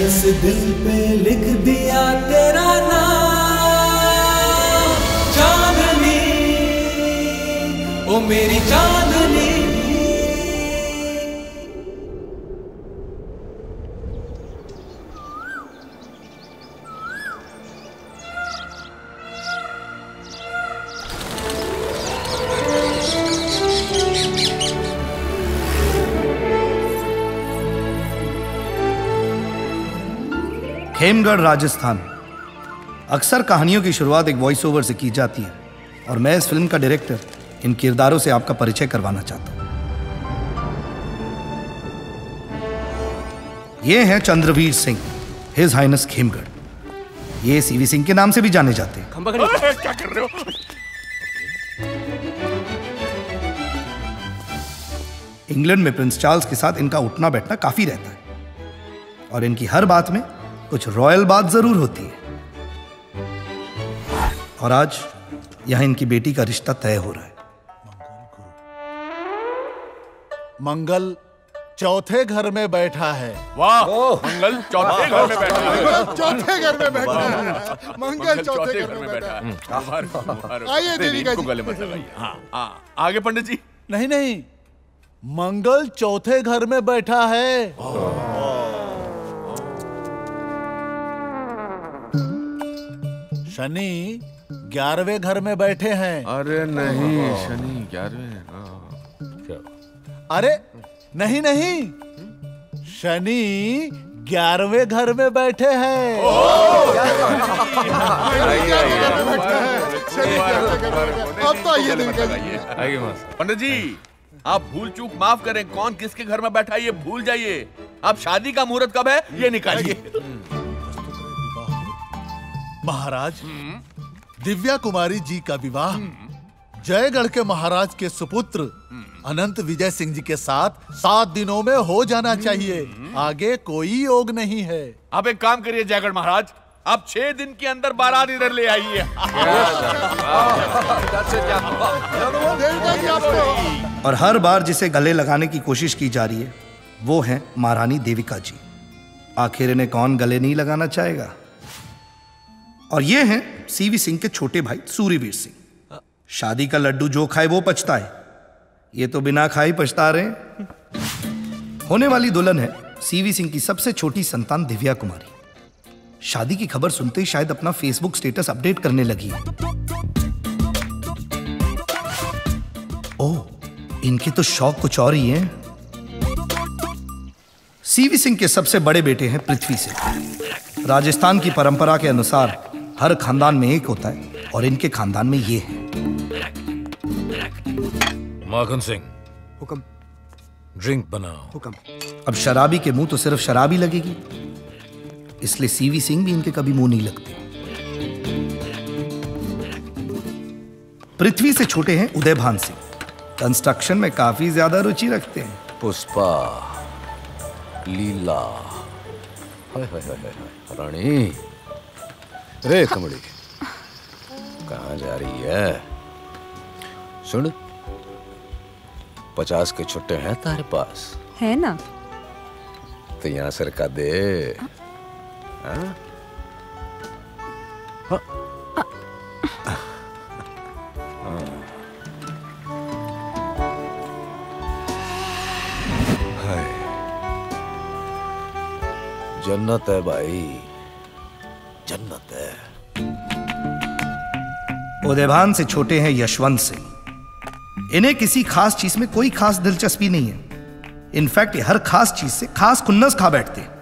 इस दिल पे लिख दिया तेरा नाम, चांदनी ओ मेरी चांदनी। खेमगढ़ राजस्थान। अक्सर कहानियों की शुरुआत एक वॉइस ओवर से की जाती है और मैं इस फिल्म का डायरेक्टर इन किरदारों से आपका परिचय करवाना चाहता हूं। ये हैं चंद्रवीर सिंह, हिज हाइनेस खेमगढ़। ये सीवी सिंह के नाम से भी जाने जाते हैं। क्या कर रहे हो? इंग्लैंड में प्रिंस चार्ल्स के साथ इनका उठना बैठना काफी रहता है और इनकी हर बात में कुछ रॉयल बात जरूर होती है। और आज यहां इनकी बेटी का रिश्ता तय हो रहा है। मंगल चौथे घर में बैठा है। वाह, मंगल चौथे घर में बैठा है। चौथे घर में बैठा है। मंगल चौथे घर में बैठा है। आइए देविका जी, गले मत लगाइए। हाँ, आगे पंडित जी। नहीं नहीं, मंगल चौथे घर में बैठा है। शनि 11वें घर में बैठे हैं। अरे नहीं, शनि 11वें। अरे नहीं नहीं, शनि 11वें घर में बैठे हैं। अब तो आइए पंडित जी, आप भूल चूक माफ करें। कौन किसके घर में बैठा है ये भूल जाइए। आप शादी का मुहूर्त कब है ये निकालिए। महाराज, दिव्या कुमारी जी का विवाह जयगढ़ के महाराज के सुपुत्र अनंत विजय सिंह जी के साथ 7 दिनों में हो जाना चाहिए। आगे कोई योग नहीं है। आप एक काम करिए जयगढ़ महाराज, आप 6 दिन के अंदर बारात इधर ले आइए। और हर बार जिसे गले लगाने की कोशिश की जा रही है वो है महारानी देविका जी। आखिर इन्हें कौन गले नहीं लगाना चाहेगा। और ये हैं सीवी सिंह के छोटे भाई सूर्यवीर सिंह। शादी का लड्डू जो खाए वो पछता है, ये तो बिना खाए पछता रहे हैं। होने वाली दुल्हन है सीवी सिंह की सबसे छोटी संतान दिव्या कुमारी। शादी की खबर सुनते ही शायद अपना फेसबुक स्टेटस अपडेट करने लगी है। ओह, इनके तो शौक कुछ और ही हैं। सीवी सिंह के सबसे बड़े बेटे हैं पृथ्वी सिंह। राजस्थान की परंपरा के अनुसार हर खानदान में एक होता है और इनके खानदान में ये है। माखन सिंह, हुक्म। ड्रिंक बनाओ। हुक्म। अब शराबी के मुंह तो सिर्फ शराबी लगेगी, इसलिए सीवी सिंह भी इनके कभी मुंह नहीं लगते। पृथ्वी से छोटे हैं उदयभान सिंह। कंस्ट्रक्शन में काफी ज्यादा रुचि रखते हैं। पुष्पा, लीला, हाय हाय हाय हाय, रानी, रे कमड़ी, कहाँ जा रही है? सुन, 50 के छुट्टे हैं तारे पास? है ना? तो यहाँ सरका दे। हाँ? हाँ? जन्नत है भाई, जन्नत है। उदयभान से छोटे हैं यशवंत सिंह। इन्हें किसी खास चीज में कोई खास दिलचस्पी नहीं है। इनफैक्ट ये हर खास चीज से खास खुन्नस खा बैठते हैं।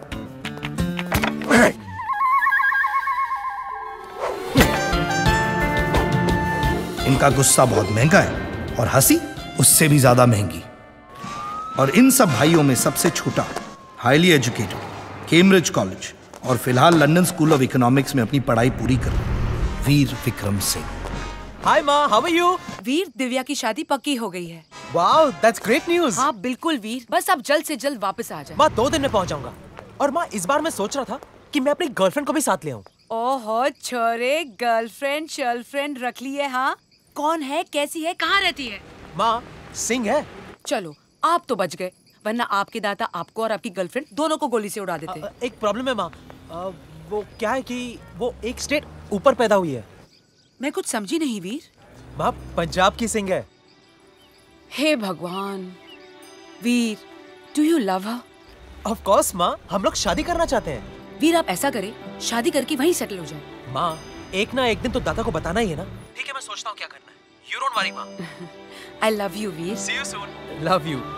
इनका गुस्सा बहुत महंगा है और हंसी उससे भी ज्यादा महंगी। और इन सब भाइयों में सबसे छोटा, हाईली एजुकेटेड, कैम्ब्रिज कॉलेज और फिलहाल लंदन स्कूल ऑफ इकोनॉमिक्स में अपनी पढ़ाई पूरी कर वीर विक्रम सिंह। हाय माँ, how are you? Veer, Divya की शादी पक्की हो गई है। Wow, that's great news. हाँ बिल्कुल वीर, बस आप जल्द से जल्द वापस आ जाए। माँ 2 दिन में पहुँच जाऊंगा। और माँ, इस बार मैं सोच रहा था कि मैं अपनी गर्लफ्रेंड को भी साथ ले आऊं। ओहो छोरे, गर्लफ्रेंड शर्लफ्रेंड रख ली है? हाँ, कौन है, कैसी है, कहाँ रहती है? माँ, सिंह है। चलो आप तो बच गए, वरना आपके दादा आपको और आपकी गर्लफ्रेंड दोनों को गोली से उड़ा देते। एक प्रॉब्लम है माँ, वो क्या है कि वो एक स्टेट ऊपर पैदा हुई है। मैं कुछ समझी नहीं वीर। माँ पंजाब की सिंह है। हे भगवान, Veer do you love her? Of course माँ, हम लोग शादी करना चाहते हैं। वीर आप ऐसा करें, शादी करके वहीं सेटल हो जाए। माँ एक ना एक दिन तो दादा को बताना ही है ना। ठीक है, मैं सोचता हूँ क्या करना है। यू डोंट वरी माँ। I love you Veer. See you soon. Love you.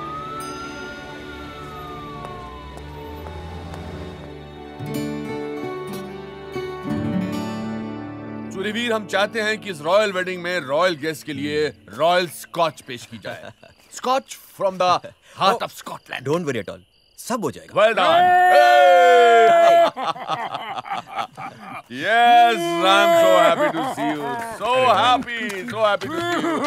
Suryaveer, हम चाहते हैं कि इस रॉयल वेडिंग में रॉयल गेस्ट के लिए रॉयल स्कॉच पेश की जाए। Scotch from the heart of Scotland. Don't worry at all, सब हो जाएगा। Well done. Yes, I am so happy to see you, so happy to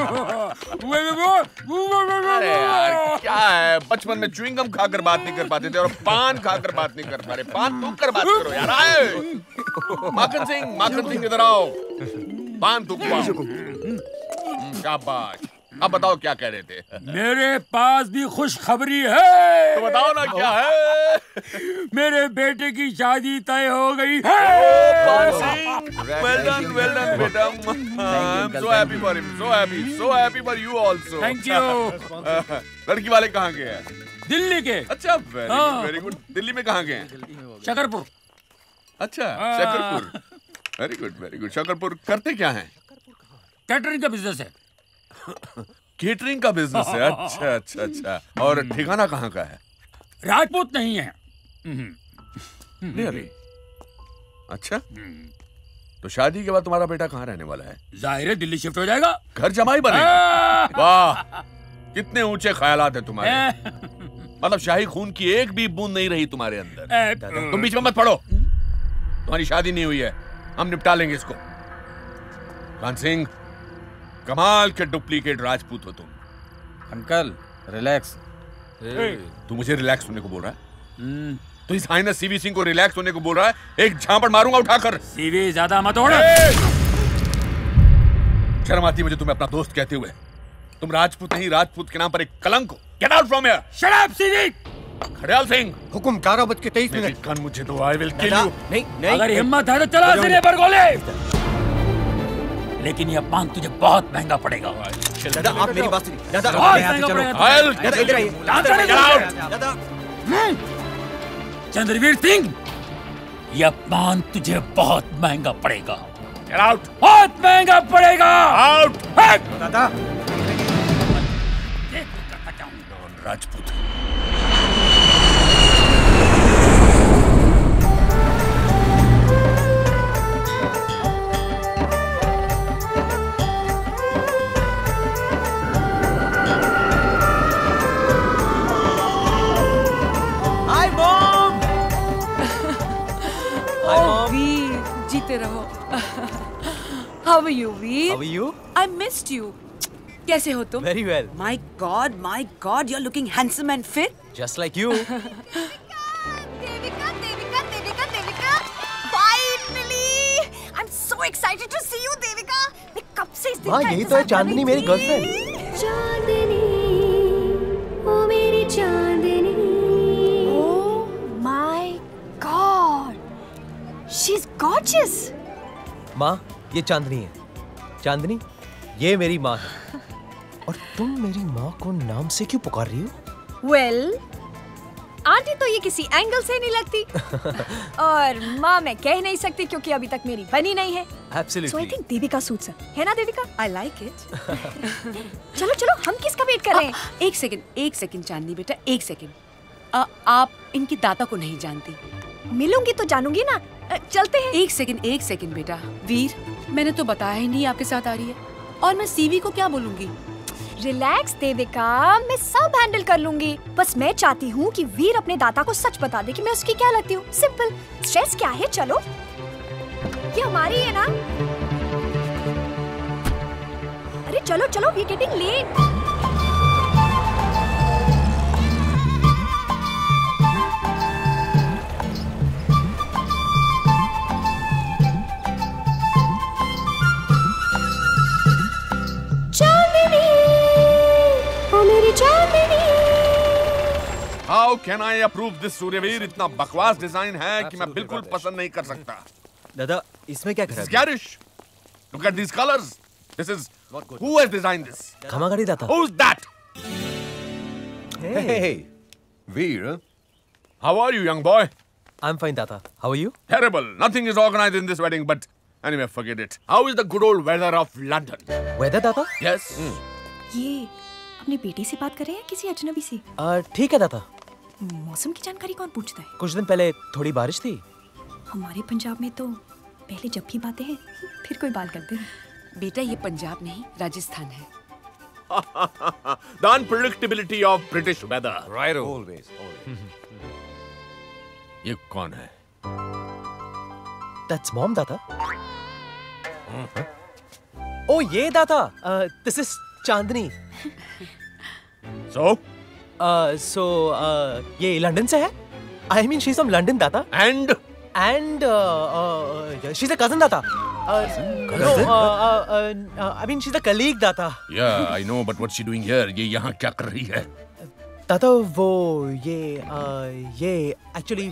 see you. अरे यार क्या है, बचपन में च्युइंग गम खाकर बात नहीं कर पाते थे और पान खाकर बात नहीं कर पा रहे। पान थूक कर बात करो यार। आए माखन सिंह इधर आओ। पान थूक शाबाश। अब बताओ क्या कह रहे थे? मेरे पास भी खुशखबरी है। तो बताओ ना क्या है? मेरे बेटे की शादी तय हो गई है। Well done बेटा। I'm so happy for him, so happy for you also. Thank you. लड़की वाले कहाँ गए हैं? दिल्ली के। अच्छा, वेरी गुड। दिल्ली में कहाँ गए हैं? शकरपुर। अच्छा, शकरपुर। Very good. शकरपुर करते क्या हैं? कैटरिंग का बिजनेस है। केटरिंग का बिजनेस है। अच्छा। और ठिकाना कहाँ का है? राजपूत नहीं है। Really? अच्छा, तो शादी के बाद तुम्हारा बेटा कहाँ रहने वाला है? जाहिर है दिल्ली शिफ्ट हो जाएगा। घर जमाई बनेगा। वाह, कितने ऊंचे ख्यालात हैं तुम्हारे। मतलब शाही खून की एक भी बूंद नहीं रही तुम्हारे अंदर। तुम बीच में मत पड़ो। तुम्हारी शादी नहीं हुई है, हम निपटा लेंगे इसको। कान सिंह, कमाल के डुप्लीकेट राजपूत हो तुम। Uncle relax. तू मुझे रिलैक्स होने को बोल रहा है? तो इस हाइनस सीवी सिंह को रिलैक्स होने को बोल रहा है? एक झापड़ मारूंगा उठाकर। सीवी ज्यादा मत ओढ़। शर्म आती मुझे तुम्हें अपना दोस्त कहते हुए। तुम राजपूत नहीं, राजपूत के नाम पर एक कलंक हो। Get out from here. Shut up CV. Khadyal Singh, हुकुम 11:23। कन मुझे तो आई विल किल यू। नहीं। अगर हिम्मत है तो चला सिरे पर गोली। लेकिन ये अपमान तुझे बहुत महंगा पड़ेगा। दादा आप मेरी बात सुनिए। दादा इधर आइए। दादा। चंद्रवीर सिंह, ये अपमान तुझे बहुत महंगा पड़ेगा। Get out. बहुत महंगा पड़ेगा। आउट। दादा राजपूत। वीर जीते रहो। How are you, Veer? How are you? I missed you. कैसे हो तुम? Very well. My God, you're looking handsome and fit. Just like you. Devika, finally! I'm so excited to see you, Devika. मैं कब से इस दिन माँ का यही तो है इंतजार कर चांदनी, रही मेरी थी. गर्लफ्रेंड। चांदनी, ओ मेरी चांदनी. Oh my God, she's gorgeous. माँ ये चांदनी है। चांदनी ये मेरी माँ है। और तुम मेरी माँ को नाम से क्यों पुकार रही हो? Well, आंटी तो ये किसी एंगल से नहीं लगती और माँ मैं कह नहीं सकती क्योंकि अभी तक मेरी बनी नहीं है। Absolutely. So I think Devika suits her, है ना देविका? I like it. चलो हम किसका वेट कर रहे हैं? एक सेकंड चांदनी बेटा, एक सेकंड। आप इनकी दाता को नहीं जानती। मिलूंगी तो जानूंगी ना। चलते हैं। एक सेकंड बेटा। वीर, मैंने तो बताया ही नहीं आपके साथ आ रही है, और मैं सीवी को क्या बोलूंगी? रिलैक्स देविका, मैं सब हैंडल कर लूंगी। बस मैं चाहती हूँ कि वीर अपने दाता को सच बता दे कि मैं उसकी क्या लगती हूँ। सिंपल। स्ट्रेस क्या है? चलो, ये हमारी है ना। अरे चलो, we getting late. How can I approve this Suryaveer? इतना बकवास डिजाइन है कि मैं बिल्कुल पसंद नहीं कर सकता। दादा इसमें क्या खराबी? Garish, look at these colors. This is who has designed this? खमागाड़ी दाता। Who's that? Hey, Veer. How are you, young boy? I'm fine, Tata. How are you? Terrible. Nothing is organized in this wedding, but anyway, forget it. How is the good old weather of London? Weather, Tata? Yes. ये अपने बेटे से बात कर रहे हैं किसी अजनबी से? ठीक है दाता। मौसम की जानकारी कौन पूछता है? कुछ दिन पहले थोड़ी बारिश थी। हमारे पंजाब में तो पहले जब भी बातें हैं फिर कोई बाल करते हैं। बेटा ये पंजाब नहीं राजस्थान है। The unpredictability of British weather. Right, always. ये कौन है? That's mom, दाता। Oh, ये दाता। This is Chandni. So? ये लंदन से है? I mean, she's from London, दाता। And she's a cousin, दाता। No, I mean, she's a colleague, दाता। Yeah, I know, but what's she doing here? ये यहाँ क्या कर रही है? दाता वो ये actually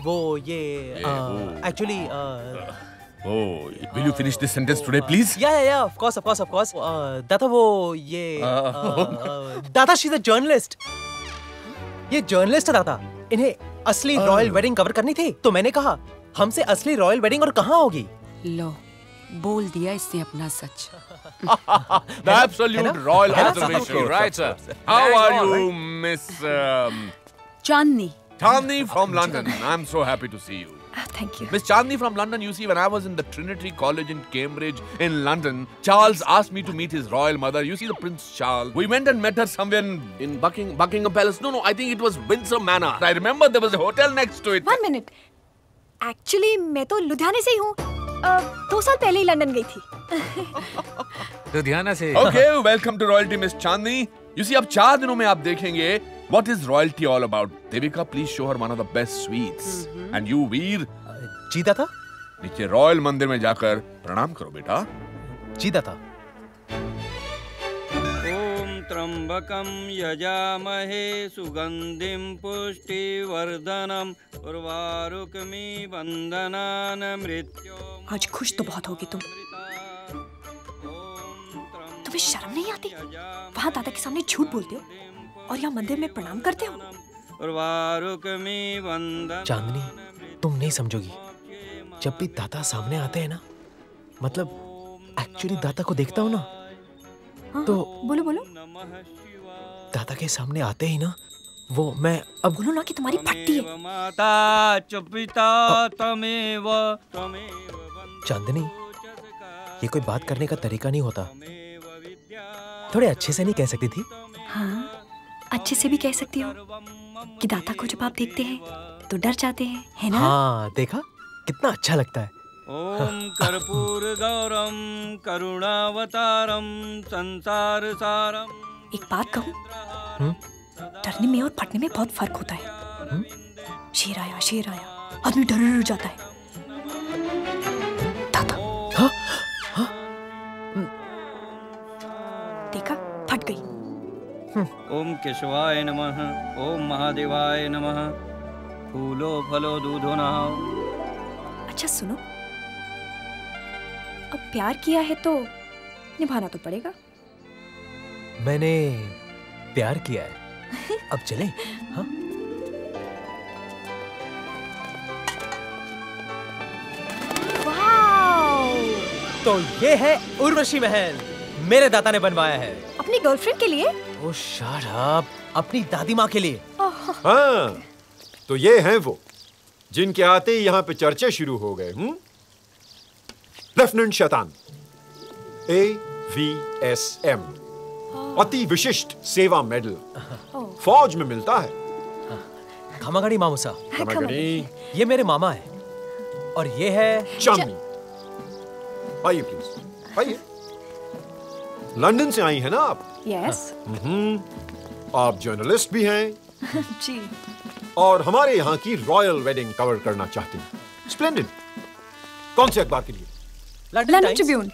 Oh, will you finish this sentence today, please? Yeah, of course. दाता वो ये दाता she's a journalist. ये जर्नलिस्ट है दाता। इन्हें असली रॉयल वेडिंग कवर करनी थी, तो मैंने कहा हमसे असली रॉयल वेडिंग और कहाँ होगी? लो बोल दिया इसने अपना सच। The absolute royal observation, right, sir? How are you, Miss Chandni? Chandni from London? I'm so happy to see you. Thank you. Miss Chandni from London, you see, when I was in the Trinity College in Cambridge in London, Charles asked me to meet his royal mother. You see, the Prince Charles. We went and met her somewhere in Buckingham Palace. No, I think it was Windsor Manor. I remember there was a hotel next to it. 1 minute. Actually, मैं तो लुधियाने से ही हूँ। 2 साल पहले ही London गई थी। लुधियाना से। Okay, welcome to royalty, Miss Chandni. You see, अब 4 दिनों में आप देखेंगे what is royalty all about. Devika, please show her one of the best sweets. And you, Veer, जी दाता। नीचे रॉयल मंदिर में जाकर प्रणाम करो बेटा। जी दाता। ओम त्र्यंबकं यजामहे सुगंधिं पुष्टिवर्धनम् उर्वारुकमिव बन्धनान् मृत्योर्मुक्षीयमामृतात्। आज खुश तो बहुत होगी तुम। तुम्हें शर्म नहीं आती? वहाँ दादा के सामने झूठ बोलते हो और यहाँ मंदिर में प्रणाम करते हो। चांदनी, तुम नहीं समझोगी। जब भी दादा सामने आते हैं ना, मतलब एक्चुअली दादा को देखता हूँ ना, तो बोलो। दादा के सामने आते ही ना, वो मैं अब बोलो ना कि तुम्हारी फटती है। चांदनी, ये कोई बात करने का तरीका नहीं होता। थोड़े अच्छे से नहीं कह सकती थी? हाँ, अच्छे से भी कह सकती हो कि दादा को जब आप देखते हैं तो डर जाते हैं, है ना? हाँ, देखा कितना अच्छा लगता है। ओम कर्पूर गौरम करुणावतारम संसार सारम। एक बात कहूँ, डरने में और फटने में बहुत फर्क होता है। शेर आया, आदमी डर जाता है। दादा, देखा, फट गई। ओम केशवाय नमः, ओम महादेवाय नमः। फूलो फलो दूधो नहाओ। अच्छा सुनो, अब प्यार किया है तो निभाना तो पड़ेगा। मैंने प्यार किया है, अब चले? हाँ? तो ये है उर्वशी महल, मेरे दादा ने बनवाया है। अपनी गर्लफ्रेंड के लिए? ओह शट अप, अपनी दादी माँ के लिए। हाँ, तो ये हैं वो जिनके आते ही यहाँ पे चर्चे शुरू हो गए। लेफ्टिनेंट शैतान, AVSM, अति विशिष्ट सेवा मेडल, फौज में मिलता है। खमागड़ी मामूसा। खमागड़ी। ये मेरे मामा है और ये है चांदनी। आइए प्लीज, आइए। लंदन से आई है ना आप? यस। आप जर्नलिस्ट भी हैं जी। और हमारे यहाँ की रॉयल वेडिंग कवर करना चाहते हैं। स्प्लेंडिड। कौन से अखबार के लिए? London Tribune.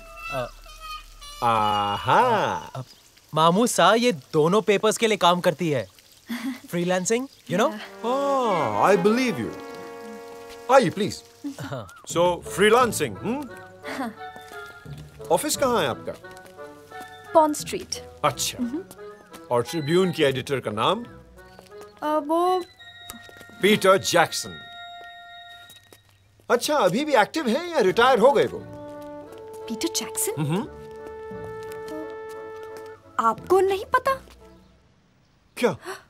आहा। मामूसा ये दोनों पेपर्स के लिए काम करती है। Freelancing, you know? Oh, I believe you. आइए प्लीज. So freelancing, ऑफिस कहाँ है आपका? Pond Street. अच्छा. और ट्रिब्यून की एडिटर का नाम? वो पीटर जैक्सन. अच्छा, अभी भी एक्टिव हैं या रिटायर हो गए वो? Peter Jackson? आपको नहीं पता? क्या?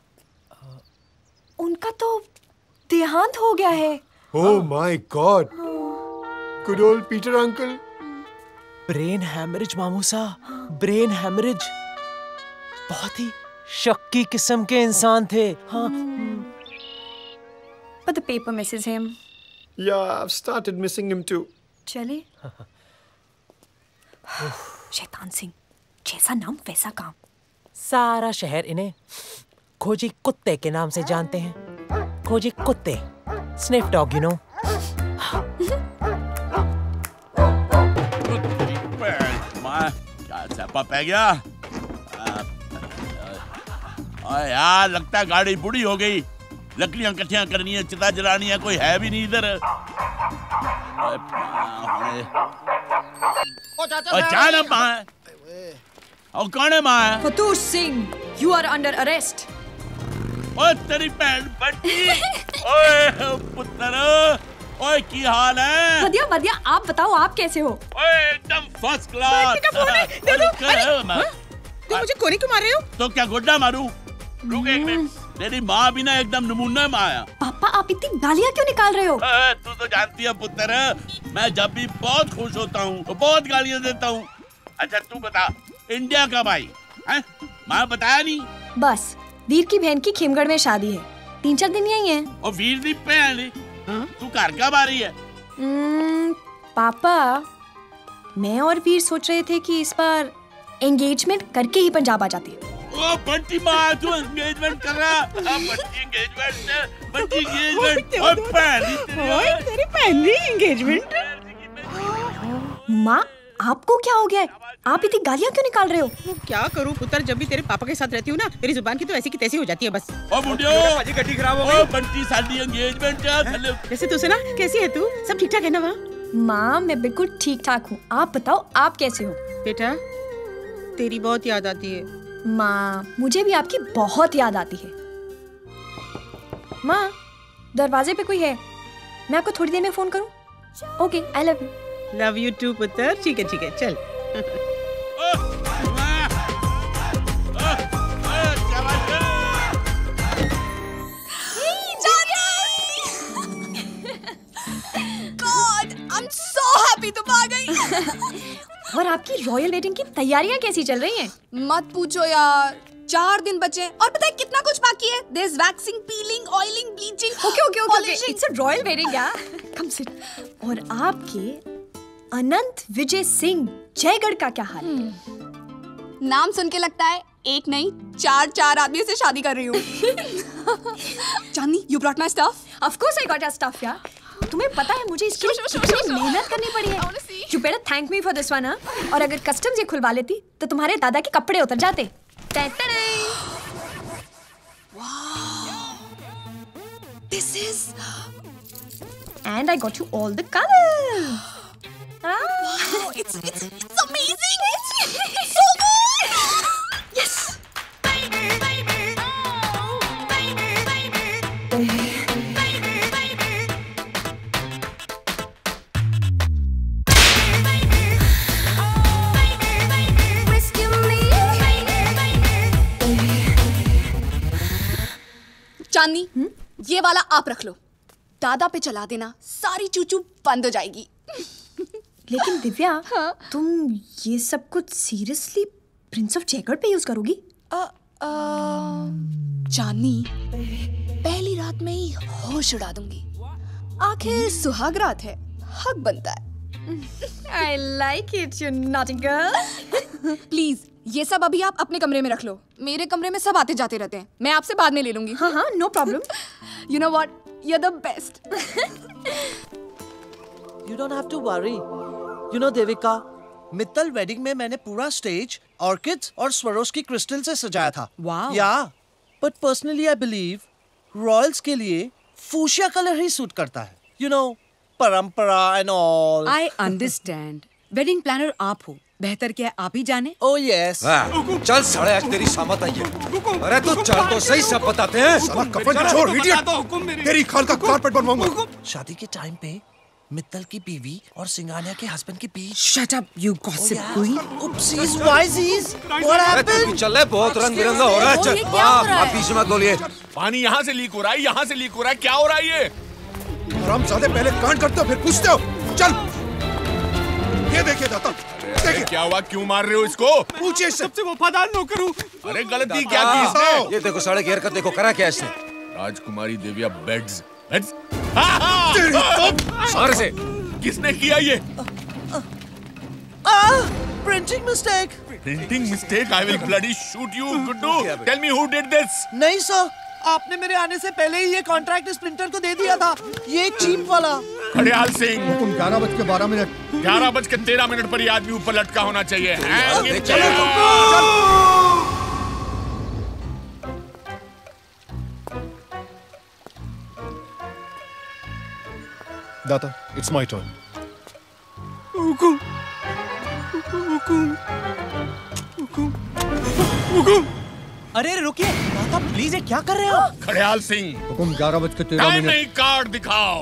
उनका तो देहांत हो गया है. Oh my God! Good old Peter uncle. Brain haemorrhage Mamusa, brain haemorrhage. बहुत ही शक्की किस्म के इंसान थे. हाँ. But the paper misses him. Yeah, I've started missing him too. चले. शैतान सिंह, जैसा नाम वैसा काम. सारा शहर इन्हें खोजी कुत्ते के नाम से जानते हैं. खोजी कुत्ते. Sniff dog, you know. पै गया. यार लगता है गाड़ी बूढ़ी हो गई. लकड़ियां इकट्ठियां करनी है, चिता जलानी है, कोई है भी नहीं इधर. अचानक मां और कौन है मां? फतूश Singh, you are under arrest. ओए तेरी बहन बच्ची. ओए पुत्र, ओए की हाल है? बढ़िया बढ़िया. आप बताओ आप कैसे हो? ओए एकदम फर्स्ट क्लास. दे दो. तुम मुझे कोने क्यों मार रहे हो? तो क्या गुड्डा मारूं? रुक एक मिनट. तेरी माँ भी ना एकदम नमूना माँ है. पापा आप इतनी गालियाँ क्यों निकाल रहे हो? तू तो जानती है पुत्र, मैं जब भी बहुत खुश होता हूँ तो बहुत गालियाँ देता हूँ. अच्छा तू बता, इंडिया कब आई? माँ बताया नहीं. बस वीर की बहन की खेमगढ़ में शादी है. 3-4 दिन यही है. और वीर दी बहन तू घर कब आ रही है? पापा, मैं और वीर सोच रहे थे कि इस बार एंगेजमेंट करके ही पंजाब आ जाते हैं. ओ बंटी माँ, तू एंगेजमेंट कर रहा? Bunty engagement, Bunty engagement. और तेरी पहली एंगेजमेंट. माँ, आपको क्या हो गया है? आप इतनी गालियाँ क्यों निकाल रहे हो? क्या करूँ पुत्र, जब भी तेरे पापा के साथ रहती हूँ ना, मेरी जुबान की तो ऐसी की तैसी हो जाती है बस. ओ बुढ़ियो, गड्डी खराब हो गई. ओ बंटी साडी एंगेजमेंट है. जैसे तू सुना, कैसी है तू? सब ठीक ठाक है ना वहाँ? माँ, मैं बिल्कुल ठीक ठाक हूँ. आप बताओ आप कैसे हो? बेटा, तेरी बहुत याद आती है. माँ, मुझे भी आपकी बहुत याद आती है. माँ, दरवाजे पे कोई है. मैं आपको थोड़ी देर में फोन करूँ? Okay, I love you. Love you too पुत्र. ठीक है चल. God, I'm so happy तुम आ गई. और आपकी रॉयल वेडिंग की तैयारियां कैसी चल रही हैं? मत पूछो यार. 4 दिन बचे और पता है कितना कुछ बाकी है. There's waxing, peeling, oiling, bleaching. Okay. It's a royal wedding, yeah. Come sit. और आपके अनंत विजय सिंह जयगढ़ का क्या हाल है? नाम सुन के लगता है एक नहीं 4 आदमी से शादी कर रही हूँ. चांदनी, you brought my stuff? Of course I got your stuff, यार. तुम्हें पता है मुझे इसके लिए कितनी मेहनत करनी पड़ी है. You better thank me for this one, हाँ? और अगर कस्टम्स ये खुलवा लेती तो तुम्हारे दादा के कपड़े उतर जाते. This is. And I got you all the colors. Wow, it's amazing. It's so good. Yes. चांदनी, ये वाला आप रख लो. दादा पे चला देना, सारी चूचू बंद हो जाएगी. लेकिन दिव्या, तुम ये सब कुछ सीरियसली प्रिंस ऑफ जयगढ़ पे यूज करोगी? चांदनी, पहली रात में ही होश उड़ा दूंगी. आखिर सुहाग रात है, हक बनता है. I like it, you naughty girl. Please, ये सब अभी आप अपने कमरे में रख लो. मेरे कमरे में सब आते जाते रहते हैं. मैं आपसे बाद में ले लूंगी. हाँ, no problem. You know what? You're the best. You don't have to worry. You know Devika, Mittal wedding में मैंने पूरा स्टेज ऑर्किड्स और स्वरोस्की क्रिस्टल से सजाया था. Wow. या But personally, I believe royals के लिए फूशिया कलर ही सूट करता है. You know, परंपरा and all. I understand. Wedding planner आप हो, बेहतर क्या आप ही जाने. Oh yes. चल साले, आज तेरी शामत आई है. अरे तू चल तो सही, सब बताते हैं. साला कफन छोड़, इडियट. तेरी खाल का कारपेट बनवाऊंगा. शादी के टाइम पे मित्तल की बीवी और सिंगानिया के हस्बैंड के बीच. Shut up, you gossip queen. Oopsies, whysies. What happened? चल बहुत रंग बिरंगा हो रहा है. चल आप पीछे मत बोलिए. पानी यहाँ से लीक हो रहा है, यहाँ से लीक हो रहा है. क्या हो रहा है ये? हरामजादे, पहले कांड करते हो फिर पूछते हो. चल ये देखिए दाता. देखिए क्या हुआ, क्यों मार रहे हो इसको? पूछिए. सबसे वफादार नौकर हूँ. अरे गलती क्या की इसने? ये देखो साले की हरकत देखो, करा क्या इसने? राजकुमारी दिव्या बेड्स. सारे से किसने किया ये? Printing mistake. Printing mistake? I will bloody shoot you, Guddu. Tell me who did this? नहीं सर, आपने मेरे आने से पहले ही ये कॉन्ट्रैक्ट इस प्रिंटर को दे दिया था. ये चीप वाला. खड़ेयाल सिंह. हुकुम 11:12. 11:13 पर ये आदमी ऊपर लटका होना चाहिए. दाता, it's my turn. हुकुम. अरे रुकिए दादा, प्लीज, ये क्या कर रहे हो आप? खड़ेयाल सिंह. हुकुम 11:13. टाइम नहीं, कार्ड दिखाओ.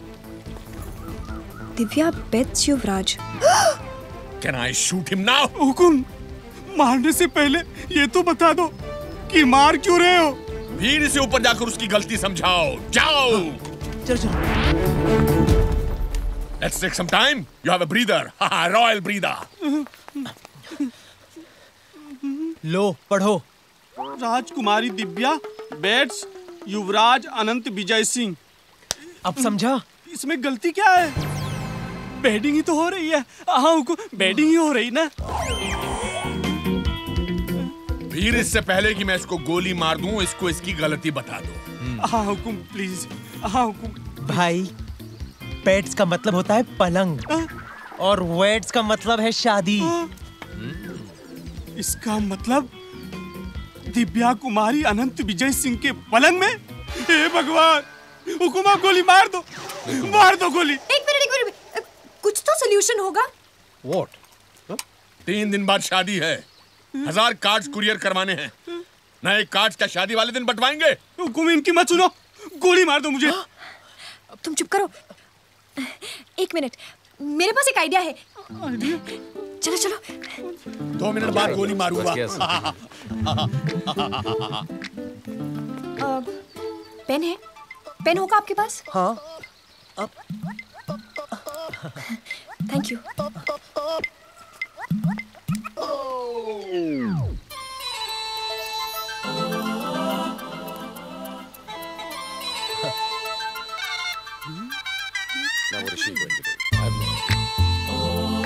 Divya weds Yuvraj. Can I shoot him now? हुकुम, मारने से पहले ये तो बता दो कि मार क्यों रहे हो? वीर से ऊपर जाकर उसकी गलती समझाओ. जाओ. चलो. Let's take some time. You have a breather. Royal breather. लो पढ़ो. राजकुमारी दिव्या बेट्स युवराज अनंत विजय सिंह. अब समझा? इसमें गलती क्या है? बेडिंग ही तो हो रही है. हाँ, बेडिंग ही हो रही ना. वीर, इससे पहले कि मैं इसको गोली मार दूं, इसको इसकी गलती बता दो. हाँ हुकुम, प्लीज. हाँ हुकुम. भाई, पेट्स का मतलब होता है पलंग और वेड्स का मतलब है शादी. इसका मतलब दिव्या कुमारी अनंत विजय सिंह के पलंग में. हे भगवान, हुकुमा गोली मार दो. मार दो गोली. एक मिनट, कुछ तो सोल्यूशन होगा. What? 3 दिन बाद शादी है. 1000 कार्ड्स कुरियर करवाने हैं. नए कार्ड्स क्या शादी वाले दिन बंटवाएंगे? हुकुम, इनकी मत सुनो. गोली मार दो मुझे. तुम चुप करो. एक मिनट, मेरे पास एक आइडिया है. चलो चलो. 2 मिनट बाद गोली मारूंगा. पेन है? पेन होगा आपके पास? हाँ. Thank you. Now what is she going to do? I have no idea.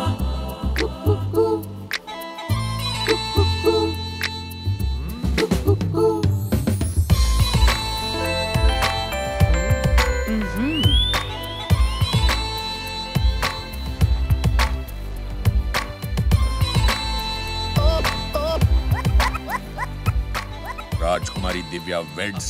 Rajkumari Divya weds.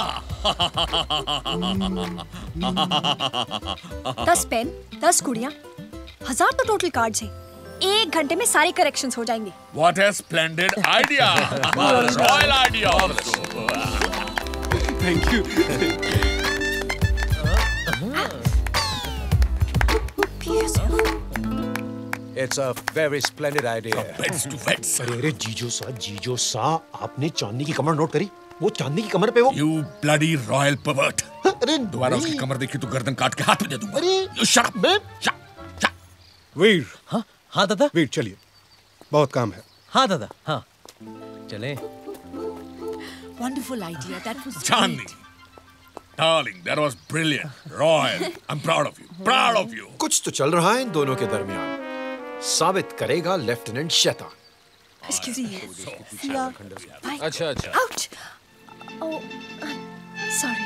10 pen, 10 कुड़ियाँ, 1000 तो टोटल कार्ड्स हैं. 1 घंटे में सारे करेक्शंस हो जाएंगे. What a splendid idea! Royal idea also. Thank you. It's a very splendid idea. Beds to beds. अरे जीजो सा, आपने चांदी की कमर नोट करी? वो चांदी की कमर पे वो. You bloody royal pervert. अरे दोबारा उसकी कमर देखी तो गर्दन काट के हाथ में दे दूंगा. अरे You shut up. वीर. हाँ हाँ दादा. वीर चलिए, बहुत काम है. हाँ दादा, हाँ चले. Wonderful idea. That was Chandni, darling, that was brilliant. Royal, I'm proud of you. Proud of you. कुछ तो चल रहा है इन दोनों के दरमियान. साबित करेगा लेफ्टिनेंट शैतान. Excuse me. अच्छा. Ouch. Oh, sorry.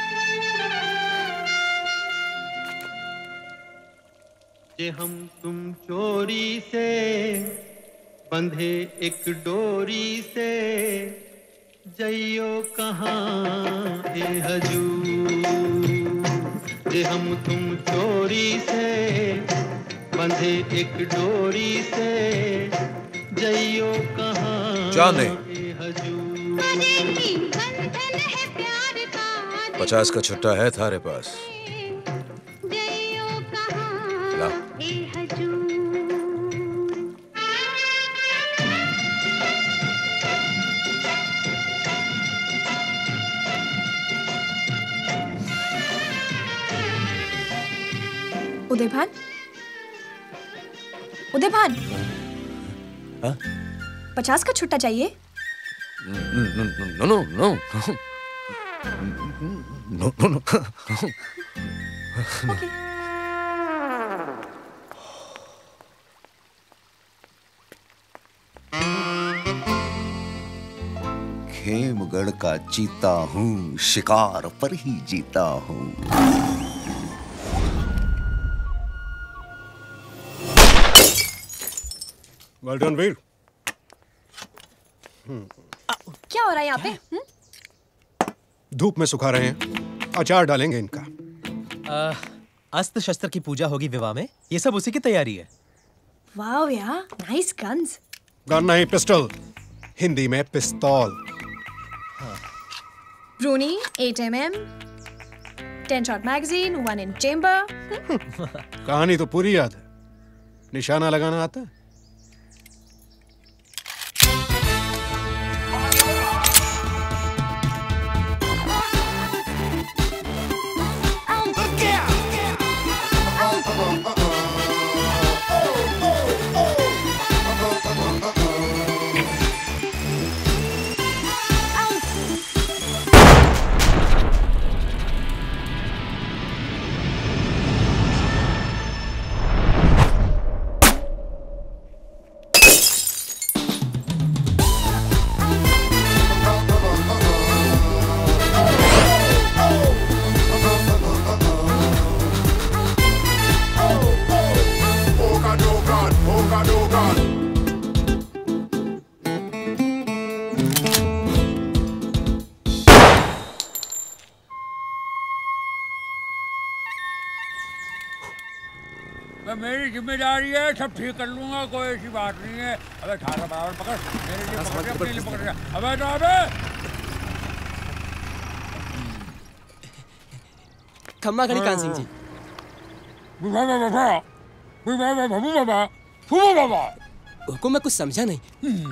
हम तुम चोरी से बंधे एक डोरी से जइयो कहाँ ए हजूर, जे हम तुम चोरी से बंधे एक डोरी से, जइयो कहाँ जाने ए हजूर। 50 का छुट्टा है थारे पास? ला। उदयभान, उदयभान, 50 का छुट्टा चाहिए? No no no no no no. Khemgarh का चीता हूँ, शिकार पर ही जीता हूँ। Well done Veer. क्या हो रहा है यहाँ पे? धूप में सुखा रहे हैं, अचार डालेंगे इनका। अस्त्र शस्त्र की पूजा होगी विवाह में, ये सब उसी की तैयारी है। वाव यार, नाइस गन्स। गन नहीं, पिस्टल, हिंदी में पिस्तौल। Bruni 8mm, 10 shot magazine, 1 in chamber। कहानी तो पूरी याद है, निशाना लगाना आता है? मेरी जिम्मेदारी है, सब ठीक कर लूंगा, कोई ऐसी बात नहीं है। अबे ठाड़ा बराबर पकड़, मेरे लिए पकड़, अपने लिए पकड़। अबे तो अबे खम्मा खड़ी कान सिंह जी। हुकुम मैं कुछ समझा नहीं।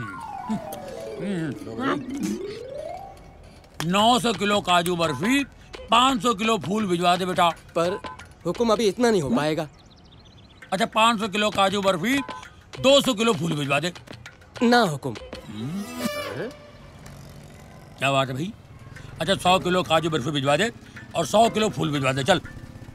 900 किलो काजू बर्फी, 500 किलो फूल भिजवा दे बेटा। पर हुकुम अभी इतना नहीं हो पाएगा। अच्छा 500 किलो काजू बर्फी, 200 किलो फूल भिजवा दे। ना हुकुम। क्या बात है भाई? अच्छा 100 किलो काजू बर्फी भिजवा दे और 100 किलो फूल भिजवा दे। चल,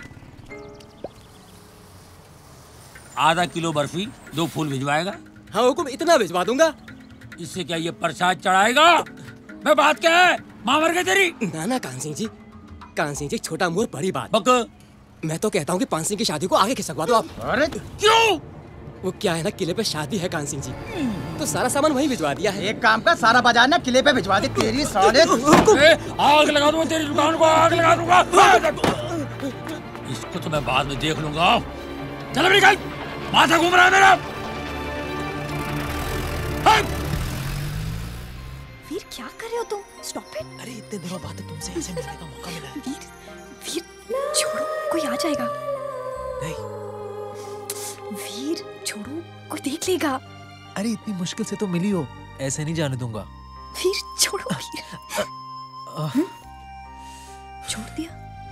आधा किलो बर्फी, 2 फूल भिजवाएगा? हाँ हुकुम, इतना भिजवा दूंगा। इससे क्या ये प्रसाद चढ़ाएगा? मैं बात क्या है, माँ मर गई तेरी? ना ना कान सिंह जी, कान सिंह जी, छोटा मुंह बड़ी बात। बक। मैं तो कहता हूँ कि पान सिंह की शादी को आगे खिसकवा दो आप। अरे क्यों? वो क्या है ना, किले पे शादी है कान सिंह जी, तो सारा सामान वहीं भिजवा दिया है। एक काम कर, सारा बाजार ना किले पे भिजवा दे। तेरी साले आग लगा दूंगा तेरी दुकान को, आग लगा दूंगा। इसको तो मैं बाद में देख लूंगा। चल अभी निकल, माथा घूम रहा है मेरा। वीर क्या कर रहे हो तुम? Stop it. अरे इतने दिनों बाद तुमसे ऐसे मिलने का मौका मिला है। वीर छोड़ो, कोई आ जाएगा। नहीं वीर छोड़ो, कोई देख लेगा। अरे इतनी मुश्किल से तो मिली हो, ऐसे नहीं जाने दूंगा। वीर छोड़ो। वीर छोड़ दिया।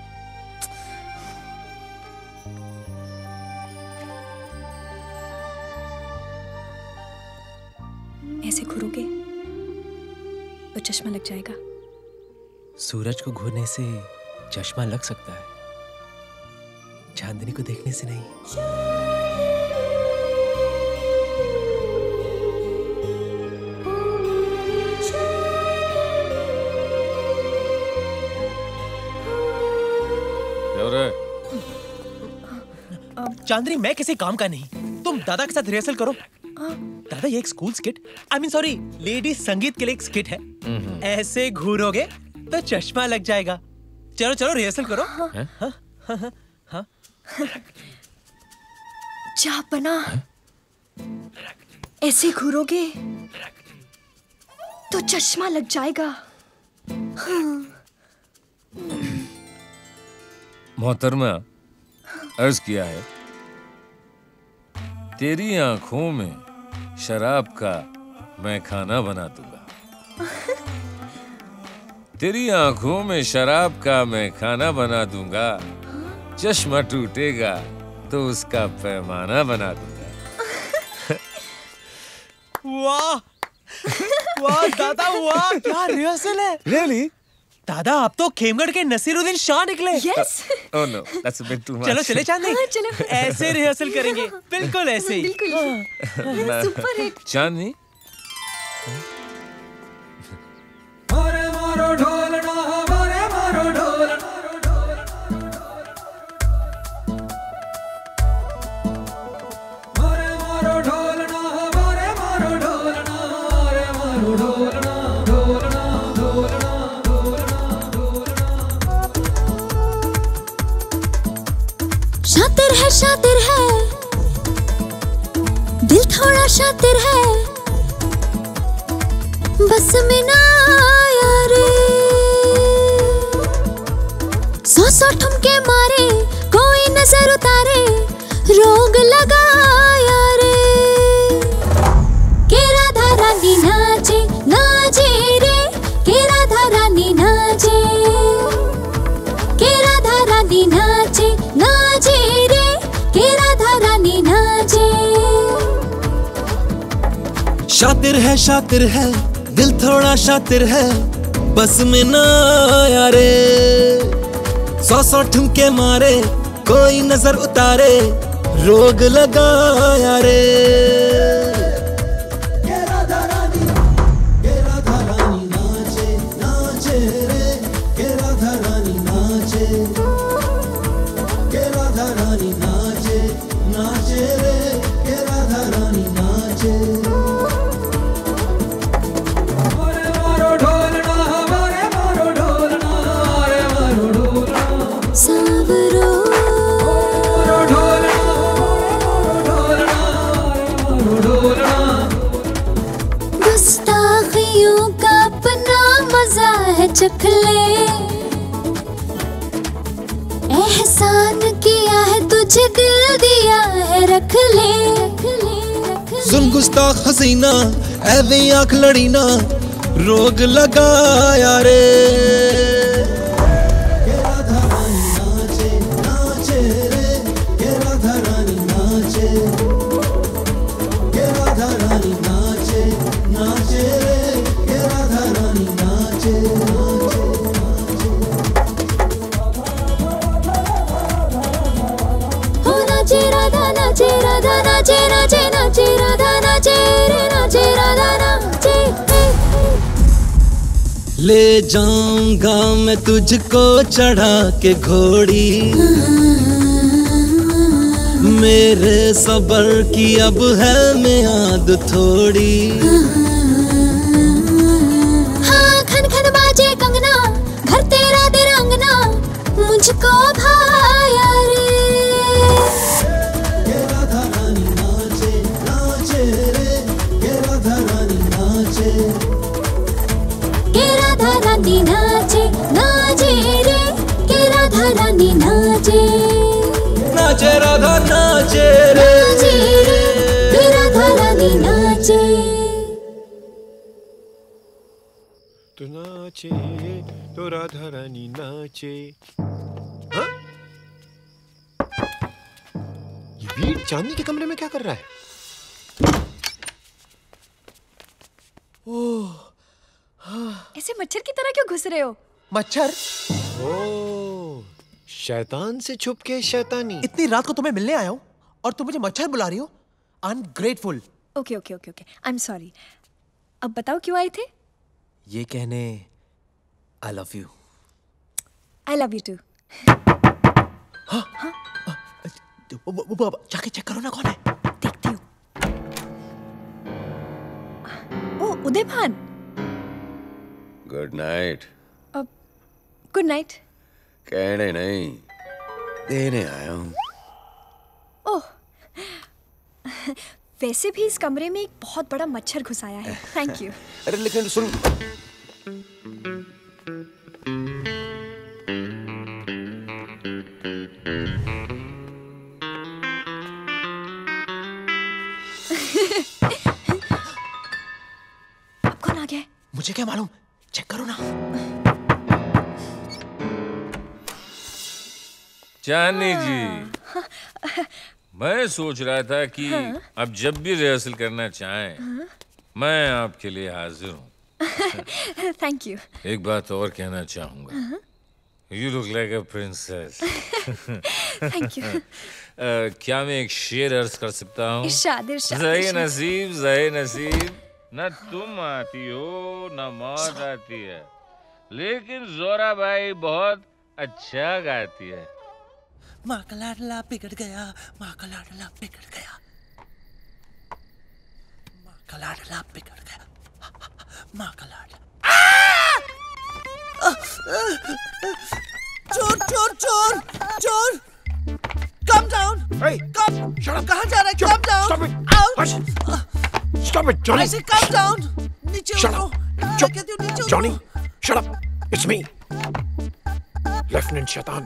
ऐसे घूरोगे तो चश्मा लग जाएगा। सूरज को घूरने से चश्मा लग सकता है, चांदनी को देखने से नहीं। चांदनी मैं किसी काम का नहीं, तुम दादा के साथ रिहर्सल करो। दादा दादा ये एक school skit, I mean sorry lady sangeet के लिए एक स्किट है। ऐसे घूरोगे तो चश्मा लग जाएगा। चलो चलो रिहर्सल करो। हाँ। जापना, ऐसे घूरोगे तो चश्मा लग जाएगा। मोहतरमा, अर्ज किया है, तेरी आंखों में शराब का मैं खाना बना दूंगा। तेरी आंखों में शराब का मैं खाना बना दूंगा। चश्मा टूटेगा तो उसका पैमाना बना दूंगा। वाह वाह दादा वाह, क्या रिहर्सल है। Really? दादा आप तो खेमगढ़ के नसीरुद्दीन शाह निकले। Yes. Oh no, that's a bit too much. चलो चले चांदनी। हाँ, चलो। ऐसे रिहर्सल करेंगे, बिल्कुल ऐसे ही। बिल्कुल सुपर हिट। चांदनी, मारे मारो ढोलना, मारे मारो ढोलना, मारे मारो ढोलना, मारे मारो ढोलना, मारे मारो ढोलना, ढोलना ढोलना शातिर है दिल थोड़ा शातिर है, बस में ना आया रे। 100 ठुमके मारे कोई नजर उतारे, रोग लगाया रे। के राधा रानी नाचे नाचे रे, के राधा रानी नाचे, के राधा रानी नाचे नाचे रे, के राधा रानी नाचे। शातिर है दिल थोड़ा शातिर है, बस में ना आया रे। 100 ठुमके मारे कोई नजर उतारे, रोग लगाया रे। गुस्ताखियों का अपना मजा है, चख ले। एहसान किया है तुझे, दिल दिया है, रख ले। सुन गुस्ताख हसीना, ऐवे आंख लड़ी ना, रोग लगाया रे। ले जाऊंगा मैं तुझको चढ़ा के घोड़ी, मेरे सबर की अब है मियाद थोड़ी। हाँ खन खन बाजे कंगना, घर तेरा तिरंगना, मुझको भाया रे। रानी नाचे नाचे रे, के राधा रानी नाचे, नाचे राधा नाचे रे, के राधा रानी नाचे। तो नाचे तो राधा रानी नाचे। हाँ? ये बीट चांदनी के कमरे में क्या कर रहा है? ओह, ऐसे मच्छर की तरह क्यों घुस रहे हो? मच्छर? ओह, शैतान से छुप के शैतानी। इतनी रात को तुम्हें मिलने आया हूँ और तुम मुझे मच्छर बुला रही हो? Ungrateful. Okay okay okay okay, I am sorry. अब बताओ क्यों आए थे? ये कहने I love you. I love you too. जाके चेक करो ना कौन है। देखती हूँ। Udaybhan. Good night. Good night. कहने नहीं, देने आया हूँ। ओह, वैसे भी इस कमरे में एक बहुत बड़ा मच्छर घुस आया है। Thank you. अरे लेकिन सुन, कौन आ गया? मुझे क्या मालूम, चेक करो ना। चांदनी जी, मैं सोच रहा था कि अब जब भी रिहर्सल करना चाहें, मैं आपके लिए हाजिर हूँ। Thank you. एक बात और कहना चाहूंगा। You look like a princess. Thank you. क्या मैं एक शेर अर्ज कर सकता हूँ? इरशाद, इरशाद, ज़ही इरशाद। नसीब, ज़ही नसीब, न तुम आती हो न मौत आती है, लेकिन जोरा भाई बहुत अच्छा गाती है। माँ का लाडला बिगड़ गया, माँ का लाडला बिगड़ गया, माँ का लाडला बिगड़ गया, माँ का लाडला। चोर चोर चोर चोर! Calm down! Hey! Calm! Shut up! कहाँ जा रहा है? Calm down! Stop it! Out! Stop it, Johnny! I say calm down! नीचे Shut उतरो! up! मैं Chop! कहती हूँ नीचे उतरो! Johnny! Shut up! It's me! Lieutenant Shaitan.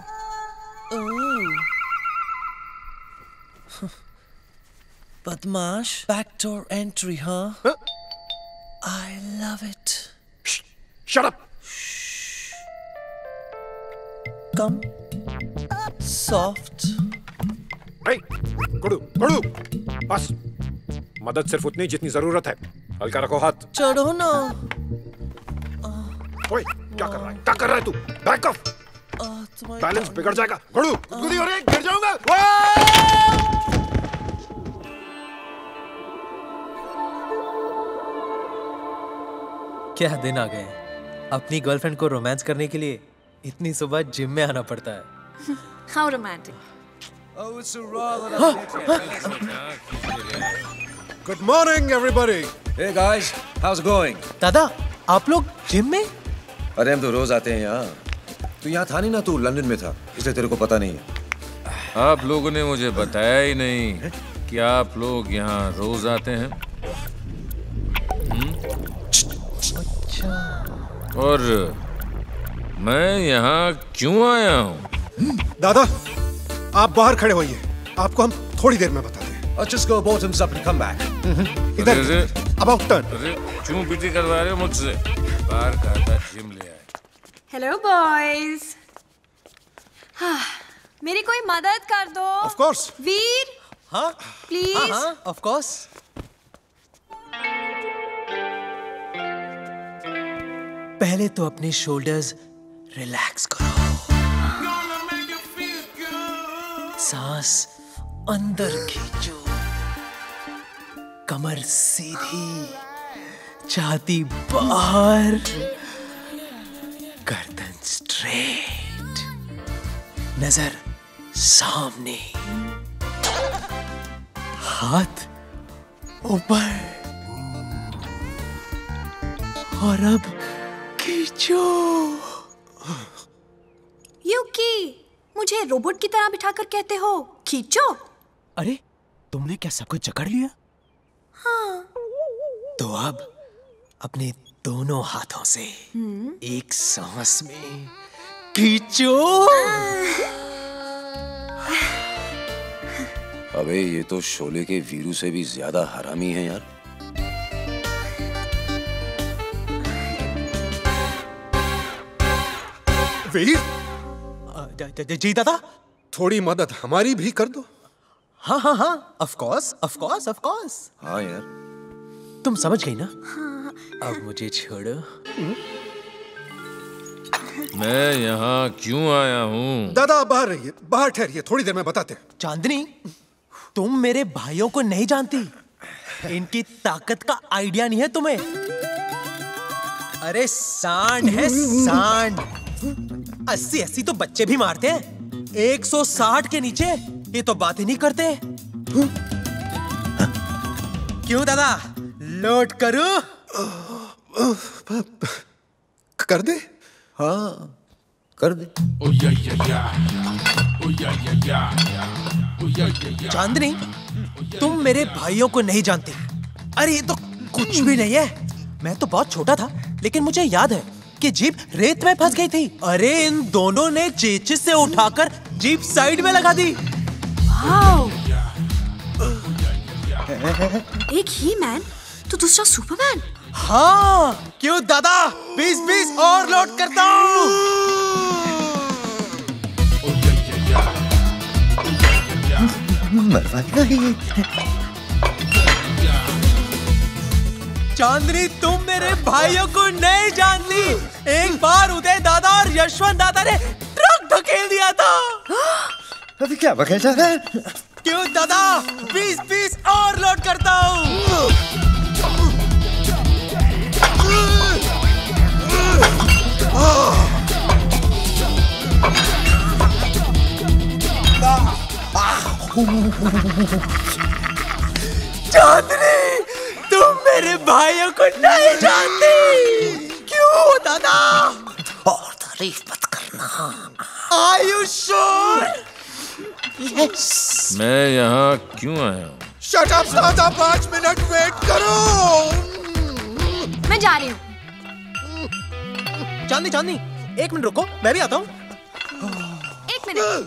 बदमाश, backdoor entry, huh? I love it. Shut up! Come. Soft. Hey! गुडू, गुडू! बस! मदद सिर्फ उतनी जितनी जरूरत है। हल्का रखो हाथ। चढ़ो ना। ओए, क्या कर रहा है? क्या कर रहा है तू? Back off! बैलेंस बिगड़ जाएगा। गुडू, गुदी हो रही है, गिर जाऊंगा। क्या दिन आ गए। अपनी गर्लफ्रेंड को रोमांस करने के लिए इतनी सुबह जिम में आना पड़ता है। How romantic. Oh, it's a rather Good morning, everybody. Hey guys, how's it going? दादा, आप लोग जिम में? अरे हम तो रोज आते हैं यहाँ। तू यहाँ था नहीं ना, तू लंदन में था, इसलिए तेरे को पता नहीं है। आप लोगों ने मुझे बताया ही नहीं कि आप लोग यहाँ रोज आते हैं। और मैं यहाँ क्यों आया हूँ? दादा, आप बाहर खड़े होइए, आपको हम थोड़ी देर में बताते हैं। Just go boat and stuff and come back. इधर, about turn. अरे क्यों पीटी करवा रहे हो मुझसे? बाहर कहा था जिम ले आए। Hello boys. मेरी कोई मदद कर दो। Of course. वीर। हाँ? प्लीज। हाँ, of course. पहले तो अपने शोल्डर्स रिलैक्स करो। सांस अंदर खींचो, कमर सीधी, छाती बाहर, गर्दन स्ट्रेट, नजर सामने, हाथ ऊपर, और अब खींचो। यूकी, मुझे रोबोट की तरह बिठाकर कहते हो खींचो? अरे, तुमने क्या सब कुछ जकड़ लिया? हाँ। तो अब अपने दोनों हाथों से एक सांस में खींचो। अबे ये तो शोले के वीरू से भी ज्यादा हरामी है यार। वीर, जी दादा, थोड़ी मदद हमारी भी कर दो। हाँ हाँ हाँ, of course, of course, of course। हाँ यार, तुम समझ गई ना? अब मुझे छोड़ो। मैं यहाँ क्यों आया हूँ? दादा आप बाहर रहिए, बाहर ठहरिए, थोड़ी देर में बताते हैं। चांदनी, तुम मेरे भाइयों को नहीं जानती। इनकी ताकत का आइडिया नहीं है तुम्हें। अरे सांड है सांड। 80 तो बच्चे भी मारते हैं, 160 के नीचे ये तो बात ही नहीं करते। क्यों दादा, लोड करूं? कर दे। हाँ कर दे। चांदनी, तुम मेरे भाइयों को नहीं जानती। अरे ये तो कुछ भी नहीं है। मैं तो बहुत छोटा था, लेकिन मुझे याद है कि जीप रेत में फंस गई थी। अरे इन दोनों ने चेचिस से उठाकर जीप साइड में लगा दी। वाओ! एक ही मैन तो दूसरा सुपरमैन। हाँ, क्यों दादा? 20-20 और लोड करता हूँ। चांदनी, तुम मेरे भाइयों को नहीं जानती। एक बार उदय दादा और यशवंत दादा ने ट्रक धकेल दिया था। अभी क्या बकल जा रहा है? क्यों दादा? 20-20 और लोड करता हूँ। चांदनी, तुम मेरे भाइयों को नहीं जानती। क्यों दादा? और तारीफ मत करना। Are you sure? Yes. मैं यहाँ क्यों आया हूँ? Shut up, दादा, 5 मिनट वेट करो। मैं जा रही हूँ। चांदनी, 1 मिनट रुको, मैं भी आता हूँ। 1 minute.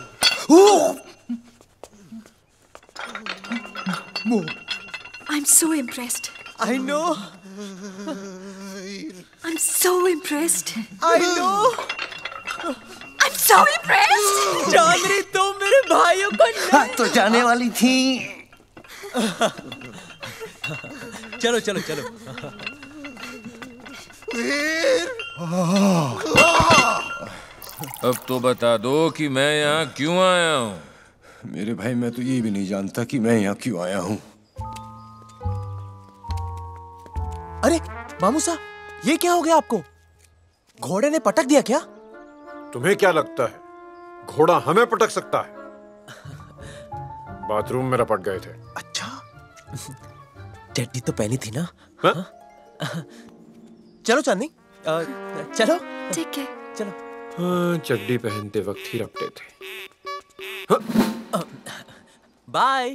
I'm so impressed. I know. I'm so impressed. I know. I'm so impressed. Chandni, तुम मेरे भाइयों को नहीं... तो जाने वाली थी। चलो चलो चलो। अब तो बता दो कि मैं यहाँ क्यों आया हूँ। मेरे भाई, मैं तो ये भी नहीं जानता कि मैं यहाँ क्यों आया हूँ। अरे मामू साहब, ये क्या हो गया आपको? घोड़े ने पटक दिया क्या? तुम्हें क्या लगता है घोड़ा हमें पटक सकता है? बाथरूम में रपट गए थे। अच्छा, चड्डी तो पहनी थी ना? हाँ? चलो चांदनी, चलो। ठीक है, चलो। हाँ, चड्डी पहनते वक्त ही रपटे थे। बाय।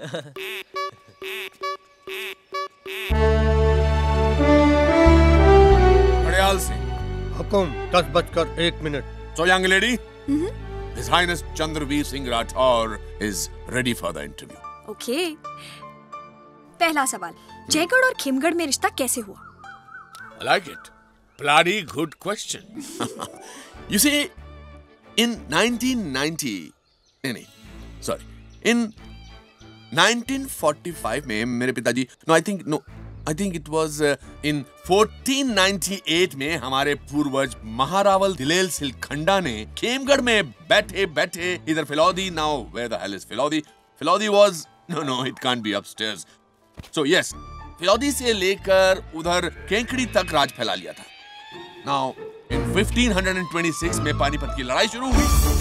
हड़याल सिंह। हुकुम, 10:01। So young lady, His Highness Chandraveer Singh Rathore is ready for the interview. Okay. पहला सवाल, जयगढ़ और खिमगढ़ में रिश्ता कैसे हुआ? I like it. Bloody good question. You see, in 1945 में मेरे पिताजी, I think it was in 1498 में हमारे पूर्वज महारावल दिलेल सिलखंडा ने खेमगढ़ में बैठे बैठे इधर फिलौदी, now where the hell is Filodi? Filodi was, no, it can't be upstairs. So yes, फिलौदी से लेकर उधर केंकड़ी तक राज फैला लिया था। Now in 1526 में पानीपत की लड़ाई शुरू हुई।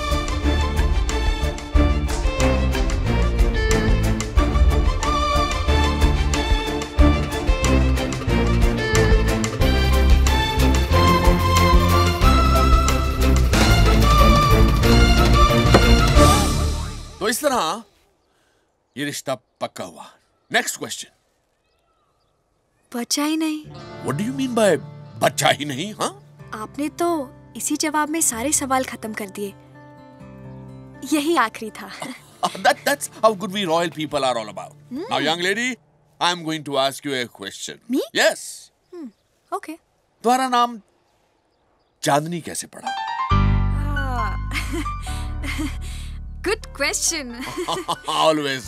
तो इस तरह ये रिश्ता पक्का हुआ। Next question. बचा ही नहीं। What do you mean by बचा ही नहीं? हाँ? आपने तो इसी जवाब में सारे सवाल खत्म कर दिए। यही आखिरी था। That's how good we royal people are all about. Now, young lady, I'm going to ask you a question. Me? Yes. Okay. तुम्हारा नाम चांदनी कैसे पड़ा? Good question. Always.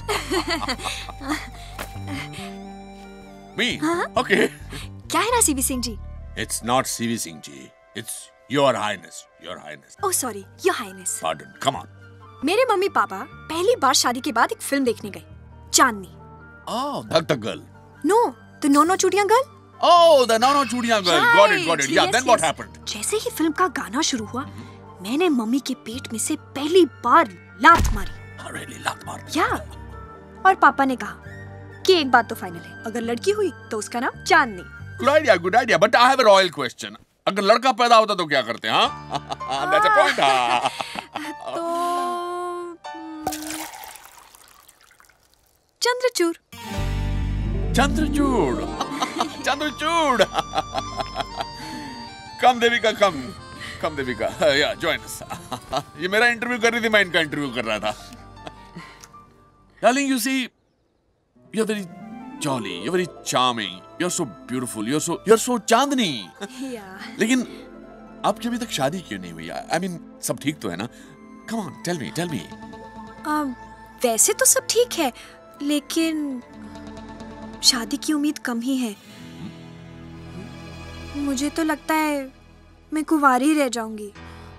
Me? Okay. क्या है ना CV Singh ji? It's not CV Singh ji. It's Your Highness. Your Highness. Oh sorry, Your Highness. Pardon. Come on. मेरे mummy papa पहली बार शादी के बाद एक फिल्म देखने गए, चांदनी। Oh, Dhak Dhak Girl. No, the No Chudiyan Girl. Oh, the No Chudiyan Girl. Got it. Yeah, then what happened? जैसे ही film का गाना शुरू हुआ, मैंने मम्मी के पेट में से पहली बार लात मारी। Really, लात मार? या। और पापा ने कहा कि एक बात तो फाइनल है, अगर लड़की हुई तो उसका नाम Chandni, good idea, but I have a royal question. अगर लड़का पैदा होता तो क्या करते हैं? हाँ, that's a point. Chandrachud. Chandrachud, Chandrachud. Come Devika, come Devika, या जॉइन अस। ये मेरा इंटरव्यू कर रही थी, मैं इनका इंटरव्यू कर रहा था। Darling, you see, you are very jolly, you are very charming, you are so beautiful, you are so Chandni. लेकिन आपकी अभी तक शादी क्यों नहीं हुई? आई मीन, सब ठीक तो है ना? Come on, tell me. वैसे तो सब ठीक है, लेकिन शादी की उम्मीद कम ही है। मुझे तो लगता है मैं कुंवारी रह जाऊंगी।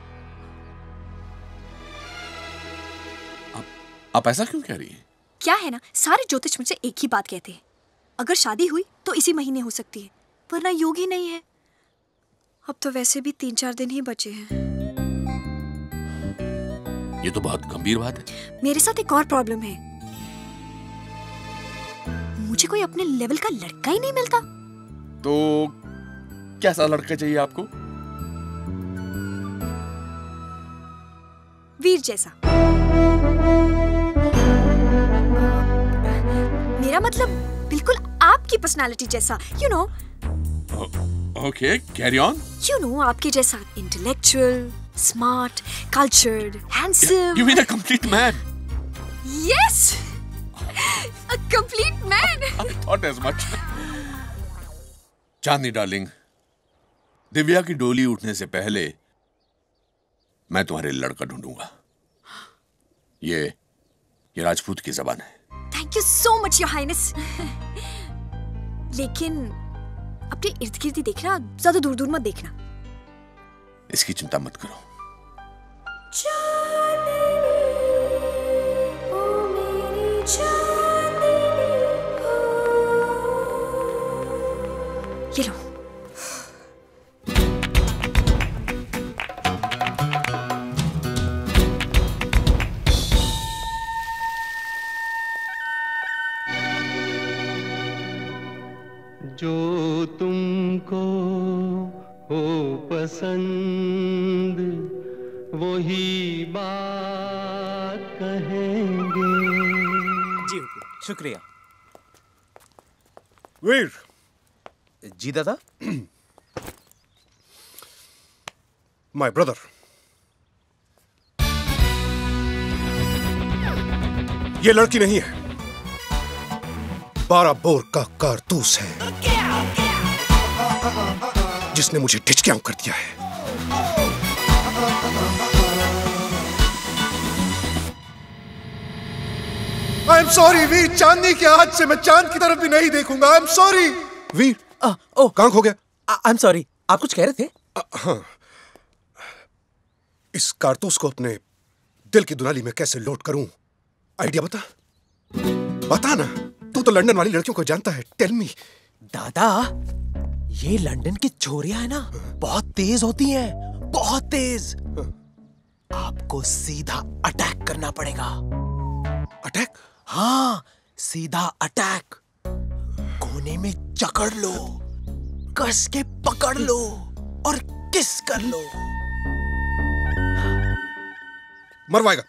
आप ऐसा क्यों कह रही हैं? क्या है ना, सारे ज्योतिष मुझसे एक ही बात कहते हैं, अगर शादी हुई तो इसी महीने हो सकती है, वरना योग ही नहीं है। अब तो वैसे भी 3-4 दिन ही बचे हैं। ये तो बहुत गंभीर बात है। मेरे साथ एक और प्रॉब्लम है, मुझे कोई अपने लेवल का लड़का ही नहीं मिलता। तो कैसा लड़का चाहिए आपको? वीर जैसा। मेरा मतलब बिल्कुल आपकी पर्सनालिटी जैसा, you know. Okay, carry on. You know, आपके जैसा intellectual, smart, cultured, handsome. You mean a complete man? Yes, a complete man. I thought as much. Chandni darling, Divya की डोली उठने से पहले मैं तुम्हारे लड़का ढूंढूंगा। ये राजपूत की जबान है। Thank you so much your highness. लेकिन अपने इर्द गिर्द ही देखना, ज्यादा दूर दूर मत देखना। इसकी चिंता मत करो। ये लो। जो तुमको हो पसंद वही बात कहेंगे। जी शुक्रिया। वीर। जी दादा। माय ब्रदर, ये लड़की नहीं है, 12 बोर का कारतूस है जिसने मुझे ढिचकियां कर दिया है। आई एम सॉरी वीर, चांदनी के हाथ से मैं चांद की तरफ भी नहीं देखूंगा। I am sorry Veer. कहां खो गया? आई एम सॉरी, आप कुछ कह रहे थे? हाँ, इस कारतूस को अपने दिल की दुनाली में कैसे लोड करूं, आइडिया बता ना। तू तो लंदन वाली लड़कियों को जानता है, टेल मी। दादा, ये लंदन की छोरियां है ना, बहुत तेज होती हैं, बहुत तेज। आपको सीधा अटैक करना पड़ेगा। अटैक? हाँ, सीधा अटैक। कोने में जकड़ लो, कस के पकड़ लो और किस कर लो। मरवाएगा।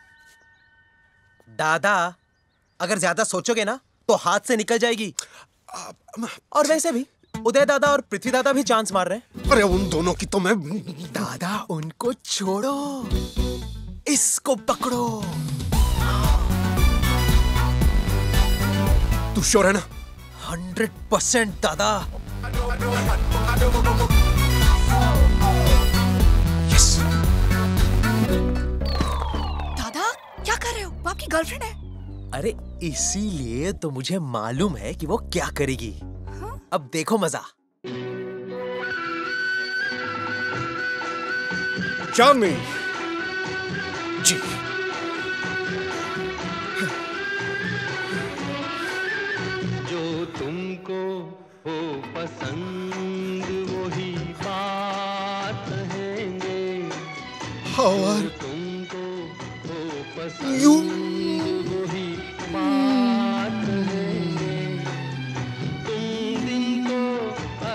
दादा, अगर ज्यादा सोचोगे ना तो हाथ से निकल जाएगी। और वैसे भी उदय दादा और पृथ्वी दादा भी चांस मार रहे हैं। अरे उन दोनों की तो मैं। दादा, उनको छोड़ो, इसको पकड़ो। तू श्योर है ना? 100% दादा। यस। दादा, क्या कर रहे हो? वो आपकी गर्लफ्रेंड है। अरे इसीलिए तो मुझे मालूम है कि वो क्या करेगी। अब देखो मजा। चांदनी जी, जो तुमको हो पसंद वही बात कहेंगे। और तुमको हो पसंद वही बात कहेंगे। तुम दिन को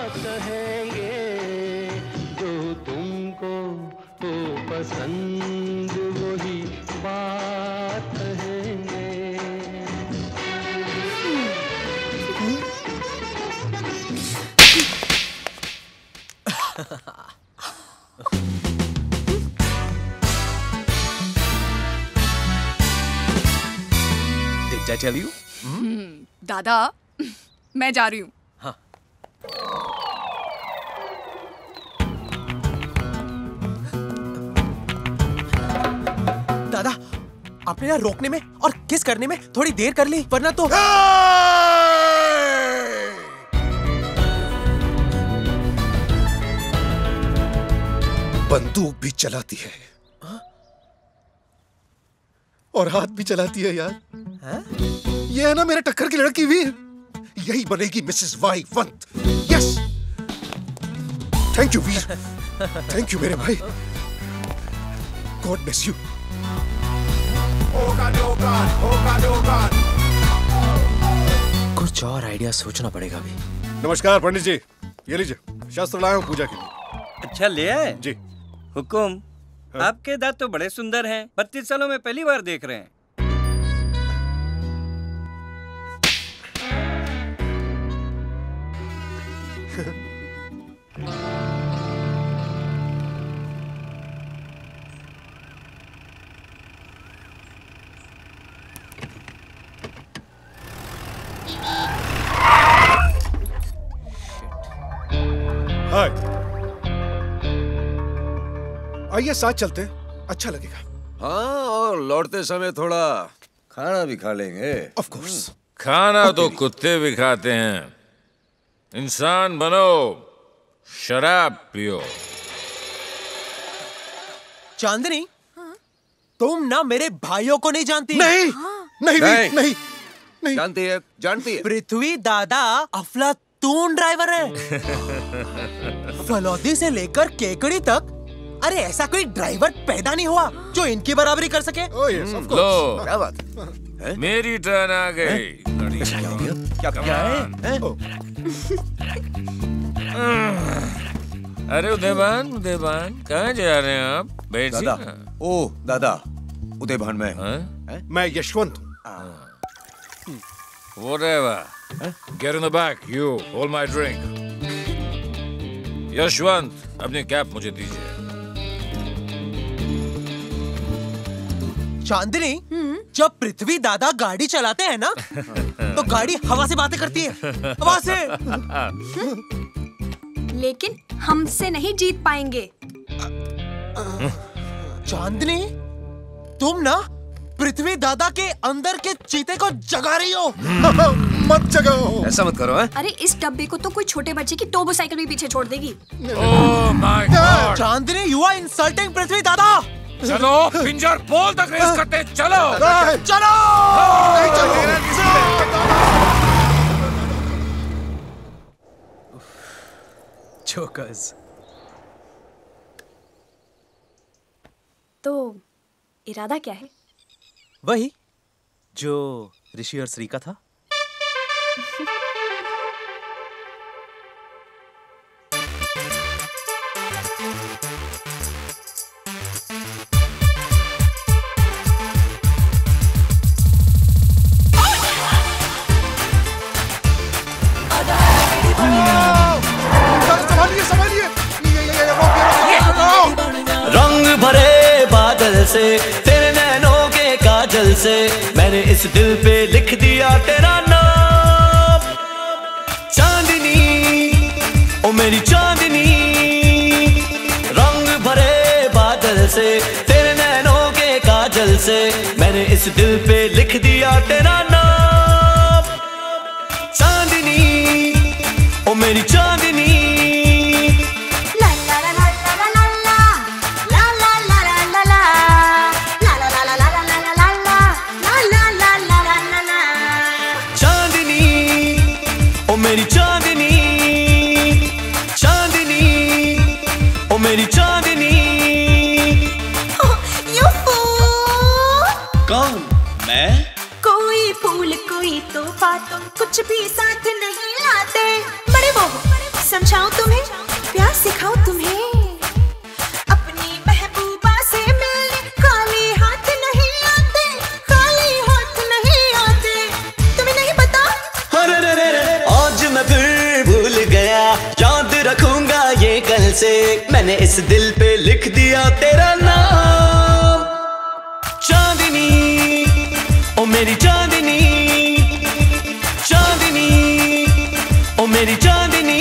कहेंगे, जो तुमको हो पसंद वही बात कहेंगे। Did I tell you? दादा मैं जा रही हूँ। हाँ। दादा आपने ना रोकने में और किस करने में थोड़ी देर कर ली, वरना तो बंदूक भी चलाती है और हाथ भी चलाती है यार। ये है ना मेरे टक्कर की लड़की वीर, यही बनेगी मिसेस वाई वंत। Yes, thank you Veer, thank you मेरे भाई, गॉड ब्लेस यू। कुछ और आइडिया सोचना पड़ेगा अभी। नमस्कार पंडित जी, ये लीजिए शास्त्र लाया हूँ पूजा के लिए। अच्छा ले आए? जी। हुकुम। आपके दांत तो बड़े सुंदर हैं, 32 सालों में पहली बार देख रहे हैं। हाय, आइए साथ चलते हैं, अच्छा लगेगा। हाँ, और लौटते समय थोड़ा खाना भी खा लेंगे। Of course. खाना तो कुत्ते भी खाते हैं, इंसान बनो, शराब पियो। चांदनी, तुम ना मेरे भाइयों को नहीं जानती। नहीं, नहीं। जानती है, जानती है। पृथ्वी दादा अफलातून ड्राइवर है। फलौदी से लेकर केकड़ी तक, अरे ऐसा कोई ड्राइवर पैदा नहीं हुआ जो इनकी बराबरी कर सके। लो, क्या बात है? मेरी टर्न आ गई। क्या है? अरे उदयभान कहाँ जा रहे हैं आप? बैठिए दादा, ना। ओ दादा, उदयभान मैं यशवंत हूँ। Whatever. Get in the back, you. Hold my drink. Yashwant, अपनी कैप मुझे दीजिए। चांदनी, जब पृथ्वी दादा गाड़ी चलाते हैं ना, तो गाड़ी हवा से बातें करती है, हवा से। लेकिन हमसे नहीं जीत पाएंगे। चांदनी, तुम ना पृथ्वी दादा के अंदर के चीते को जगा रही हो। मत जगाओ। ऐसा मत करो। अरे इस डब्बे को तो कोई छोटे बच्चे की टोबो साइकिल भी पीछे छोड़ देगी। Oh my God! Chandni, you are insulting Prithvi दादा। चलो, पिंजर पोल तक रेस करते हैं, चलो। चलो। चोकर्स। तो इरादा क्या है? वही जो ऋषि और श्री का था। रंग भरे बादल से, तेरे नैनों के काजल से, मैंने इस दिल पे लिख दिया तेरा नाम। चांदनी, ओ मेरी चांदनी, रंग भरे बादल से, तेरे नैनों के काजल से, मैंने इस दिल पे लिख दिया तेरा नाम। चांदनी, ओ मेरी चांदनी। मेरी चांदनी, चांदनी, ओ मेरी चांदनी। कौन? मैं? कोई फूल कोई तोहफा, तुम कुछ भी साथ नहीं लाते। बड़े वो समझाऊं तुम्हें, प्यार सिखाऊं तुम्हें, अपनी महबूबा से मिलने खाली हाथ नहीं आते, खाली हाथ नहीं आते, तुम्हें नहीं पता? अरे आज मैं फिर भूल गया, याद रखूंगा ये कल से, मैंने इस दिल पे लिख दिया तेरा नाम। चांदनी ओ मेरी चांदनी, चांदनी ओ मेरी चांदनी,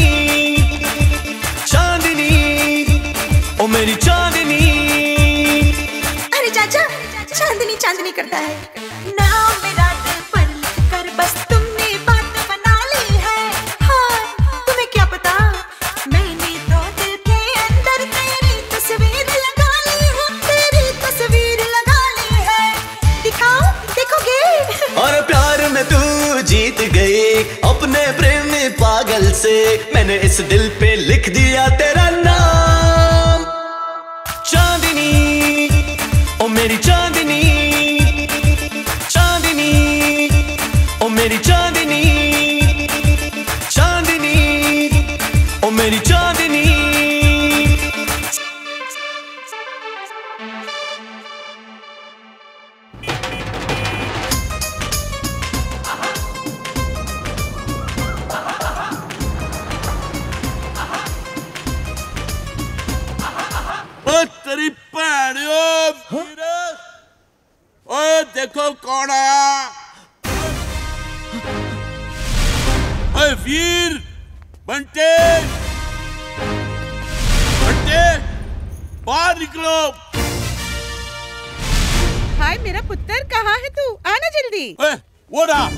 चांदनी ओ मेरी चांदनी। अरे चाचा, चांदनी चांदनी करता है। नाम मेरा दिल पर लिख कर बस तुमने बात बना ली है। हाँ, तुम्हें क्या पता, मैंने तो दिल के अंदर तेरी तस्वीर लगा ली है, तेरी तस्वीर लगा ली है। दिखाओ, देखोगे? और प्यार में तू जीत गई अपने प्रेमी पागल से, मैंने इस दिल पे लिख दिया तेरा नाम। चांदनी ओ मेरी चांदनी, चांदनी ओ मेरी चांदनी, चांदनी ओ मेरी चांदनी। तेरी ओए देखो कौन आया। ओए वीर, बंटे, बंटे बाहर निकलो। हाय मेरा पुत्र, कहाँ है तू? आना जल्दी। ओए वो रहा।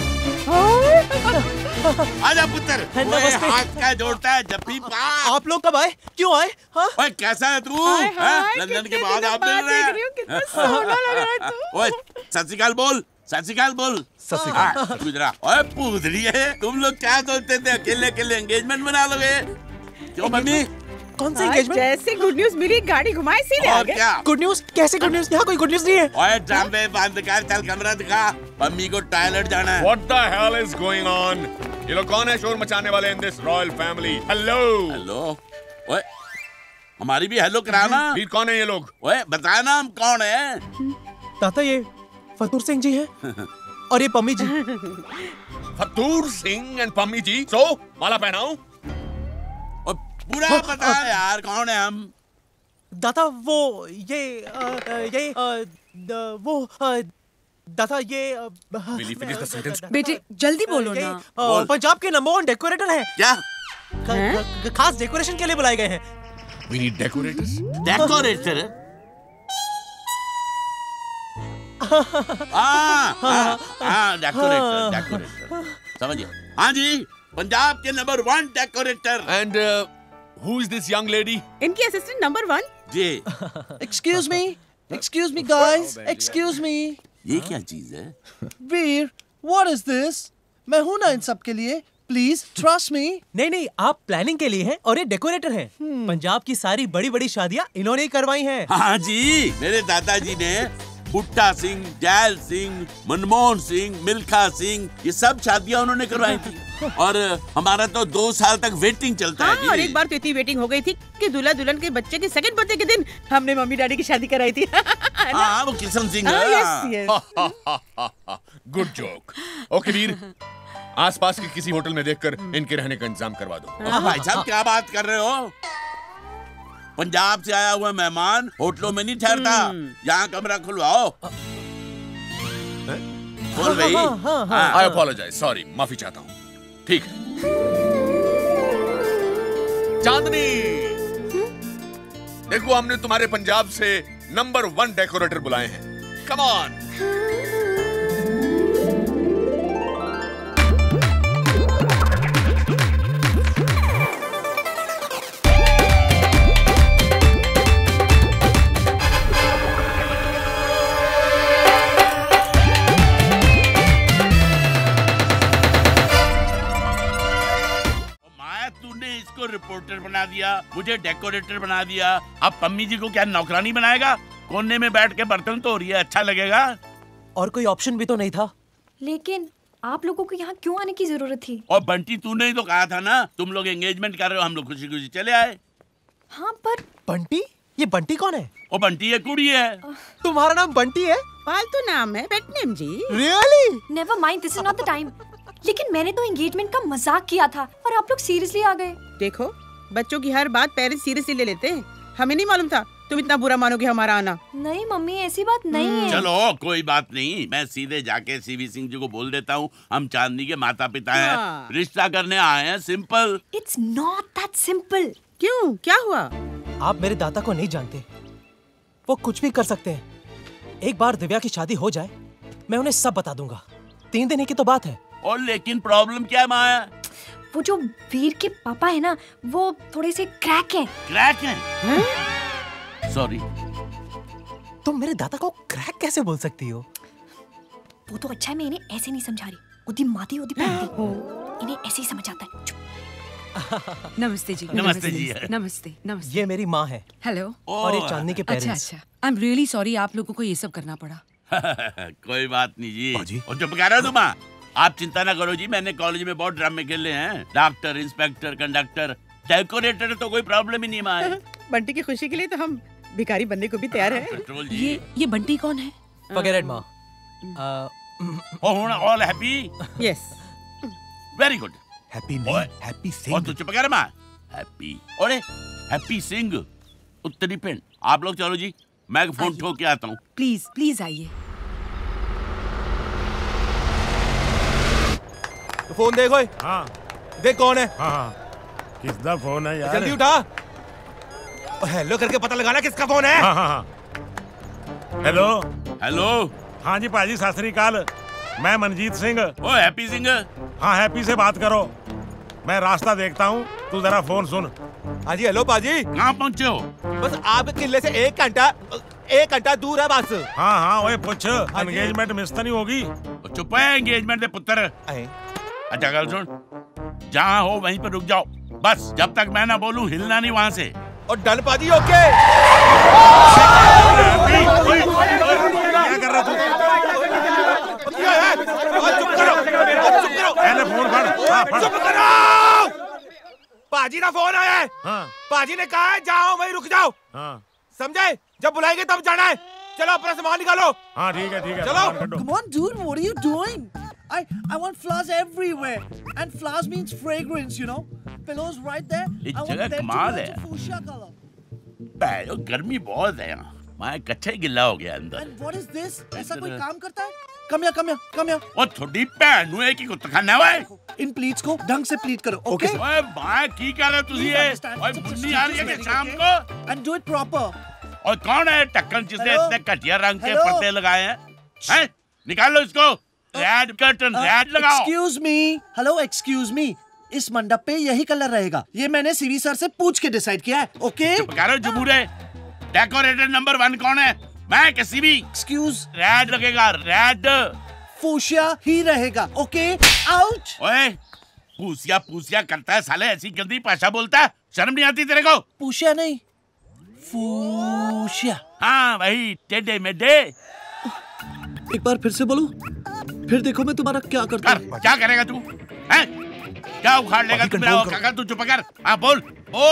आजा पुत्र। ओए हाथ क्या जोड़ता है जब भी आप लोग कब आए? क्यों आए? हाँ? ओए कैसा है तू? लंदन के बाद आप मिल रहे हैं। सोना लग रहा है तू। ओए सत श्री अकाल बोल, सत श्री अकाल बोल। सत श्री अकाल। गुजरा। ओए पूछ रही है, तुम लोग क्या सोचते थे अकेले अकेले एंगेजमेंट बना लोगे? क्यों मम्मी? कौन सा एंगेजमेंट? जैसे गुड न्यूज मिली गाड़ी घुमाई सीधे आ गए। क्या गुड न्यूज? कैसे गुड न्यूज? यहाँ कोई गुड न्यूज नहीं है। ओए ड्रामे बंद कर, चल कमरा दिखा, मम्मी को टॉयलेट जाना है। What the hell is going on? ये लोग कौन है शोर मचाने वाले in this royal family? Hello. Hello. ओए हमारी भी हेलो कराना। वीर कौन है ये लोग? ओए बताया ना हम कौन है। ताता ये फतूर सिंह जी हैं और ये पम्मी जी। फतूर सिंह एंड पम्मी जी। सो माला पहनाऊं? पूरा पता है यार कौन है हम। दाता वो दाता ये Will you finish the sentence? बेटे जल्दी बोलो ना। पंजाब के नंबर 1 डेकोरेटर हैं। क्या? खास डेकोरेशन के लिए बुलाए गए हैं। We need decorators. Decorator? Decorator समझिए। हाँ जी, पंजाब के number 1 decorator. And who is this young lady? इनकी असिस्टेंट नंबर 1 जी। Excuse me guys, excuse me। ये क्या चीज है? वीर, what is this? मैं हूं ना इन सब के लिए, प्लीज ट्रस्ट मी। नहीं, आप प्लानिंग के लिए हैं और ये डेकोरेटर हैं। पंजाब की सारी बड़ी बड़ी शादियां इन्होंने ही करवाई हैं। हाँ जी, मेरे दादाजी ने बुट्टा सिंह, जैल सिंह, मनमोहन सिंह, मिल्खा सिंह, ये सब शादियां उन्होंने करवाई थी। और हमारा तो 2 साल तक वेटिंग चलता है जी। और एक बार तो इतनी वेटिंग हो गई थी कि दूल्हा दुल्हन के बच्चे के सेकंड बर्थडे के दिन हमने मम्मी डैडी की शादी कराई थी। हाँ, वो Kishan Singh. Good joke. Okay Veer, आसपास के किसी होटल में देखकर इनके रहने का इंतजाम करवा दो। भाई साहब क्या बात कर रहे हो? पंजाब से आया हुआ मेहमान होटलों में नहीं ठहरता, यहाँ कमरा खुलवाओ। खोल भाई। आई अपोलोजाइज, सॉरी, माफी चाहता हूँ। ठीक है। चांदनी, देखो हमने तुम्हारे पंजाब से नंबर 1 डेकोरेटर बुलाए हैं। Come on. रिपोर्टर बना दिया, मुझे डेकोरेटर बना दिया, अब पम्मी जी को क्या नौकरानी बनाएगा? कोने में बैठ के बर्तन धो रही है, अच्छा लगेगा? और कोई ऑप्शन भी तो नहीं था। लेकिन आप लोगों को यहाँ क्यों आने की जरूरत थी? और बंटी तूने ही तो कहा था ना तुम लोग एंगेजमेंट कर रहे हो, हम लोग खुशी खुशी चले आए। हाँ पर बंटी? ये बंटी कौन है? वो बंटी है, कुड़ी है। तुम्हारा नाम बंटी है? फालतू नाम है, पेट नेम जी। Really? Never mind, this is not the time. लेकिन मैंने तो एंगेजमेंट का मजाक किया था और आप लोग सीरियसली आ गए। देखो बच्चों की हर बात पेरेंट्स सीरियसली ले लेते हैं। हमें नहीं मालूम था तुम इतना बुरा मानोगे हमारा आना। नहीं मम्मी, ऐसी बात नहीं है। चलो कोई बात नहीं, मैं सीधे जाके सीवी सिंह जी को बोल देता हूँ हम चांदनी के माता पिता हैं, रिश्ता करने आए हैं, simple. It's not that simple. क्यों, क्या हुआ? आप मेरे दादा को नहीं जानते, वो कुछ भी कर सकते हैं। एक बार दिव्या की शादी हो जाए मैं उन्हें सब बता दूंगा। 3 दिन की तो बात है। और लेकिन प्रॉब्लम क्या है माया? वो जो वीर के पापा है ना, वो थोड़े से क्रैक हैं। क्रैक हैं? सॉरी। तुम मेरे दादा को क्रैक कैसे बोल सकती हो? वो तो अच्छा है, मैं इन्हें ऐसे नहीं समझा रही। उदी माती उदी पहनती, इन्हें ऐसे ही समझ आता है। नमस्ते जी। नमस्ते जी। नमस्ते नमस्ते। ये मेरी माँ है। हेलो। और ये चांदनी के पेरेंट्स। अच्छा अच्छा, आई एम रियली सॉरी आप लोगों को ये सब करना पड़ा। कोई बात नहीं जी। और चुप कर रहे हो तुम? आप चिंता ना करो जी, मैंने कॉलेज में बहुत ड्रामे खेले हैं। डॉक्टर, इंस्पेक्टर, कंडक्टर, डेकोरेटर, तो कोई प्रॉब्लम ही नहीं माए। बंटी की खुशी के लिए तो हम भिखारी बनने को भी तैयार है। ये बंटी कौन है? Forget it, माँ। All happy? Yes. Very good. Happy नहीं, हैप्पी सिंह। और तू चुप कर माँ। हैप्पी, अरे हैप्पी सिंह उत्तरी पिंड। आप लोग चलो जी, मैं फोन ठोक के आता हूँ। प्लीज प्लीज आइए। फोन देखो। हाँ देख कौन है। हाँ किसका फोन है यार? जल्दी उठा। हेलो करके पता लगाना किसका फोन है। हाँ हाँ हाँ। Hello hello. हाँ जी पाजी, सत श्री अकाल। मैं मनजीत सिंह। ओ हैप्पी सिंह। हाँ हैप्पी से बात करो, मैं रास्ता देखता हूँ, तू जरा फोन सुन। हाँ जी हेलो पाजी। कहाँ पहुँचे हो? बस आपके किले से 1 घंटा दूर है बस। हाँ हाँ वही पूछ, एंगेजमेंट मिस तो नहीं होगी? चुप है एंगेजमेंट दे पुत्र। अच्छा गल सुन, जहाँ हो वहीं पर रुक जाओ बस, जब तक मैं ना बोलूं हिलना नहीं वहाँ से। और डन पाजी ओके। क्या कर रहा तू? चुप करो। फोन फड़। चुप करो। पाजी ना फोन आया है। हाँ। पाजी ने कहा है जाओ वहीं रुक जाओ। हाँ। समझे? जब बुलाएंगे तब जाना है। चलो अपना सामान निकालो। हाँ ठीक है चलो। Come on, dude, what are you doing? I want flowers everywhere, and flowers means fragrance, you know. Pillows right there. इस I want जगह them to कमाल match है। a fuchsia color. बैलो, गर्मी बहुत है यहाँ, मैं कच्चा ही गिल्ला हो गया अंदर। And what is this? ऐसा कोई काम करता है? Come here. और थोड़ी पहनू है कि कुछ खाना है? इन प्लीट्स को ढंग से प्लीट करो, okay? ओए भाई की कर रहे हो तुझे ये? ओए बुन्नी आ रही है कि शाम को? And do it proper. और कौन है टक्कन जिसने Hello? इतने घटिया रंग के Hello? पर्दे लगाए हैं? हैं? निकाल लो इसको। रेड कर्टन, रेड लगाओ। Excuse me. इस मंडप पे यही कलर रहेगा। ये मैंने सीवी सर से पूछ के डिसाइड किया है, ओके? चुप करो जुबूरे। डेकोरेटर नंबर 1 कौन है? मैं किसी भी। Excuse. रेड लगेगा, रेड। फूशिया ही रहेगा, ओके? आउट। ओए, पूसिया करता है साले, ऐसी गंदी भाषा बोलता है, शर्म नहीं आती तेरे को? पूशिया नहीं, फूशिया। हाँ वही, टेढ़े मेढ़े। एक बार फिर से बोलो, फिर देखो मैं तुम्हारा क्या करता हूँ। क्या करेगा तू? हैं? क्या उखाड़ लेगा तू मेरा काका? तू चुप कर। हाँ बोल।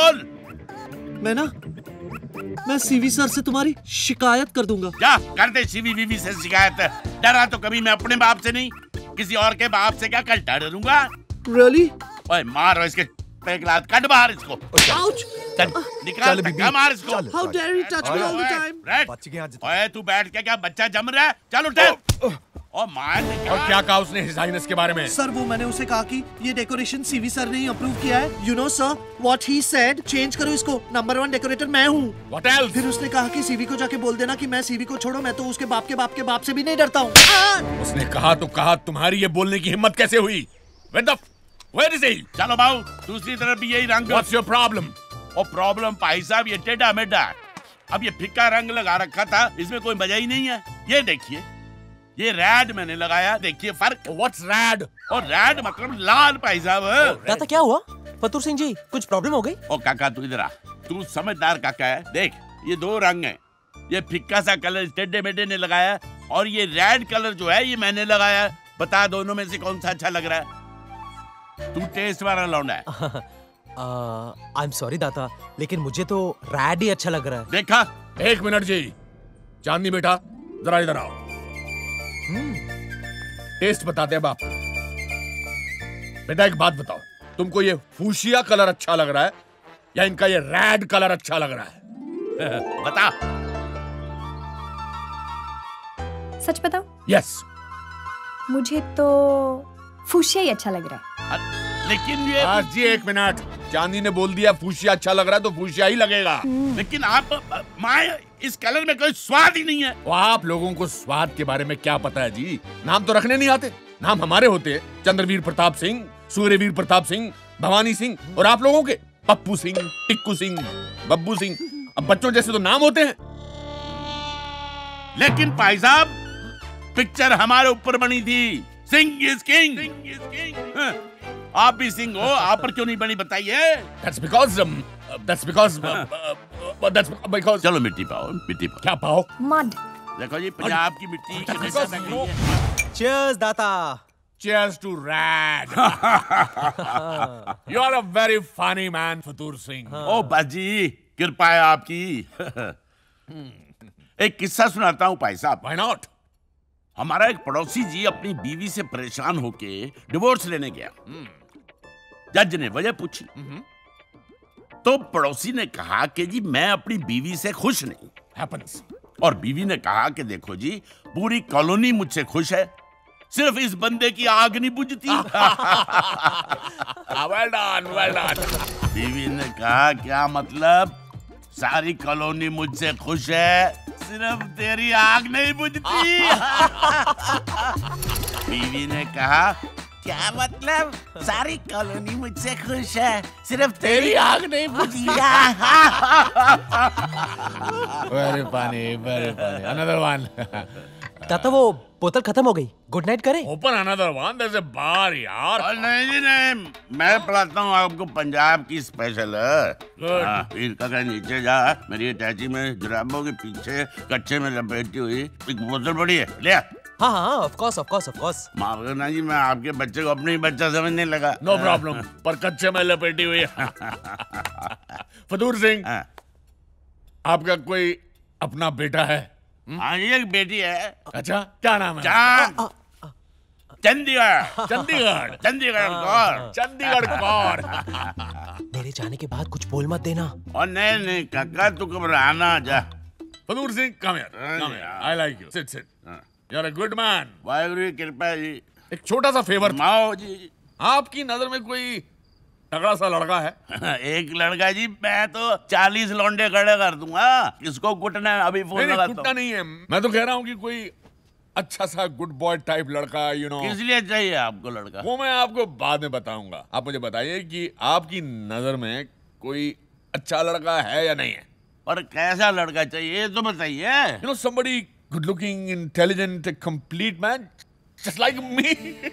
मैं सीवी सर से तुम्हारी शिकायत कर दूंगा। जा कर दे सीवी वीवी से शिकायत। डरा तो कभी मैं अपने बाप से नहीं, किसी और के बाप से क्या कल डरूंगा? Really? ओए मारो इसके पे गिलास, कट बाहर इसको। Ouch! निकाल धक्का मार इसको। How dare you touch me all the time? ओए तू बैठ के क्या बच्चा जम रहा है? चल उठ। और मार ने क्या कहा उसने हिज हाइनेस के बारे में? सर वो मैंने उसे कहा कि ये डेकोरेशन सीवी सर ने ही अप्रूव किया है। You know sir, what he said, change करो इसको, नंबर 1 डेकोरेटर मैं हूँ। What else? फिर उसने कहा कि सीवी को जाके बोल देना कि मैं सीवी को छोड़ो, मैं तो उसके बाप के बाप से भी नहीं डरता हूँ। उसने कहा तो कहा, तुम्हारी ये बोलने की हिम्मत कैसे हुई? Where is he? चलो बाबू, दूसरी तरफ भी यही रंग। What's your problem? और प्रॉब्लम भाई साहब ये टेढ़ा मेढ़ा। अब ये फिक्का रंग लगा रखा था, इसमें कोई मजा ही नहीं है। ये देखिए, ये रेड मैंने लगाया, देखिए फर्क। What's red? और रेड मतलब लाल भाई साहब। दादा क्या हुआ? फतूर सिंह जी कुछ प्रॉब्लम हो गई? ओ काका तू इधर आ, तू समझदार काका है। देख ये 2 रंग हैं, ये फिक्का सा कलर टेढ़े मेढ़े ने लगाया और ये रेड कलर जो है ये मैंने लगाया। बता दोनों में से कौन सा अच्छा लग रहा है? तू टेस्ट वाला लौंडा है। आई एम सॉरी दाता, लेकिन मुझे तो रैड ही अच्छा लग रहा है। देखा? एक मिनट जी, चांदनी बेटा जरा इधर आओ। टेस्ट बताते हैं बाप। बेटा एक बात बताओ, तुमको ये फूशिया कलर अच्छा लग रहा है या इनका ये रेड कलर अच्छा लग रहा है? बता। सच बताओ? यस। मुझे तो फूशिया ही अच्छा लग रहा है। लेकिन ये जी एक मिनट, चांदी ने बोल दिया फूशिया अच्छा लग रहा है तो फूशिया ही लगेगा। लेकिन आप माँ, इस कलर में कोई स्वाद ही नहीं है। तो आप लोगों को स्वाद के बारे में क्या पता है जी? नाम तो रखने नहीं आते। नाम हमारे होते हैं, चंद्रवीर प्रताप सिंह, सूर्यवीर प्रताप सिंह, भवानी सिंह, और आप लोगों के पप्पू सिंह, टिक्कू सिंह, बब्बू सिंह। अब बच्चों जैसे तो नाम होते हैं। लेकिन भाई साहब, पिक्चर हमारे ऊपर बनी थी, सिंह इज किंग। आप भी सिंह हो, आप पर क्यों नहीं बनी बताइए? That's because चलो मिट्टी पाओ, मिट्टी पाओ। क्या पाओ? मड। देखो जी, पंजाब की मिट्टी। Cheers दाता। Cheers to Rad. You are a very funny man, फतूर Singh. ओ बाजी, कृपा है आपकी। एक किस्सा सुनाता हूँ भाई साहब। Why not? हमारा एक पड़ोसी जी अपनी बीवी से परेशान होके डिवोर्स लेने गया। जज ने वजह पूछी तो पड़ोसी ने कहा कि जी मैं अपनी बीवी से खुश नहीं। Happens. और बीवी ने कहा कि देखो जी, पूरी कॉलोनी मुझसे खुश है, सिर्फ इस बंदे की आग नहीं बुझती। Well done, well done. बीवी ने कहा क्या मतलब? सारी कॉलोनी मुझसे खुश है, सिर्फ तेरी आग नहीं बुझती। बीवी ने कहा क्या मतलब? सारी कॉलोनी मुझसे खुश है, सिर्फ तेरी आग नहीं बुझी। Very funny, very funny. Another one. दाता वो बोतल खत्म हो गई, गुड नाइट करें? Open another one. There's a bar यार। नहीं जी नहीं, मैं पिलाता हूँ आपको पंजाब की स्पेशल है। फिर कहीं नीचे जा, मेरी अटैची में जुराबों के पीछे कच्चे में लपेटी हुई एक बोतल पड़ी है, ले आ। हाँ हाँ, ऑफ कोर्स। माफ करना जी, मैं आपके बच्चे को अपने ही बच्चा समझने लगा। नो प्रॉब्लम, पर कच्चे में लपेटी हुई है। फतूर सिंह, आपका कोई अपना बेटा है? हाँ, एक बेटी है। अच्छा, क्या नाम है? चंडीगढ़ कौर। मेरे जाने के बाद कुछ बोल मत देना। और नहीं काका, तू घबराना जा। फतूर Singh, come here. I like you. Sit. You're a good man. Waheguru की कृपा जी। एक छोटा सा फेवर माओ जी, आपकी नजर में कोई तगड़ा सा लड़का है? एक लड़का जी, मैं तो 40 लौंडे खड़े कर दूंगा। किसको कुटना है? अभी फोन लगाता हूं। कुटना नहीं है, मैं तो कह रहा हूँ कि कोई अच्छा सा गुड बॉय टाइप लड़का, you know। किस लिए चाहिए आपको लड़का? वो मैं आपको बाद में बताऊंगा। आप मुझे बताइए कि आपकी नजर में कोई अच्छा लड़का है या नहीं है? और कैसा लड़का चाहिए तो बताइए। You know, somebody good looking, intelligent, a complete man, just like me.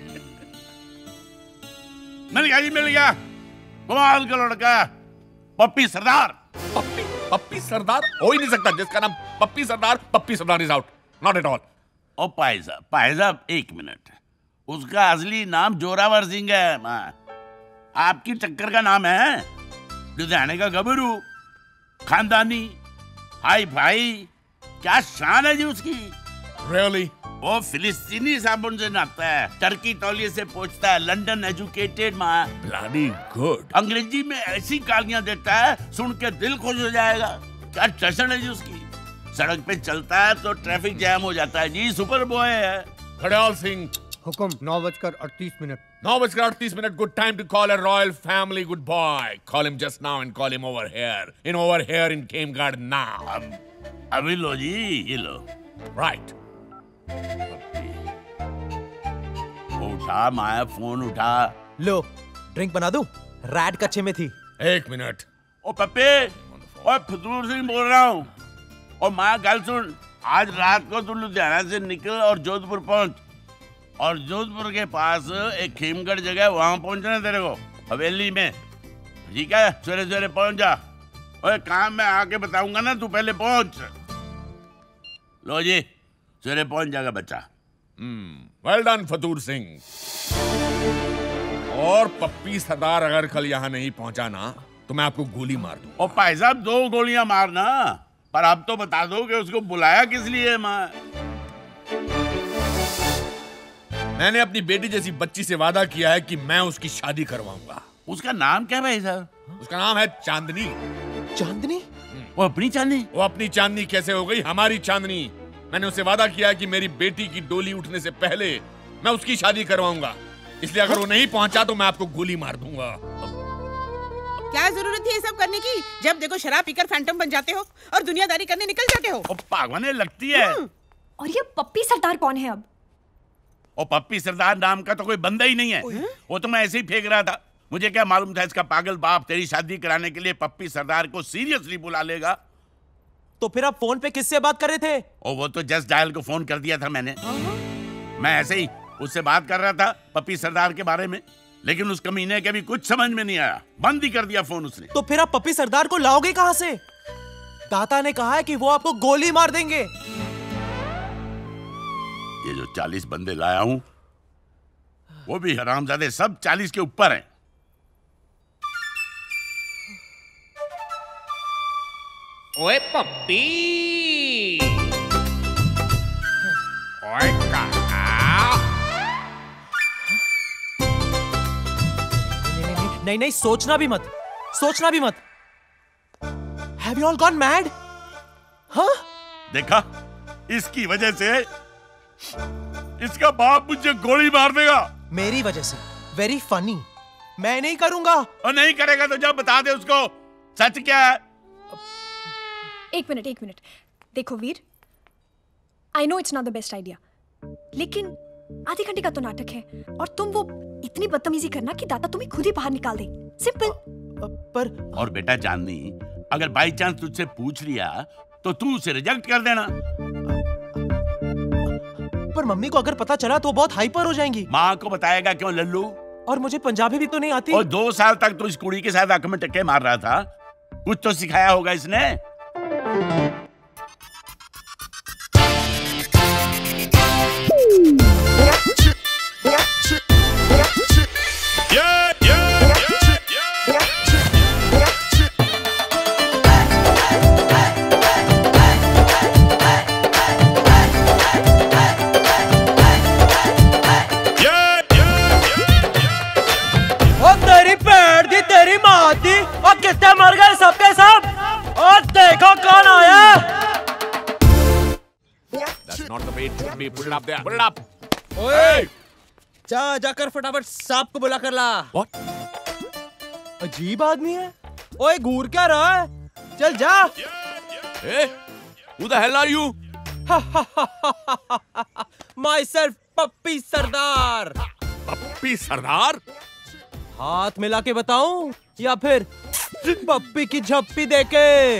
मिल गया कमाल का लड़का, पप्पी सरदार। पप्पी सरदार हो ही नहीं सकता जिसका नाम Pappi Sardar is out, not at all. ओ भाई साहब एक मिनट, उसका असली नाम जोरावर सिंह है। आपकी टक्कर का नाम है लुधियाने का गबरू, खानदानी, हाई भाई, क्या शान है जी उसकी। Really? वो फिलिस्तीनी साबुन से नहाता है, टर्की तौलिए से पोंछता है, लंदन एजुकेटेड माँ। Bloody good. अंग्रेजी में ऐसी गालियां देता है, सुन के दिल खुश हो जाएगा। क्या टशन है जी उसकी। सड़क पे चलता है तो ट्रैफिक जैम हो जाता है जी, सुपर बॉय है। खड़याल सिंह, हुक्म 9:38। 9:38, good time to call a royal family good boy. Call him just now and call him over here in Game Garden now. अभी लो जी, ये लो। Right. उठा माया, फोन उठा। लो, ड्रिंक बना दूं? रैड कच्चे में थी। एक मिनट। ओ पप्पे, ओए फतूर सिंह बोल रहा हूँ। और माँ गल सुन, आज रात को तू लुधियाना से निकल और जोधपुर पहुंच, और जोधपुर के पास एक खेमगढ़ जगह, वहां पहुंचना तेरे को, हवेली में। ठीक है, सवेरे सवेरे पहुंच जा। ओए काम में आके बताऊंगा ना, तू पहले पहुंच। लो जी, सवेरे पहुंच जाएगा बच्चा। Well done Fatur Singh. और पप्पी सरदार अगर कल यहाँ नहीं पहुंचा ना तो मैं आपको गोली मार दूं। और भाई साहब 2 गोलियां मारना, पर अब तो बता दो कि उसको बुलाया किस लिए। मैंने अपनी बेटी जैसी बच्ची से वादा किया है कि मैं उसकी शादी करवाऊंगा। उसका नाम क्या है भाई साहब? उसका नाम है चांदनी। चांदनी? वो अपनी चांदनी? वो अपनी चांदनी कैसे हो गई हमारी चांदनी? मैंने उससे वादा किया है कि मेरी बेटी की डोली उठने से पहले मैं उसकी शादी करवाऊंगा, इसलिए अगर वो नहीं पहुंचा तो मैं आपको गोली मार दूंगा। क्या जरूरत थी ये सब करने की? जब देखो शराब पीकर फैंटम बन जाते हो और दुनियादारी करने निकल जाते हो। पागल लगती है। और ये पप्पी सरदार कौन है अब? और पप्पी सरदार नाम का तो कोई बंदा ही नहीं है। वो तो मैं ऐसे ही फेंक रहा था। मुझे क्या मालूम था इसका पागल बाप तेरी शादी कराने के लिए पप्पी सरदार को सीरियसली बुला लेगा। तो फिर आप फोन पे किससे बात कर रहे थे? और वो तो जस्ट डायल को फोन कर दिया था मैंने। मैं ऐसे ही उससे बात कर रहा था पप्पी सरदार के बारे में, लेकिन उस कमीने के भी कुछ समझ में नहीं आया, बंद ही कर दिया फोन उसने। तो फिर आप पप्पी सरदार को लाओगे कहां से? दाता ने कहा है कि वो आपको गोली मार देंगे। ये जो 40 बंदे लाया हूं वो भी हरामजादे सब 40 के ऊपर हैं। ओए पप्पी, ओए काका। नहीं नहीं, सोचना भी मत, सोचना भी मत। Have you all gone mad? हाँ? देखा, इसकी वजह से इसका बाप मुझे गोली मार देगा। मेरी वजह से? Very funny. मैं नहीं करूंगा। और नहीं करेगा तो जब बता दे उसको सच क्या है। एक मिनट। देखो Veer, I know it's not the best idea, लेकिन आधे घंटे का तो नाटक है और तुम वो इतनी बदतमीजी करना कि दाता तुम्हें खुद ही बाहर निकाल दे। सिंपल। पर और बेटा चांदनी, अगर बाई चांस तुझसे पूछ लिया तो तू उसे रिजेक्ट कर देना। पर मम्मी को अगर पता चला तो बहुत हाइपर हो जाएंगी। माँ को बताएगा क्यों लल्लू? और मुझे पंजाबी भी तो नहीं आती। और 2 साल तक तो इस कुड़ी के साथ आंख में टक्के मार रहा था, कुछ तो सिखाया होगा इसने। तेरी माँ दी और कितने मर गए सबके सब। और देखो कौन आया। That's not the way it should be. Put it up there. Put it up. ओए, जाकर फटाफट सांप को बुला कर ला। What? अजीब आदमी है। ओए घूर क्या रहा है? चल जा। Hey, who the hell are you? Myself, पप्पी सरदार। पप्पी सरदार? हाथ मिला के बताऊं या फिर पप्पी की झप्पी देके?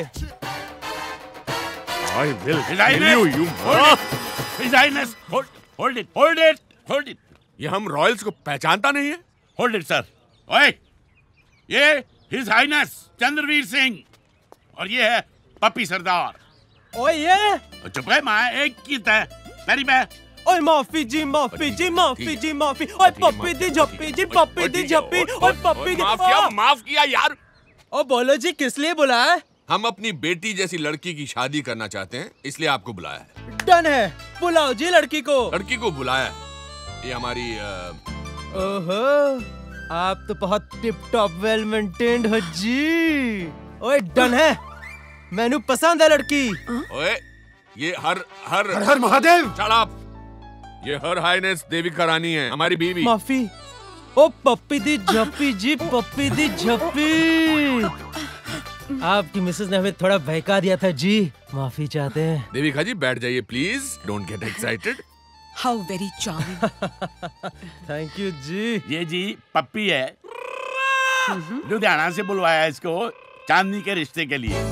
I will kill you, you His Highness, hold it. ये हम रॉयल्स को पहचानता नहीं है? Hold it, sir. ओए, ये His Highness चंद्रवीर सिंह और ये है पप्पी सरदार। ओए ये? चुप है माँ, एक की है मेरी मैं। ओए माफी जी। ओए पप्पी दी झप्पी जी, पप्पी दी झप्पी। ओए पप्पी दी। माफ किया यार। ओ बोलो जी, किस लिए बुलाया? हम अपनी बेटी जैसी लड़की की शादी करना चाहते हैं, इसलिए आपको बुलाया है। डन है, बुलाओ जी लड़की को। लड़की को बुलाया है। ये हमारी ओहो, आप तो बहुत टिप टॉप वेल मेंटेन्ड हो जी। ओए डन है, मैनू पसंद है लड़की। ओए, ये हर महादेव। Shut up. ये हर हाइनेस देविका रानी है, हमारी बीवी। माफी। ओ पप्पी दी झप्पी जी, पप्पी दी झप्पी। आपकी मिसेस ने हमें थोड़ा बहका दिया था जी, माफी चाहते हैं। देविका जी बैठ जाइए please, don't get excited. How very charming. Thank you जी। ये जी पप्पी है, लुधियाना से बुलवाया इसको चांदनी के रिश्ते के लिए।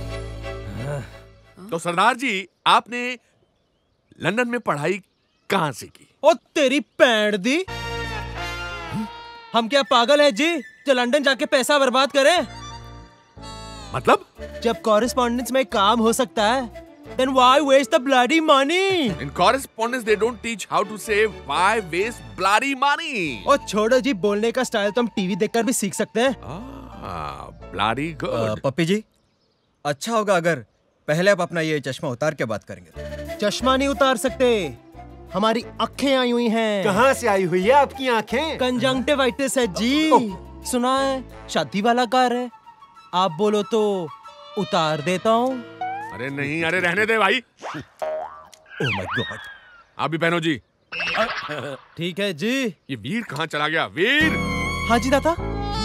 तो सरदार जी, आपने लंदन में पढ़ाई कहाँ से की? ओ तेरी पैंट दी, हम क्या पागल है जी जो लंदन जाके पैसा बर्बाद करें? मतलब? जब कॉरेस्पॉन्डेंस में काम हो सकता है Then why waste the bloody money? In correspondence, they don't teach how to say why waste bloody money. और छोड़ो जी, बोलने का स्टाइल तो हम टीवी देखकर भी सीख सकते हैं। Bloody good. पप्पी जी, अच्छा होगा अगर पहले आप अपना ये चश्मा उतार के बात करेंगे। चश्मा नहीं उतार सकते, हमारी आंखें आई हुई हैं। कहाँ से आई हुई है आपकी आंखें? कंजंक्टिवाइटिस है जी। सुना है शादी वाला कार है, आप बोलो तो उतार देता हूँ। अरे नहीं, अरे रहने दे भाई। Oh my God. आप भी पहनो जी। ठीक है जी। ये वीर कहाँ चला गया? वीर। हाँ जी दाता।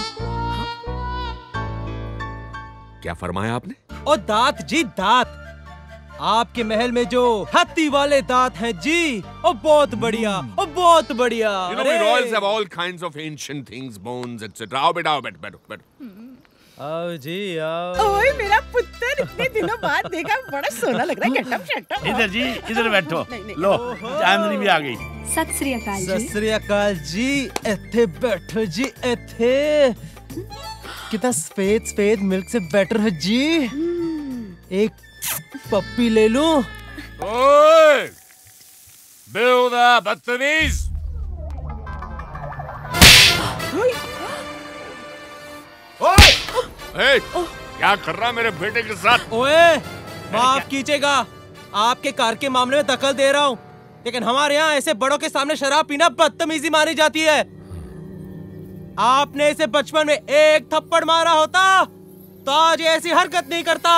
क्या फरमाया आपने? ओ दांत जी, दांत। आपके महल में जो हाथी वाले दांत हैं जी, ओ बहुत बढ़िया, ओ बहुत बढ़िया। You know, we royals have all kinds of ancient things, bones, etc. आओ बेटा, आओ बैठो। आओ जी आओ। ओए मेरा पुत्र, इतने दिनों बाद देखा, बड़ा सोना लग रहा है। गेटअप शेटअप। इधर जी, इधर बैठो। लो, चांदनी भी आ गई। सत श्री अकाल जी। सत श्री अकाल जी। इत्थे बैठो जी, इत्थे। कितना सफेद मिल्क से बेटर है जी। एक पप्पी ले लूं? ओए, बेहुदा बदतमीज। ए, क्या कर रहा मेरे बेटे के साथ? ओए, माफ कीजिएगा, आपके कार के मामले में दखल दे रहा हूँ, लेकिन हमारे यहाँ ऐसे बड़ों के सामने शराब पीना बदतमीजी मानी जाती है। आपने इसे बचपन में एक थप्पड़ मारा होता तो आज ऐसी हरकत नहीं करता।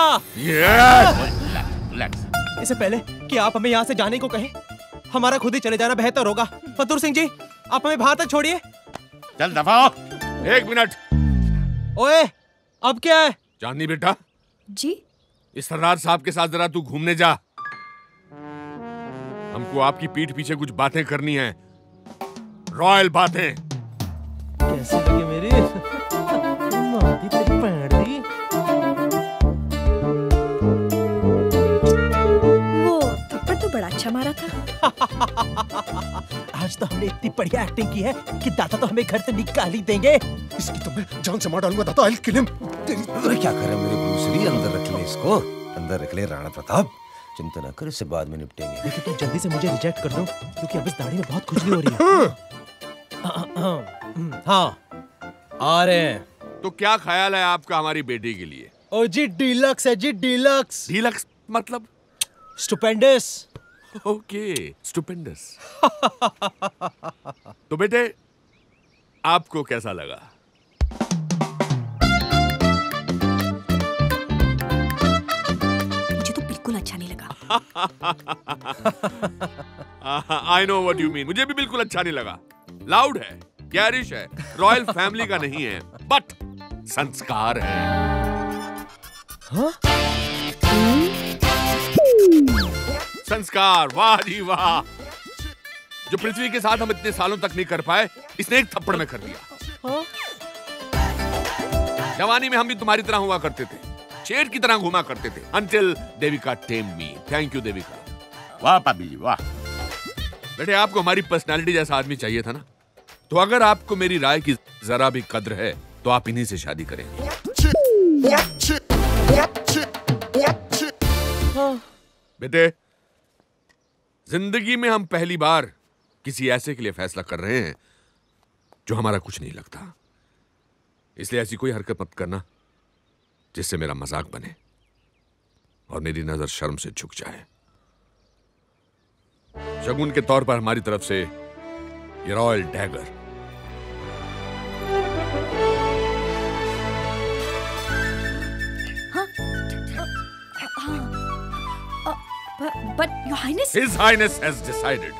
इससे पहले कि आप हमें यहाँ से जाने को कहें, हमारा खुद ही चले जाना बेहतर होगा। फतूर सिंह जी, आप हमें बाहर तक छोड़िए। चल दफा हो। 1 मिनट। ओए, अब क्या है? चांदनी बेटा जी, इस सरदार साहब के साथ जरा तू घूमने जा। हमको आपकी पीठ पीछे कुछ बातें करनी है, रॉयल बातें। कैसे लगी मेरी? माती तेरी पैड़ी। वो थप्पड़ तो बड़ा अच्छा मारा था। आज तो हमने इतनी बढ़िया एक्टिंग की है कि दादा तो हमें घर से निकाल ही देंगे। इसकी तो मैं जान से मार डालूंगा दादा। I'll kill him। अरे क्या कर रहे मेरे ब्रूसली? अंदर रख ले इसको, अंदर रख ले राणा प्रताप। चिंता ना कर, इससे बाद में निपटेंगे। लेकिन तुम जल्दी से मुझे रिजेक्ट कर दो, क्योंकि अब इस दाढ़ी में बहुत खुजली हो रही है। हाँ, आ रहे हैं। तो क्या ख्याल है आपका हमारी बेटी के लिए? ओ जी, डीलक्स है जी, डीलक्स। डीलक्स मतलब? स्टुपेंडस। Okay, stupendous. तो बेटे, आपको कैसा लगा? मुझे तो बिल्कुल अच्छा नहीं लगा। I know what you mean. मुझे भी बिल्कुल अच्छा नहीं लगा। लाउड है, गैरिश है, रॉयल फैमिली का नहीं है, बट संस्कार है। हाँ? संस्कार, वाह जी वाह। जो पृथ्वी के साथ हम इतने सालों तक नहीं कर पाए, इसने एक थप्पड़ में कर दिया। हाँ? जवानी में हम भी तुम्हारी तरह हुआ करते थे, शेर की तरह घुमा करते थे, until Devika tamed me. Thank you Devika. वाह पापी जी वाह। बेटे, आपको हमारी पर्सनालिटी जैसा आदमी चाहिए था ना, तो अगर आपको मेरी राय की जरा भी कद्र है तो आप इन्हीं से शादी करें। बेटे, जिंदगी में हम पहली बार किसी ऐसे के लिए फैसला कर रहे हैं जो हमारा कुछ नहीं लगता, इसलिए ऐसी कोई हरकत मत करना जिससे मेरा मजाक बने और मेरी नजर शर्म से झुक जाए। शगुन के तौर पर हमारी तरफ से ये royal dagger. But Your Highness. His Highness has decided.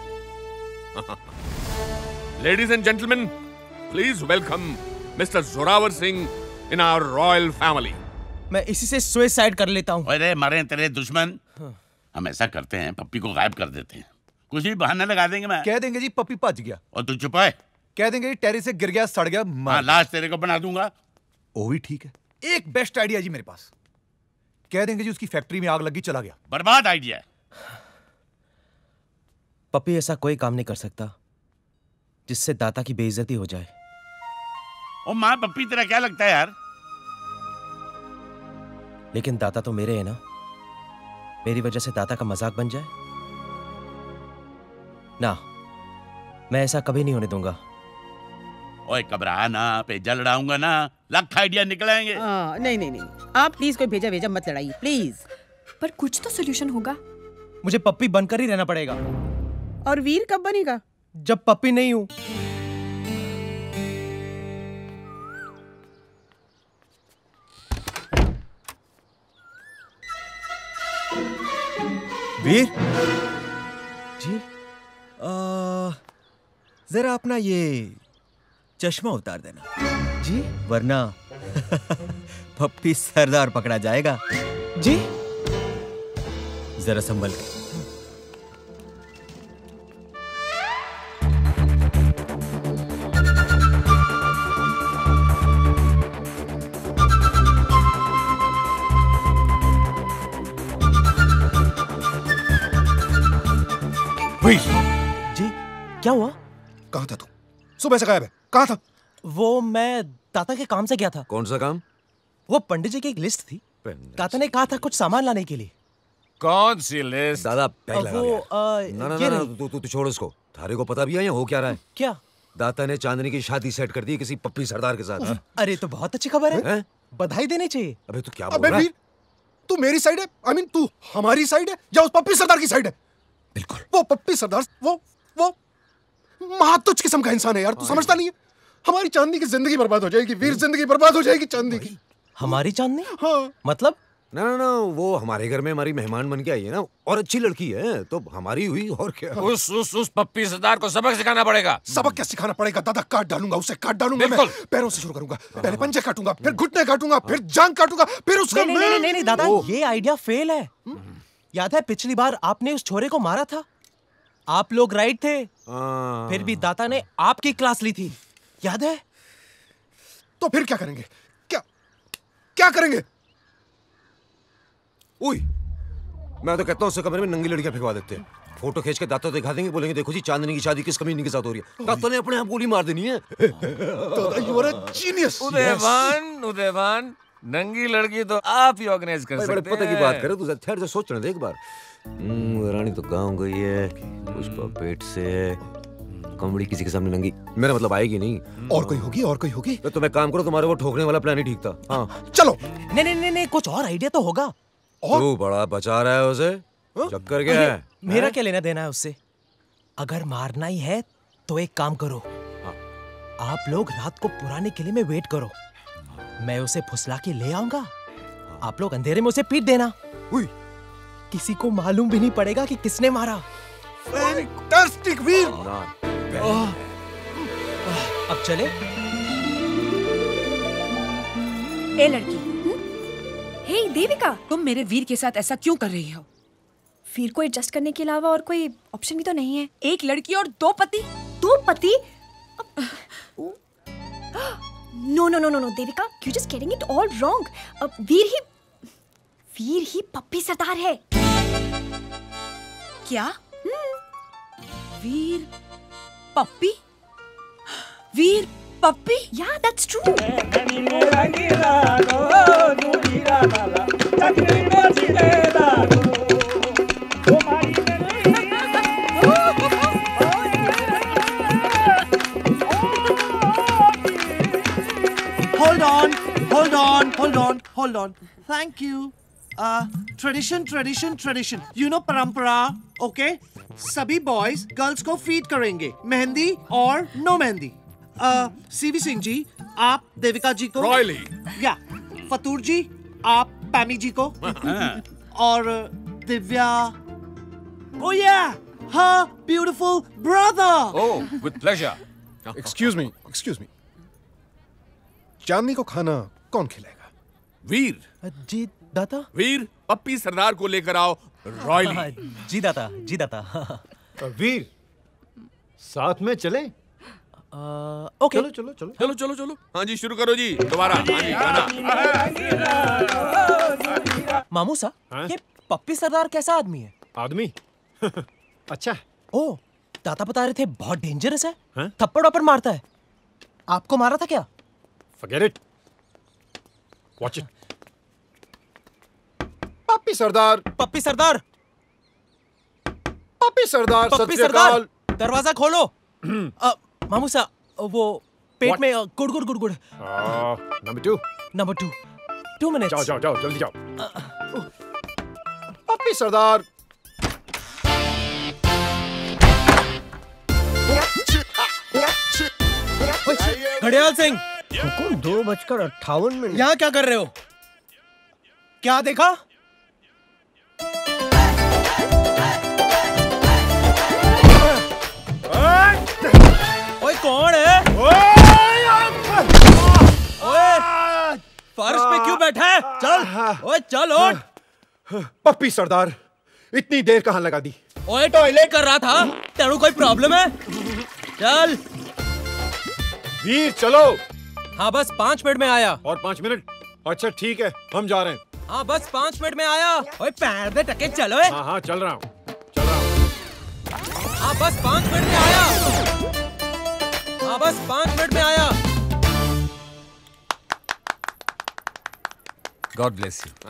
Ladies and gentlemen, please welcome Mr. Zorawar Singh in our royal family. मैं इसी से सुसाइड कर लेता हूँ। अरे मरे तेरे दुश्मन। हम ऐसा करते हैं, पप्पी को गायब कर देते हैं, कुछ भी बहाना लगा देंगे। मैं कह देंगे जी पप्पी भज गया। और तू चुप है। कह देंगे जी टेरिस से गिर गया, सड़ गया। हाँ, लाश तेरे को बना दूंगा। वो भी ठीक है। एक बेस्ट आइडिया जी मेरे पास। कह देंगे जी उसकी फैक्ट्री में आग लगी, चला गया। बर्बाद आइडिया है। पप्पी ऐसा कोई काम नहीं कर सकता जिससे दाता की बेइज्जती हो जाए। ओ माँ, पप्पी तेरा क्या लगता है यार? लेकिन दाता तो मेरे हैं ना, मेरी वजह से दाता का मजाक बन जाए? ना, मैं ऐसा कभी नहीं होने दूंगा। ओए घबरा ना, भेजा लड़ाऊंगा ना, लाख आइडिया निकलेंगे। नहीं नहीं नहीं, आप प्लीज कोई भेजा भेजा मत लड़ाइए प्लीज। पर कुछ तो सोल्यूशन होगा। मुझे पप्पी बनकर ही रहना पड़ेगा। और वीर कब बनेगा? जब पप्पी नहीं हूं। वीर जी, जरा अपना ये चश्मा उतार देना जी, वरना पप्पी सरदार पकड़ा जाएगा। जी, जरा संभल के। जी, क्या हुआ? कहाँ था तू? सुबह से गायब है, कहाँ था? वो मैं दाता के काम से गया था। कौन सा काम? वो पंडित जी की एक लिस्ट थी। दाता ने कहा था कुछ सामान लाने के लिए। कौन सी लिस्ट? दादा बैग लगा वो लिया। ना, तू छोड़ उसको। थारे को पता भी है हो क्या रहा है? क्या? दाता ने चांदनी की शादी सेट कर दी किसी पप्पी सरदार के साथ। अरे तो बहुत अच्छी खबर है। बधाई देनी चाहिए। अबे तू क्या बोल रहा है? तू मेरी साइड है? I mean, तू हमारी साइड है या उस पप्पी सरदार की साइड है? बिल्कुल। वो पप्पी सरदार वो महातुच्छ किस्म का इंसान है यार, तू समझता नहीं है? हमारी चांदनी की जिंदगी बर्बाद हो जाएगी वीर, जिंदगी बर्बाद हो जाएगी चांदनी की। हमारी चांदनी? हाँ। मतलब? ना, वो हमारे घर में हमारी मेहमान बन के आई है ना, और अच्छी लड़की है तो हमारी हुई, और क्या। उस पप्पी सरदार को सबक सिखाना पड़ेगा। सबक क्या सिखाना पड़ेगा दादा? काट डालूंगा उसे, काट डालूंगा मैं। पैरों से शुरू करूंगा, पहले पंजे काटूंगा, फिर घुटने काटूंगा, फिर जांग काटूंगा, फिर उसका नहीं दादा, ये आइडिया फेल है। याद है पिछली बार आपने उस छोरे को मारा था? आप लोग राइट थे, फिर भी दाता ने आपकी क्लास ली थी, याद है? तो फिर क्या करेंगे? क्या करेंगे? उई, मैं तो कहता हूँ उससे कमरे में नंगी लड़कियां फेंकवा देते हैं। फोटो खींच के दाता दिखा देंगे, बोलेंगे देखो जी चांदनी की शादी किस कमीनी के साथ हो रही है। दाता ने अपने आप गोली मार देनी है। You are a genius. Udayvan, नंगी लड़की तो आप ही ऑर्गेनाइज कर सकते हैं। पता की बात करे तू, ठहर जा, सोचने दे एक बार। रानी तो गाँव गई है, पुष्पा पेट से है, कमड़ी किसी के सामने नंगी, मेरा मतलब आएगी नहीं। और कोई होगी, और कोई होगी। तो मैं काम करो, तुम्हारा वो ठोकने वाला प्लान ही ठीक था। हाँ चलो। नहीं, कुछ और आइडिया तो होगा। तू बड़ा बचा रहा है उसे, चक्कर क्या है? मेरा क्या लेना देना है उससे? अगर मारना ही है तो एक काम करो, आप लोग रात को पुराने किले में वेट करो, मैं उसे फुसला के ले आऊंगा, आप लोग अंधेरे में उसे पीट देना। किसी को मालूम भी नहीं पड़ेगा कि किसने मारा। फैंटास्टिक वीर। अब चले? ए लड़की, हे देविका, तुम मेरे वीर के साथ ऐसा क्यों कर रही हो? वीर को एडजस्ट करने के अलावा और कोई ऑप्शन भी तो नहीं है। एक लड़की और दो पति? दो पति? No Devika, you just getting it all wrong. Veer ही पप्पी सरदार है। क्या? Veer Pappi? Veer Pappi? Yeah, that's true. Hold on. Thank you. Tradition. You know परंपरा, okay? सभी बॉयज गर्ल्स को फीड करेंगे, मेहंदी और नो मेहंदी। सीवी सिंह जी, आप देविका जी को, रॉयली, या फतूर जी, आप पैमी जी को, और Divya, oh yeah, her beautiful brother. Oh, with pleasure. Excuse me. चांदनी को खाना कौन खिलाएगा? वीर जी दाता। वीर पप्पी सरदार को लेकर आओ। रॉयली जी दाता। वीर साथ में चले? ओके। चलो। हाँ जी, शुरू करो जी दोबारा। मामू सा, ये पप्पी सरदार कैसा आदमी है? आदमी अच्छा। ओ, दाता बता रहे थे बहुत डेंजरस है, थप्पड़ वप्पड़ मारता है। आपको मारा था क्या? Forget it. Watch it. पप्पी सरदार, पप्पी सरदार, पप्पी सरदार, पप्पी सरदार, दरवाजा खोलो। मामू सा, वो पेट में गुड़ गुड़ गुड़ गुड़। Number 2 minutes. जाओ जल्दी जाओ। पप्पी सरदार। घड़ियाल सिंह, 2:58। यहाँ क्या कर रहे हो? क्या देखा? ओए कौन है? ओए फर्श पे क्यों बैठा है? चल, ओए चल उठ। पप्पी सरदार, इतनी देर कहाँ लगा दी? ओए टॉयलेट कर रहा था। तेरू कोई प्रॉब्लम है? चल वीर चलो। हाँ बस 5 मिनट में आया। और 5 मिनट? अच्छा ठीक है, हम जा रहे हैं। हाँ बस 5 मिनट में आया। ओए पैर दे टके चलो। हाँ चल रहा हूँ। हाँ बस 5 मिनट में आया। हाँ बस 5 मिनट में आया। God bless you.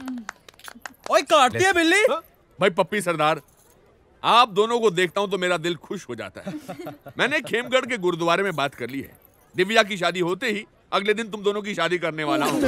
ओए काटती है बिल्ली। भाई पप्पी सरदार, आप दोनों को देखता हूं तो मेरा दिल खुश हो जाता है। मैंने खेमगढ़ के गुरुद्वारे में बात कर ली है। दिव्या की शादी होते ही अगले दिन तुम दोनों की शादी करने वाला हूं।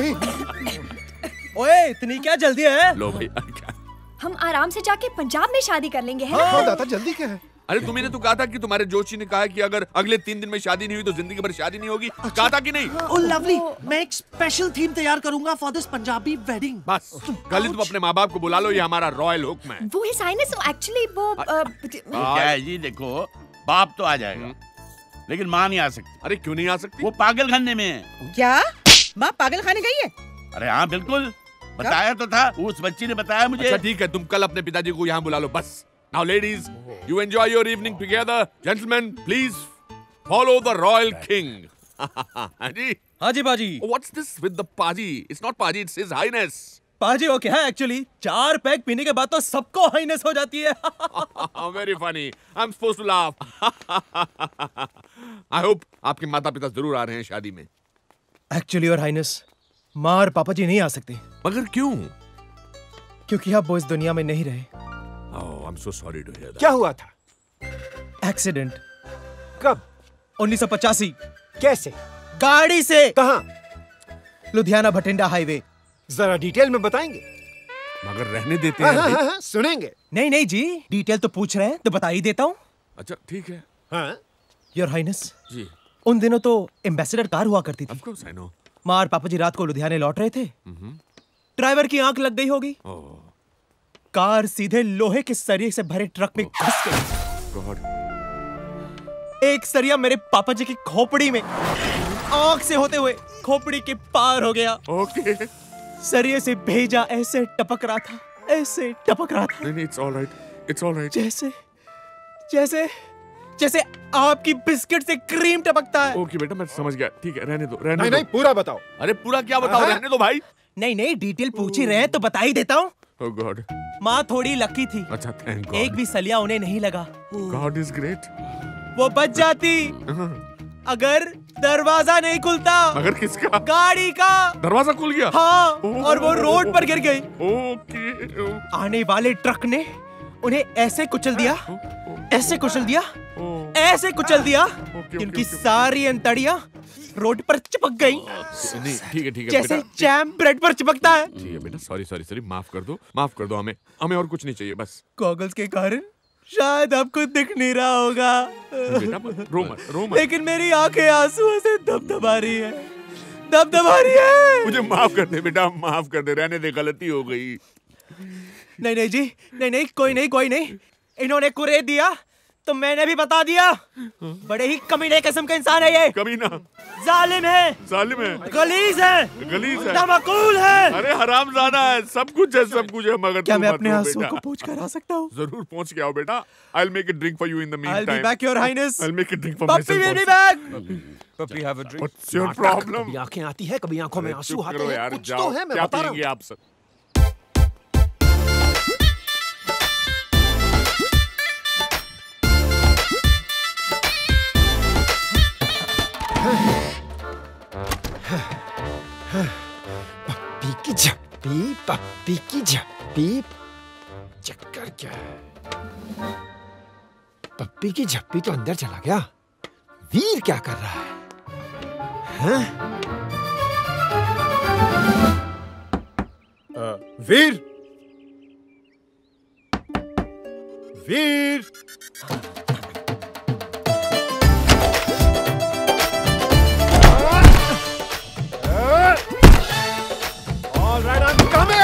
ओए इतनी क्या जल्दी है? लो भाई। हम आराम से जाके पंजाब में शादी कर लेंगे, है हाँ, ना? दादा जल्दी क्या है? अरे तुम्हें तो कहा था कि तुम्हारे जोशी ने कहा कि अगर अगले 3 दिन में शादी नहीं हुई तो जिंदगी भर शादी नहीं होगी। कहा था कि नहीं? ओह लवली, मैं एक स्पेशल थीम तैयार करूंगा फॉर दिस पंजाबी वेडिंग। बस कल ही तुम अपने माँ बाप को बुला लो, ये हमारा रॉयल हुक्म है। वो हिज हाइनेस एक्चुअली वो क्या है जी, देखो बाप तो आ जाएगा लेकिन माँ नहीं आ सकती। अरे क्यों नहीं आ सकती? वो पागल खाने में है। क्या माँ पागल खाने गई है? अरे हाँ बिल्कुल, बताया तो था, उस बच्ची ने बताया मुझे। अच्छा ठीक है, तुम कल अपने पिताजी को यहाँ बुला लो बस। Now ladies, you enjoy your evening together. Gentlemen, please follow the royal king. Haji? हाजी बाजी। What's this with the paji? It's not paji, it's his highness. पाजी ओके है एक्चुअली। 4 पैक पीने के बाद तो सबको हाइनेस हो जाती है। Very funny. I'm supposed to laugh. I hope आपके माता पिता जरूर आ रहे हैं शादी में। एक्चुअली और हाइनेस, माँ और पापा जी नहीं आ सकते। मगर क्यों? क्योंकि अब वो इस दुनिया में नहीं रहे। Oh, I'm so sorry to hear that. क्या हुआ था? एक्सीडेंट। कब? 1985। कैसे? गाड़ी से। कहाँ? लुधियाना भटिंडा हाईवे। जरा डिटेल में बताएंगे? मगर रहने देते हैं। हाँ, सुनेंगे। नहीं जी, डिटेल तो पूछ रहे हैं तो बता ही देता हूँ। अच्छा ठीक है। हाँ? योर हाइनेस जी। उन दिनों तो एम्बेसडर कार हुआ करती थी। Of course I know. माँ और पापा जी रात को लुधियाने लौट रहे थे। ड्राइवर की आंख लग गई होगी। कार सीधे लोहे के सरिये से भरे ट्रक में घुस गई। God. एक सरिया मेरे पापा जी की खोपड़ी में आंख से होते हुए खोपड़ी के पार हो गया। Okay. सरिये से भेजा ऐसे टपक रहा था, ऐसे टपक रहा था। नहीं, it's all right. It's all right. जैसे आपकी बिस्किट से क्रीम टपकता है। ओके बेटा, मैं समझ गया। ठीक है, रहने दो, रहने नहीं दो। नहीं, पूरा बताओ। अरे पूरा क्या बताओ, रहने दो भाई। नहीं डिटेल पूछ ही रहे हैं तो बता ही देता हूँ। Oh God. माँ थोड़ी लकी थी। अच्छा, thank God. एक भी सलिया उन्हें नहीं लगा। God is great. वो बच जाती अगर दरवाजा नहीं खुलता। मगर किसका? गाड़ी का। दरवाजा खुल गया? हाँ, और वो रोड पर गिर गई। ओके। आने वाले ट्रक ने उन्हें ऐसे कुचल दिया, ऐसे कुचल दिया, ऐसे कुचल दिया कि उनकी सारी अंतड़ियां रोड पर चिपक गई। नहीं, ठीक है जैसे जैम ब्रेड पर चिपकता है। ठीक है बेटा, सॉरी, माफ कर दो हमें और कुछ नहीं चाहिए बस। गॉगल्स के कारण शायद आपको दिख नहीं रहा होगा। बेटा रो मत। लेकिन मेरी आंखें आंसुओं से दबदबा रही है। मुझे माफ कर दे बेटा, माफ कर दे, रहने दे, गलती हो गई। नहीं जी, नहीं, कोई नहीं। इन्होंने कुरेद दिया तो मैंने भी बता दिया। बड़े ही कमीने किस्म का इंसान है ये। कमीना? जालिम है, गलीज है, नमकूल है। अरे हरामजादा है, सब कुछ है मगर क्या मैं अपने आंसुओं को पोंछ कर आ सकता हूँ? जरूर पोंछ के आओ बेटा। I'll make a drink for you in the meantime. I'll be back, Your Highness. I'll make a drink for Puppy myself. will be back. Puppy, have a drink. What's your problem? कभी आंखें आती है, कभी आंखों में आंसू आते हैं। यार, कुछ तो है, मैं क्या बता रहा हूँ। पिएंगे आप सब? पप्पी की झप्पी पप्पी की झप्पी, चक्कर क्या है? पप्पी की झप्पी तो अंदर चला गया, वीर क्या कर रहा है? हैं? वीर, वीर, All right, I'm coming.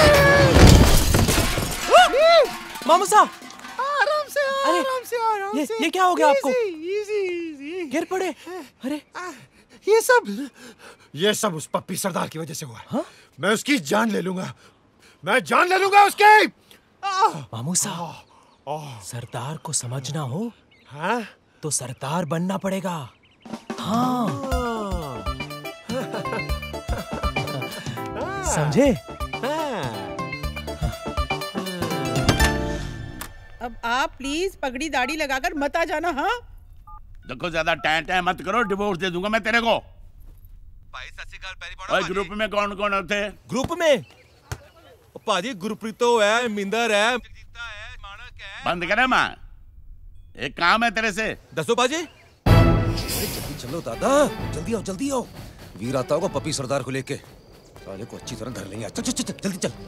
मामू साहब, आराम से, आराम से, आराम से। ये क्या हो गया आपको? इजी। गिर पड़े? अरे ये सब उस पप्पी सरदार की वजह से हुआ है। हाँ? मैं उसकी जान ले लूंगा, मैं जान ले लूंगा उसकी। मामू साहब, सरदार को समझना हो हाँ? तो सरदार बनना पड़ेगा। हाँ समझे? अब आप प्लीज पगड़ी दाढ़ी लगाकर मत आ जाना। हाँ देखो ज्यादा टाइम मत करो, डिवोर्स दे दूंगा मैं तेरे को। भाई ग्रुप में कौन कौन होते? ग्रुप में पाजी गुरप्रीतो है, मिंदर है, बंद करे माँ, एक काम है तेरे से। दसो पाजी। जल्दी चलो दादा, जल्दी आओ जल्दी आओ। वीर आता होगा पप्पी सरदार को लेके, साले को अच्छी तरह धर लेंगे। चल चल चल जल्दी चल।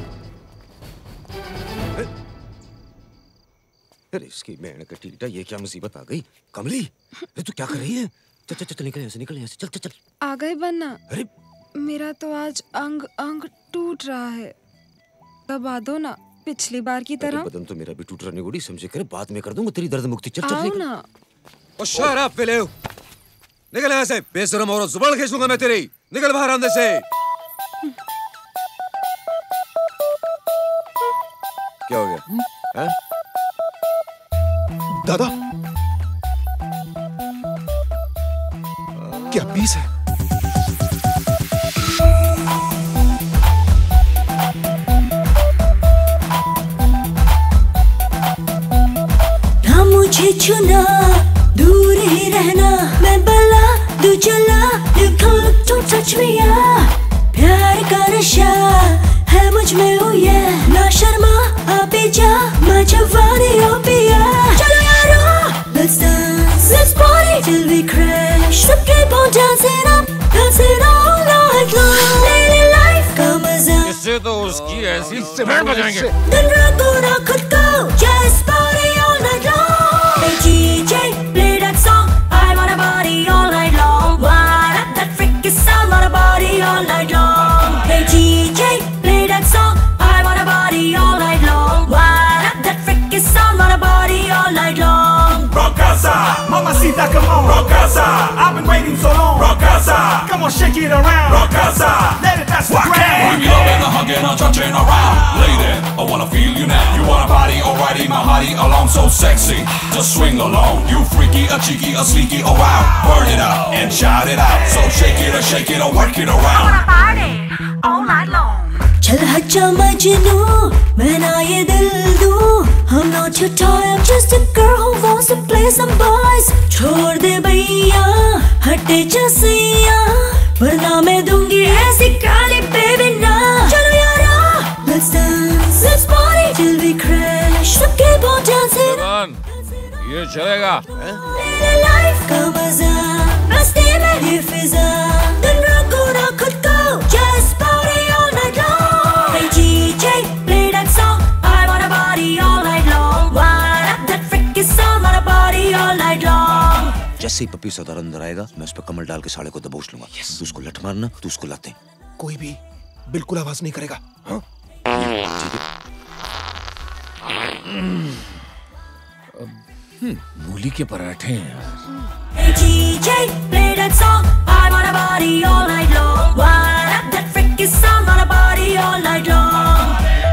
अरे इसकी मैंने का टीटा, ये क्या मुसीबत आ गई? कमली तू क्या कर रही है? चल चल चल निकल यहाँ से, निकल यहाँ से, चल चल चल। आ गए बनना। अरे मेरा तो आज अंग अंग टूट रहा है, दबा दो ना पिछली बार की तरह। बदन तो मेरा भी टूट रहा निगोड़ी, समझे करे बाद में कर दूंगा तेरी दर्द मुक्ति। चल चल आओ निकल। ना। ओ शट अप फेलेव, निकल यहाँ से बेशरम औरत, जुबान खींच लूंगा मैं तेरी। निकल बाहर अंदर से। क्या हो गया? हैं? दादा क्या पीस है? ना मुझे छूना, दूर ही रहना, मैं बला दू चला, you can't look, don't touch me, प्यार का नशा है मुझ में, oh yeah, ना शर्मा, आप ही जा, मैं जवानी हो पिया। चलो यारो, let's dance, let's party till we crash, सब keep on dancing up, dancing all night long, daily life का मजा। इससे तो उसकी ऐसी सिमट बजाएंगे। दिन रात ना खुद को, just party all night long, hey DJ, play that song, I wanna party all night long, wind up that freaky sound, wanna party all night long, hey DJ, play that song, I wanna party all night long, wind up that freaky sound, wanna party all night long. Rockasa, mamacita, come on, Rockasa, I've been waiting so long, Rockasa, come on, shake it around, Rockasa, let it dance the ground. Bring it up and a hugging and touching around, lady, I wanna feel you now. You wanna party, alrighty, my hottie along so sexy. Just swing along, you freaky, a cheeky, a sneaky, oh wow, burn it up and shout it out. So shake it or work it around. I wanna party all night long. चल हच्चा मजनू, मैं ना ये दिल दूं, I'm not your toy, I'm just a girl who wants to play some boys. छोड़ दे भैया, हटे चसिया, वरना मैं दूंगी ऐसी काली baby ना। चलो यारा, let's dance, let's party till we crash, सब keep on dancing। ये चलेगा। Daily life का मजा, मस्ती में ये फिजा, दिन रात को ना खुद को, just party all night long। Hey DJ, play that song, I wanna party all night long, wind up that freaky sound, wanna party all night long। जैसे ही पप्पी सरदार अंदर आएगा, मैं उस पर कमर डाल के साले को दबोच लूंगा। तू उसको लठ मारना, तू उसको लाते। कोई भी बिल्कुल आवाज नहीं करेगा। हाँ? मूली के पराठे हैं यार। Hey DJ, play that song, I wanna party all night long, wind up that freaky sound, wanna party all night long।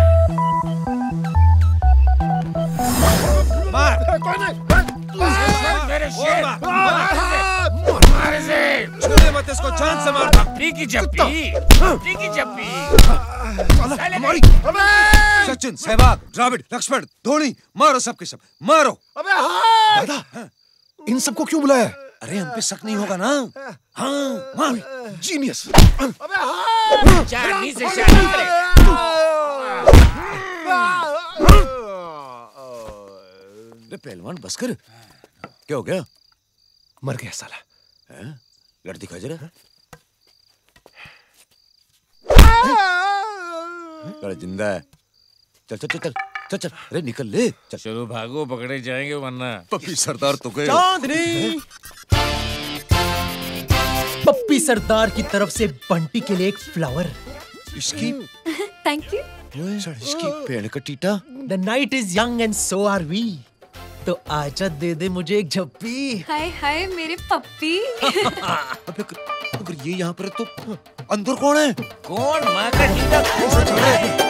मेरे शेर, छूने मत इसको, जान से मार। पप्पी की जप्पी, पप्पी की जप्पी। सचिन, सहवाग, द्राविड, लक्ष्मण, धोनी, मारो सबके सब, मारो। दादा, इन सबको क्यों बुलाया? अरे हम पे शक नहीं होगा ना? हाँ मार। जीनियस। चांदनी से शादी करेगा। पहलवान बस कर। क्या हो गया? मर गया साला। लड़ दिखा जरा। लड़ जिंदा है। चल चल चल चल चल चल। अरे निकल ले। चल चलो भागो, पकड़े जाएंगे वरना। पप्पी सरदार तो गए। चांदनी। पप्पी सरदार की तरफ से बंटी के लिए एक फ्लावर। इसकी थैंक यू। इसकी पेड़ का टीटा। The night is young and so are we. तो आजा दे दे मुझे एक झप्पी। हाय हाय मेरे पप्पी। अगर ये यहाँ पर है तो अंदर कौन है? कौन? माँ का टीटा कौन है?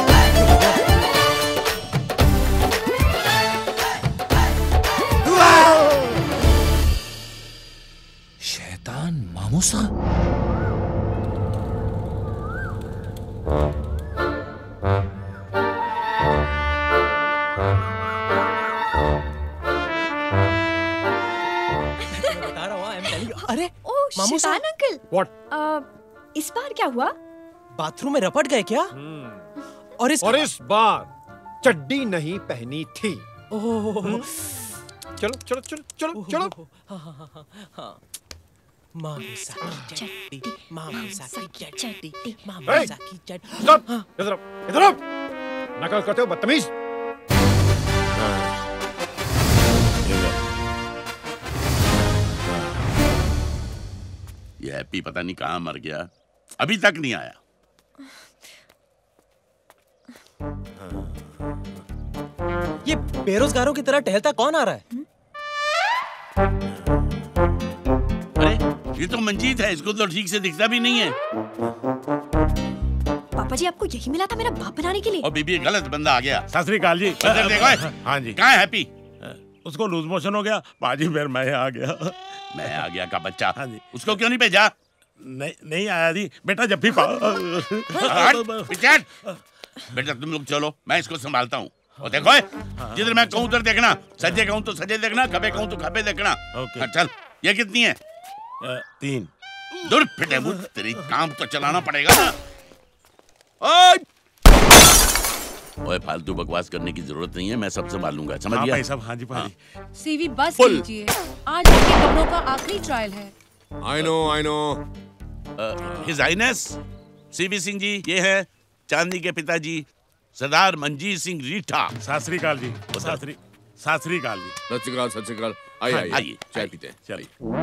शैतान मामूसा। अरे शैतान अंकल। What? इस बार क्या हुआ? बाथरूम में रपट गए क्या? और इस बार चड्डी नहीं पहनी थी। चलो चलो चलो चलो चलो। मामूसा की चड्डी, मामूसा की चड्डी, Hey! मामूसा की चड्डी। Stop! इधर आओ। नकल करते हो बदतमीज। ये हैप्पी पता नहीं कहाँ मर गया, अभी तक नहीं आया। ये बेरोजगारों की तरह टहलता कौन आ रहा है? अरे ये तो मंजीत है, इसको तो ठीक से दिखता भी नहीं है। पापा जी आपको यही मिला था मेरा बाप बनाने के लिए? और बीबी गलत बंदा आ गया। सत श्री अकाल जी। देखो। हाँ जी। कहाँ है हैप्पी? उसको लूज मोशन हो गया बाजी, फिर मैं आ गया। मैं आ गया का बच्चा। हाँ जी। उसको क्यों नहीं भेजा? नहीं आया जी। बेटा जब भी बेटा तुम लोग चलो, मैं इसको संभालता हूँ। और देखो जिधर मैं कहूँ उधर देखना, सज्जे कहूँ तो सज्जे देखना, खबे कहूँ तो खबे देखना। चल ये कितनी है? 3। दूर फिटे मुझ, तेरी काम तो चलाना पड़ेगा ना। ओए फालतू बकवास करने की जरूरत नहीं है, मैं सब संभालूंगा, समझ गया? भाई साहब। हाँ जी भाई। सीवी बस कीजिए, आज आपके कपड़ों का आखिरी ट्रायल है। I know. His highness CV Singh ji, ये है चांदनी के पिताजी सरदार मंजीत सिंह रीठा। सत श्री अकाल जी। सत श्री अकाल जी। सत श्री अकाल। आइए चाय पीते हैं। चलिए।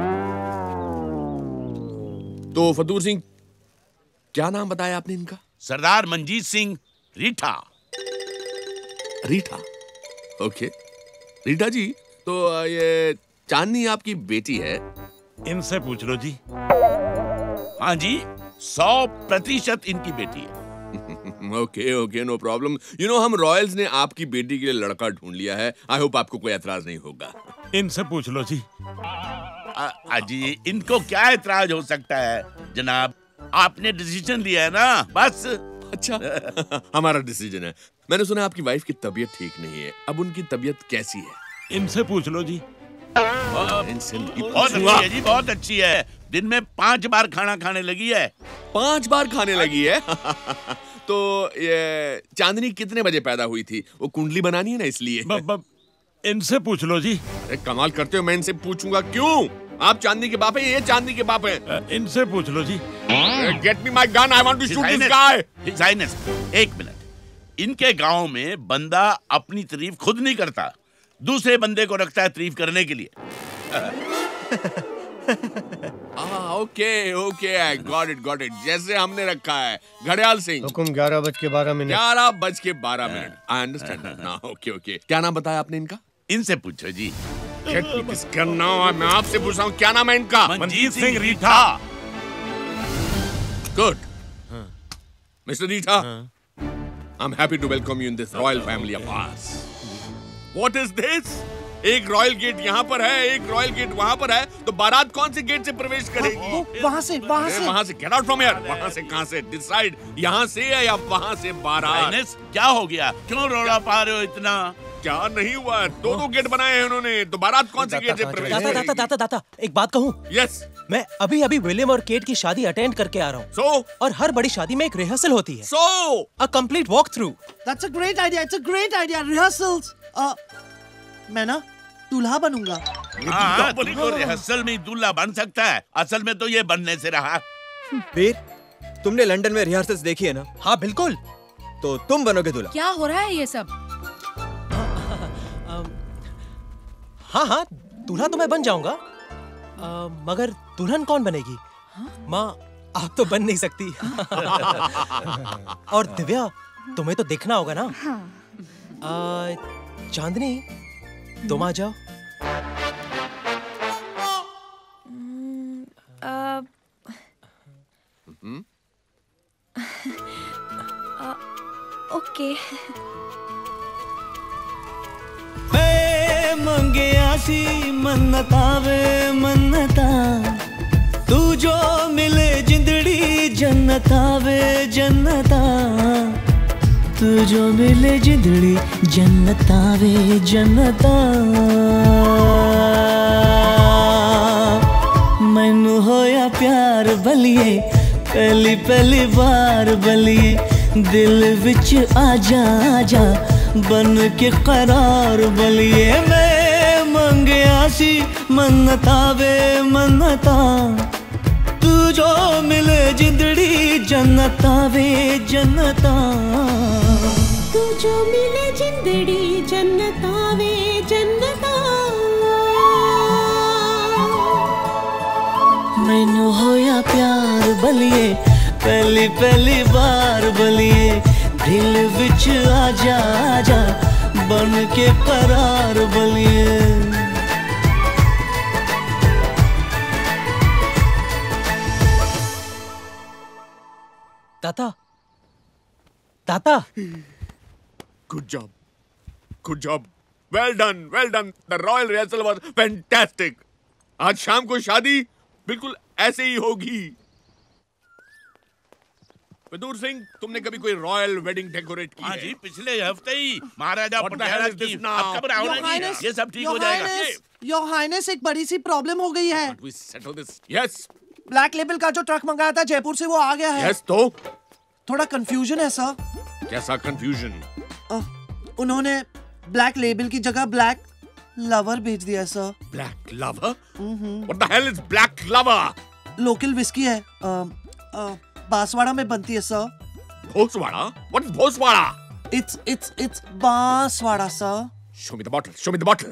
तो फतूर सिंह, क्या नाम बताया आपने इनका? सरदार मंजीत सिंह रीठा। रीठा, ओके। रीठा जी, तो ये चांदनी आपकी बेटी है? इनसे पूछ लो जी। हाँ जी, 100% इनकी बेटी है। Okay, no problem. You know, हम रॉयल्स ने आपकी बेटी के लिए लड़का ढूंढ लिया है। आई होप आपको कोई एतराज नहीं होगा। इनसे पूछ लो जी। जी, इनको क्या एतराज हो सकता है जनाब? आपने डिसीजन लिया है ना, बस। अच्छा। हमारा डिसीजन है। मैंने सुना आपकी वाइफ की तबीयत ठीक नहीं है, अब उनकी तबीयत कैसी है? इनसे पूछ लो जी। बहुत अच्छी है जी, बहुत अच्छी है। दिन में 5 बार खाना खाने लगी है। 5 बार खाने लगी है? तो ये चांदनी कितने बजे पैदा हुई थी? वो कुंडली बनानी है ना, इसलिए। इनसे पूछ लो जी। अरे कमाल करते हो, मैं इनसे पूछूंगा क्यों? आप चांदनी के बाप हैं, ये चांदनी के बाप हैं। इनसे पूछ लो जी। Get me my gun, I want to shoot this guy. His highness, 1 minute. इनके गांव में बंदा अपनी तारीफ खुद नहीं करता, दूसरे बंदे को रखता है तारीफ करने के लिए। Okay, I got it. जैसे हमने रखा है घड़ियाल सिंह। हुकुम 11:12। 11:12। I understand now. ओके। क्या नाम बताया आपने इनका? इनसे पूछो जी। किसका नाम है? मैं आपसे पूछ रहा हूँ, क्या नाम है इनका? Manjeet Singh Reetha. Good, mister Reetha, I am happy to welcome you in this royal family of ours. What is this? एक रॉयल गेट यहाँ पर है, एक रॉयल गेट वहाँ पर है, तो बारात कौन से गेट से प्रवेश करेगी? वहाँ से। Get out from here. वहाँ से कहाँ से? डिसाइड, यहाँ से या वहाँ से बारात? क्या हो गया? क्यों रोला पा रहे हो इतना? क्या नहीं हुआ? दो गेट बनाए हैं उन्होंने, तो बारात कौन से गेट से प्रवेश करेगी? दाता एक बात कहूँ? यस। मैं अभी विलियम और केट की शादी अटेंड करके आ रहा हूँ। और हर बड़ी शादी में एक रिहर्सल होती है। A complete walk through. That's a great idea. It's a great idea. Rehearsals. मैं ना दूल्हा बनूंगा। हाँ, तो रिहर्सल में दूल्हा बन सकता है, असल में तो ये बनने से रहा। वीर, तुमने लंदन में रिहर्सल्स देखी है ना? हाँ बिल्कुल। तो तुम बनोगे दूल्हा। क्या हो रहा है ये सब? हाँ, दूल्हा तो मैं बन जाऊंगा, मगर दुल्हन कौन बनेगी? माँ, आप तो बन नहीं सकती। और दिव्या, तुम्हें तो देखना होगा ना। चांदनी, तुम आ जाओ। ओके। मंगिया सी मन्नता वे मन्नता, तू जो मिले जिंदड़ी जन्नता वे जन्नता, तू जो मिले जिंदड़ी जन्नता वे जन्नता। मैनू होया प्यार बलिए, पहली बार बलिए, दिल विच आजा आजा बन के करार बलिए। मैं मंगिया सी मन्नता वे मन्नता, तू जो मिले जिंदड़ी जन्नता वे जन्नता, तू जो मिले जिंदड़ी जन्नता वे जन्नता। मैनू होया प्यार बलिए, पहली बार बलिए, दिल विच आजा आजा बन के करार बलिए। दाता। Good job. Well done. The royal rehearsal was fantastic. आज शाम को शादी बिल्कुल ऐसे ही होगी। फतूर सिंह, तुमने कभी कोई रॉयल वेडिंग डेकोरेट की है? जी, पिछले हफ्ते ही महाराजा पटनायक की। अब कब राहुल ये सब ठीक हो जाएगा। योर हाइनेस, एक बड़ी सी प्रॉब्लम हो गई है। We settle this. Yes. Black label का जो ट्रक मंगाया था जयपुर से, वो आ गया है। Yes, तो थोड़ा कंफ्यूजन है सर। कैसा कंफ्यूजन? उन्होंने ब्लैक लेबल की जगह ब्लैक लवर भेज दिया है sir. Black lover? What the hell is black lover? Local whisky है, बांसवाड़ा में बनती है sir. भोसवाड़ा? What is भोसवाड़ा? It's Banswara sir. Show me the bottle.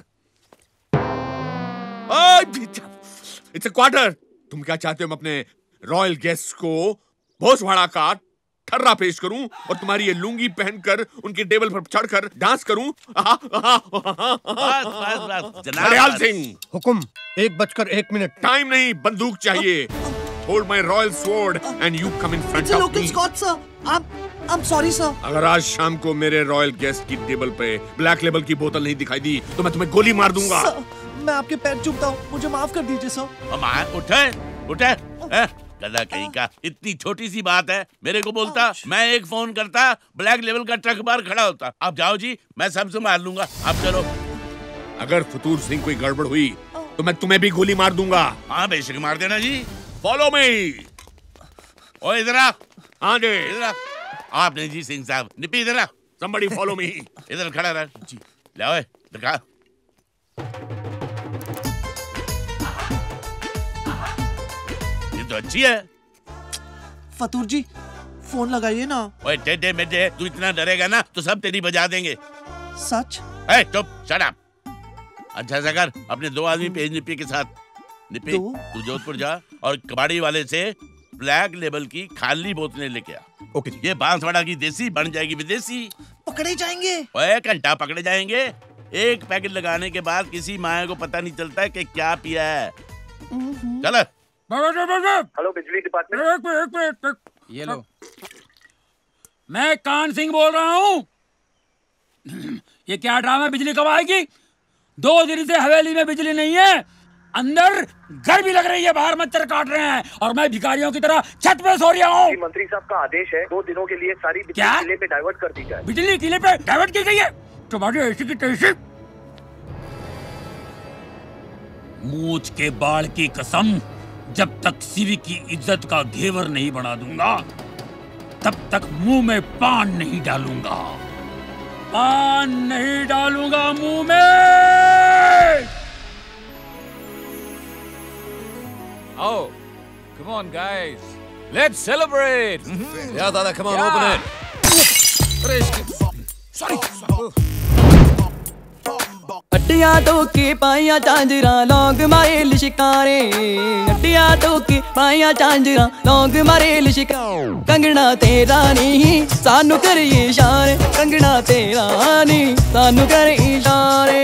It's a quarter. तुम क्या चाहते हो? मैं अपने रॉयल गेस्ट को भोसवाड़ा का ठर्रा पेश करूं और तुम्हारी ये लुंगी पहनकर उनके टेबल पर चढ़कर डांस करूं? दयाल सिंह, हुकुम। 1:01। टाइम नहीं, बंदूक चाहिए। Hold my royal sword and you come in front It's a of local me. Scotch, sir. I'm sorry, sir. अगर आज शाम को मेरे रॉयल गेस्ट की टेबल पे ब्लैक लेबल की बोतल नहीं दिखाई दी तो मैं तुम्हें गोली मार दूंगा। मैं आपके पैर चूमता हूँ, मुझे माफ कर दीजिए सर। उठे गधा कहीं का, इतनी छोटी सी बात है, मेरे को बोलता, मैं एक फोन करता, ब्लैक लेवल का ट्रक बाहर खड़ा होता। आप जाओ जी, मैं सब संभाल लूंगा, आप चलो। अगर फतूर सिंह कोई गड़बड़ हुई तो मैं तुम्हें भी गोली मार दूंगा। हाँ, बेशक मार देना जी। Follow me. ओ इधर आ। हाँ जी, इधर आ। आपने जी सिंह साहब, निपी इधर आ। somebody follow me। इधर खड़ा रह जी। ले ओए, दिखा। ये तो अच्छी है। फतूर जी, फोन लगाइए ना। ओए टेढ़े मेढ़े, तू इतना डरेगा ना तो सब तेरी बजा देंगे। सच? चुप, शट अप। अच्छा सा कर, अपने 2 आदमी भेज निपी के साथ। निपी, तू जोधपुर जा और कबाड़ी वाले से ब्लैक लेबल की खाली बोतलें लेके आ। ओके जी। ये बांसवाड़ा की देसी बन जाएगी विदेशी। पकड़े जाएंगे? ओए घंटा पकड़े जाएंगे। एक पैकेट लगाने के बाद किसी माया को पता नहीं चलता है कि क्या पिया है। चल। हेलो बिजली डिपार्टमेंट। एक मिनट। ये लो, मैं कान सिंह बोल रहा हूँ। ये क्या ड्रामा, बिजली कब आएगी? 2 दिन से हवेली में बिजली नहीं है, अंदर गर्मी लग रही है, बाहर मच्छर काट रहे हैं और मैं भिखारियों की तरह छत पे सो रहा हूँ। मंत्री साहब का आदेश है 2 दिनों के लिए सारी बिजली क्या? किले पे डाइवर्ट कर दी जाए। बिजली किले पे डाइवर्ट की गई है? तुम्हारी ऐसी की तैसी। मूछ के बाल की कसम, जब तक सीवी की इज्जत का घेवर नहीं बना दूंगा तब तक मुंह में पान नहीं डालूंगा। पान नहीं डालूंगा मुंह में। Oh, come on, guys. Let's celebrate. Yeah, Dada, come on, open it. Sorry. अड्डिया टोके पाइया झांझरा लोग मारे लिशिकारे। अड्डिया टोके पाइया झांझरा लोग मारे लिशिकारे। कंगना तेरा नहीं सानू करे इशारे। कंगना तेरा नहीं सानू करे इशारे।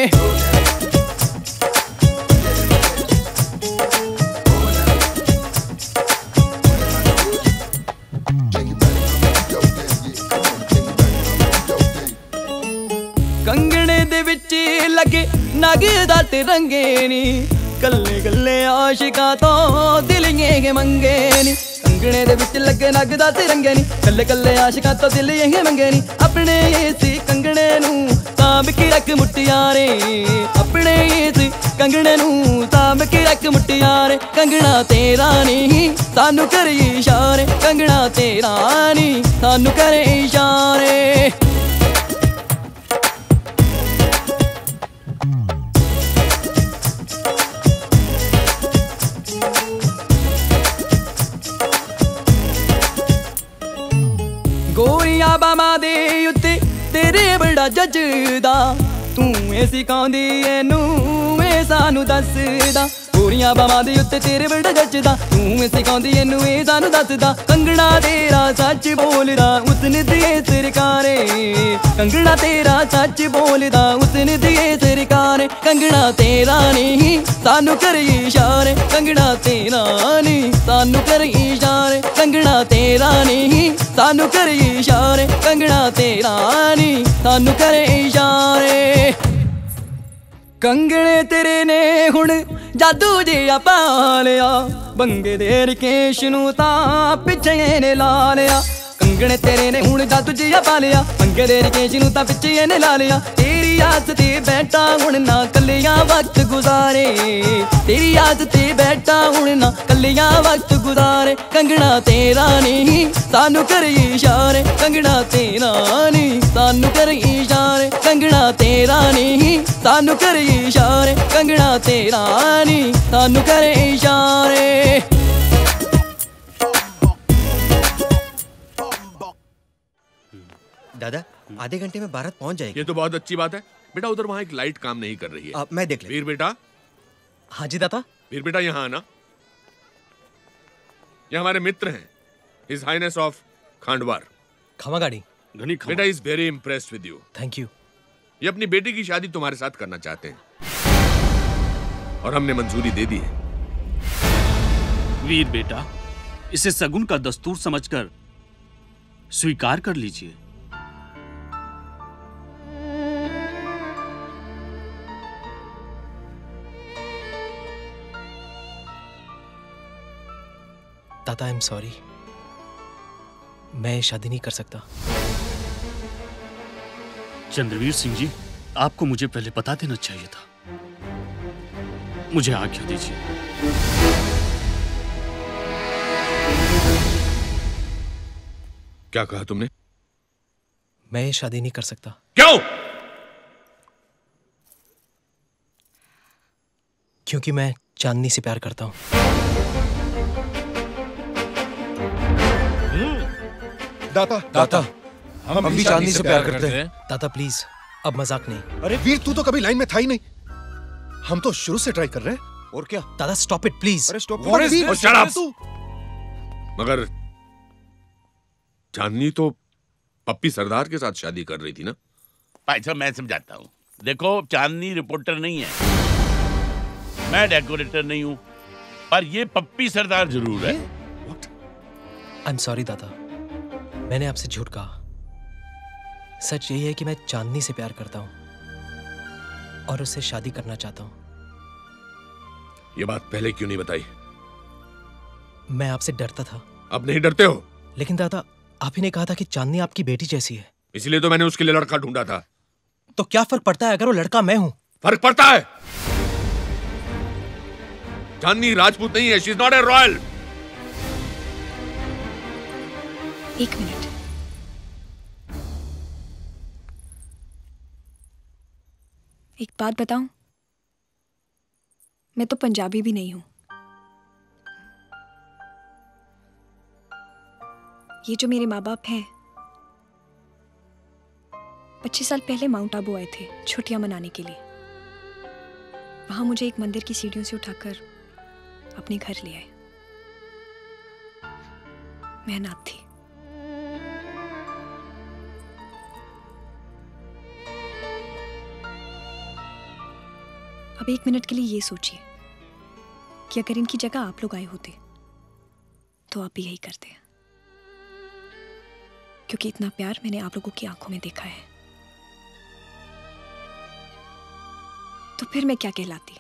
कंगने दे विच लगे नग दा तिरंगे नी। कल्ले कल्ले आशिका तो दिल ये मंगे नी। कंगने दे विच लगे नग दा तिरंगे नी। कल्ले कल्ले आशिका तो दिल ये मंगे नी। अपने इस कंगने नू तांब के रख मुटियारे। अपने इस कंगने नू तांब के रख मुटियारे। कंगना तेरा नहीं सानू करे इशारे। कंगना तेरा नहीं सानू करे इशारे। गोरिया बामा दे उत्ते तेरे बड़ा जजदा। तू ए सिखांदी एनू ए सानू दसदा। गोरिया बामा दे उत्ते तेरे बड़ा जजदा। तू ए सिखांदी एनू ए सानू दसदा। कंगना तेरा सच बोलदा उसने दिए सरकारे। कंगना तेरा सच बोलदा उसने दिए सरकारे। कंगना तेरा नहीं सानू करे इशारे। कंगना तेरा नहीं सानू करे इशारे। कंगना तेरा नहीं सानू करे इशारे। कंगना तेरा नहीं सानू करे इशारे। कंगने तेरे ने हुण जादू जिहा पा लिया। बंगे दे रकेश नू तां पिछे ने ला लिया। कंगने तेरे ने हुण जादू जिहा पा लिया। बंगे दे रकेश नू तां पिछे ने ला लिया। तेरी आस ते बैठा हुण ना कलियां वक्त गुजारे। तेरी आस ते बैठा हुण ना कलियां वक्त गुजारे। कंगना तेरा नहीं सानू करे इशारे। कंगना तेरा नहीं सानू करे इशारे। कंगना तेरा नहीं सानू करे इशारे। कंगना तेरा नहीं सानू करे इशारे। दादा आधे घंटे में भारत पहुंच जाएगी। ये तो बहुत अच्छी बात है बेटा। उधर वहाँ एक लाइट काम नहीं कर रही है। मैं देख लेता। वीर बेटा। हाँ जी दादा। वीर बेटा यहाँ आना। ये हमारे मित्र हैं, his highness of Khandwar. Khamagadi. बेटा is very impressed with you. Thank you. ये अपनी बेटी की शादी तुम्हारे साथ करना चाहते हैं और हमने मंजूरी दे दी है। वीर बेटा, इसे सगुन का दस्तूर समझकर स्वीकार कर लीजिए। दादा आई एम सॉरी, मैं शादी नहीं कर सकता। चंद्रवीर सिंह जी, आपको मुझे पहले बता देना चाहिए था। मुझे आज्ञा दीजिए। क्या कहा तुमने? मैं ये शादी नहीं कर सकता। क्यों? क्योंकि मैं चांदनी से प्यार करता हूं। दाता हम भी चांदनी से प्यार करते हैं। दादा प्लीज, अब मजाक नहीं। अरे वीर, तू तो कभी लाइन में था ही नहीं। हम तो शुरू से ट्राई कर रहे हैं। और क्या? दादा स्टॉप इट प्लीज। अरे स्टॉप। मगर चांदनी तो पप्पी सरदार के साथ शादी कर रही थी ना? भाई साहब मैं समझाता हूँ। देखो, चांदनी रिपोर्टर नहीं है, मैं डेकोरेटर नहीं हूँ, पर ये पप्पी सरदार जरूर है। आई एम सॉरी दादा, मैंने आपसे झूठ कहा। सच यही है कि मैं चांदनी से प्यार करता हूं और उससे शादी करना चाहता हूं। ये बात पहले क्यों नहीं बताई? मैं आपसे डरता था। अब नहीं डरते हो? लेकिन दादा, आप ही ने कहा था कि चांदनी आपकी बेटी जैसी है। इसलिए तो मैंने उसके लिए लड़का ढूंढा था। तो क्या फर्क पड़ता है अगर वो लड़का मैं हूं? फर्क पड़ता है। चांदनी राजपूत नहीं है, she is not a royal. एक मिनट, एक बात बताऊं, मैं तो पंजाबी भी नहीं हूं। ये जो मेरे माँ बाप हैं, 25 साल पहले माउंट आबू आए थे छुट्टियां मनाने के लिए। वहां मुझे एक मंदिर की सीढ़ियों से उठाकर अपने घर ले आए। मैं अनाथ थी। अब एक मिनट के लिए ये सोचिए कि अगर इनकी जगह आप लोग आए होते तो आप भी यही करते। क्योंकि इतना प्यार मैंने आप लोगों की आंखों में देखा है। तो फिर मैं क्या कहलाती?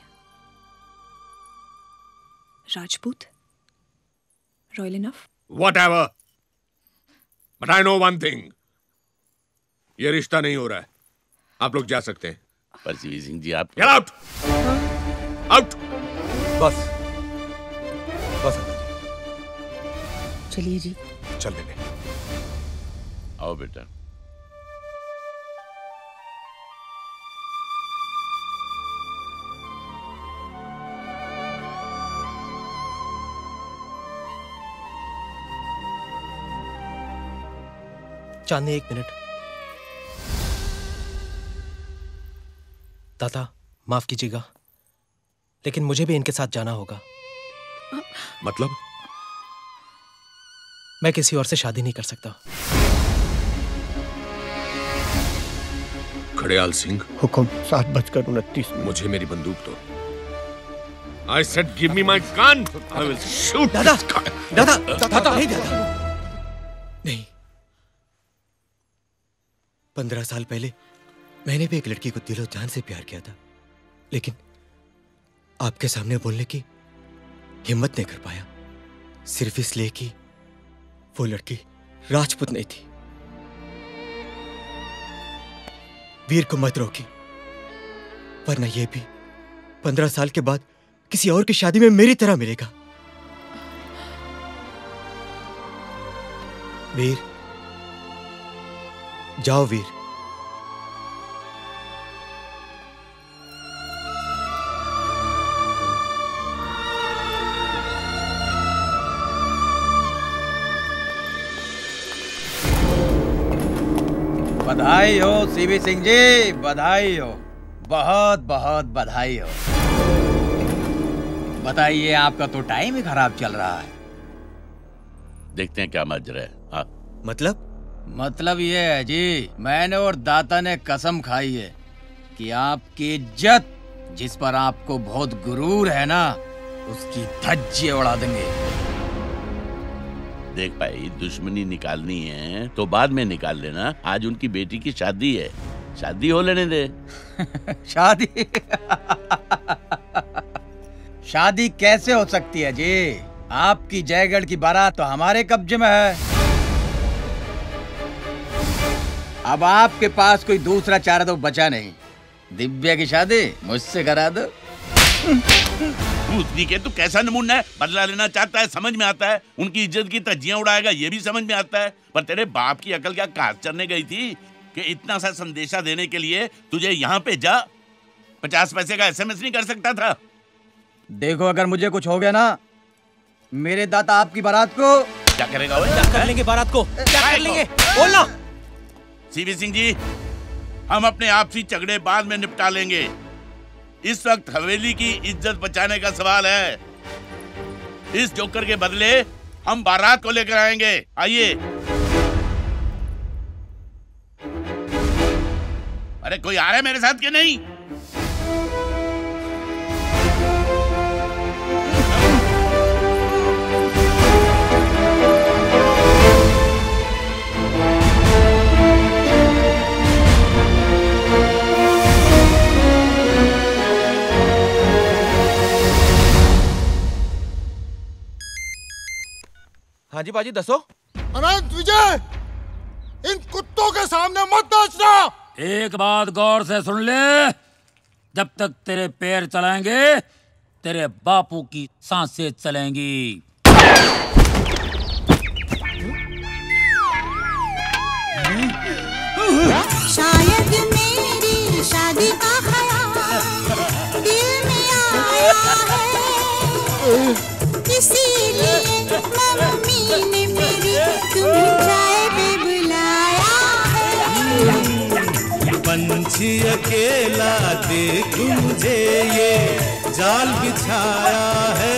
Rajput? Royal enough? Whatever. But I know one thing. ये रिश्ता नहीं हो रहा है। आप लोग जा सकते हैं। पर सीवी सिंह जी आप Get out! Out! बस बस चलिए जी। चल लेने। आओ बेटा। चांदनी, एक मिनट। दादा माफ कीजिएगा, लेकिन मुझे भी इनके साथ जाना होगा। मतलब? मैं किसी और से शादी नहीं कर सकता। खड़ेयाल सिंह। हुक्म। 7:29। मुझे मेरी बंदूक दो। I said give me my gun. I will shoot. दादा, दादा, दादा, नहीं दादा, नहीं। 15 साल पहले मैंने भी एक लड़की को दिलो जान से प्यार किया था, लेकिन आपके सामने बोलने की हिम्मत नहीं कर पाया, सिर्फ इसलिए कि वो लड़की राजपूत नहीं थी। वीर को मत रोकी, वरना ये भी 15 साल के बाद किसी और की शादी में मेरी तरह मिलेगा। वीर, जाओ वीर। बधाई हो सीवी सिंह जी, बधाई हो, बहुत बहुत बधाई हो। बताइए, आपका तो टाइम ही खराब चल रहा है। देखते हैं क्या मजरा है। हाँ। मतलब ये है जी, मैंने और दाता ने कसम खाई है कि आपकी इज्जत, जिस पर आपको बहुत गुरूर है ना, उसकी धज्जियां उड़ा देंगे। देख भाई, दुश्मनी निकालनी है तो बाद में निकाल लेना। आज उनकी बेटी की शादी है, शादी हो लेने दे। शादी? शादी कैसे हो सकती है जी? आपकी जयगढ़ की बारात तो हमारे कब्जे में है। अब आपके पास कोई दूसरा चारा तो बचा नहीं। दिव्या की शादी मुझसे करा दो। भूतनी के तू कैसा नमूना है, बदला लेना चाहता है, समझ में आता है। उनकी इज्जत की धज्जियां उड़ाएगा, ये भी समझ में आता है। पर तेरे बाप की अकल क्या घास चरने गई थी कि इतना सा संदेशा देने के लिए तुझे यहाँ पे जा 50 पैसे का SMS नहीं कर सकता था? देखो, अगर मुझे कुछ हो गया ना, मेरे दाता आपकी बारात को क्या करेगा? क्या कर लेंगे बारात को? क्या कर लेंगे? बोलना। सीवी सिंह जी, हम अपने आपसी झगड़े बाद में निपटा लेंगे। इस वक्त हवेली की इज्जत बचाने का सवाल है। इस जोकर के बदले हम बारात को लेकर आएंगे। आइए। अरे कोई आ रहा है मेरे साथ के नहीं? हाँ जी बाजी, दसो। अनंत विजय, इन कुत्तों के सामने मत नाचना। एक बात गौर से सुन ले, जब तक तेरे पैर चलेंगे तेरे बापू की सांसें चलेंगी। शायद मेरी शादी का ख्याल दिल में आया है, इसीलिए मम्मी ने मेरी तुम्हें चाय पे बुलाया है। पंछी अकेला देख मुझे ये जाल बिछाया है,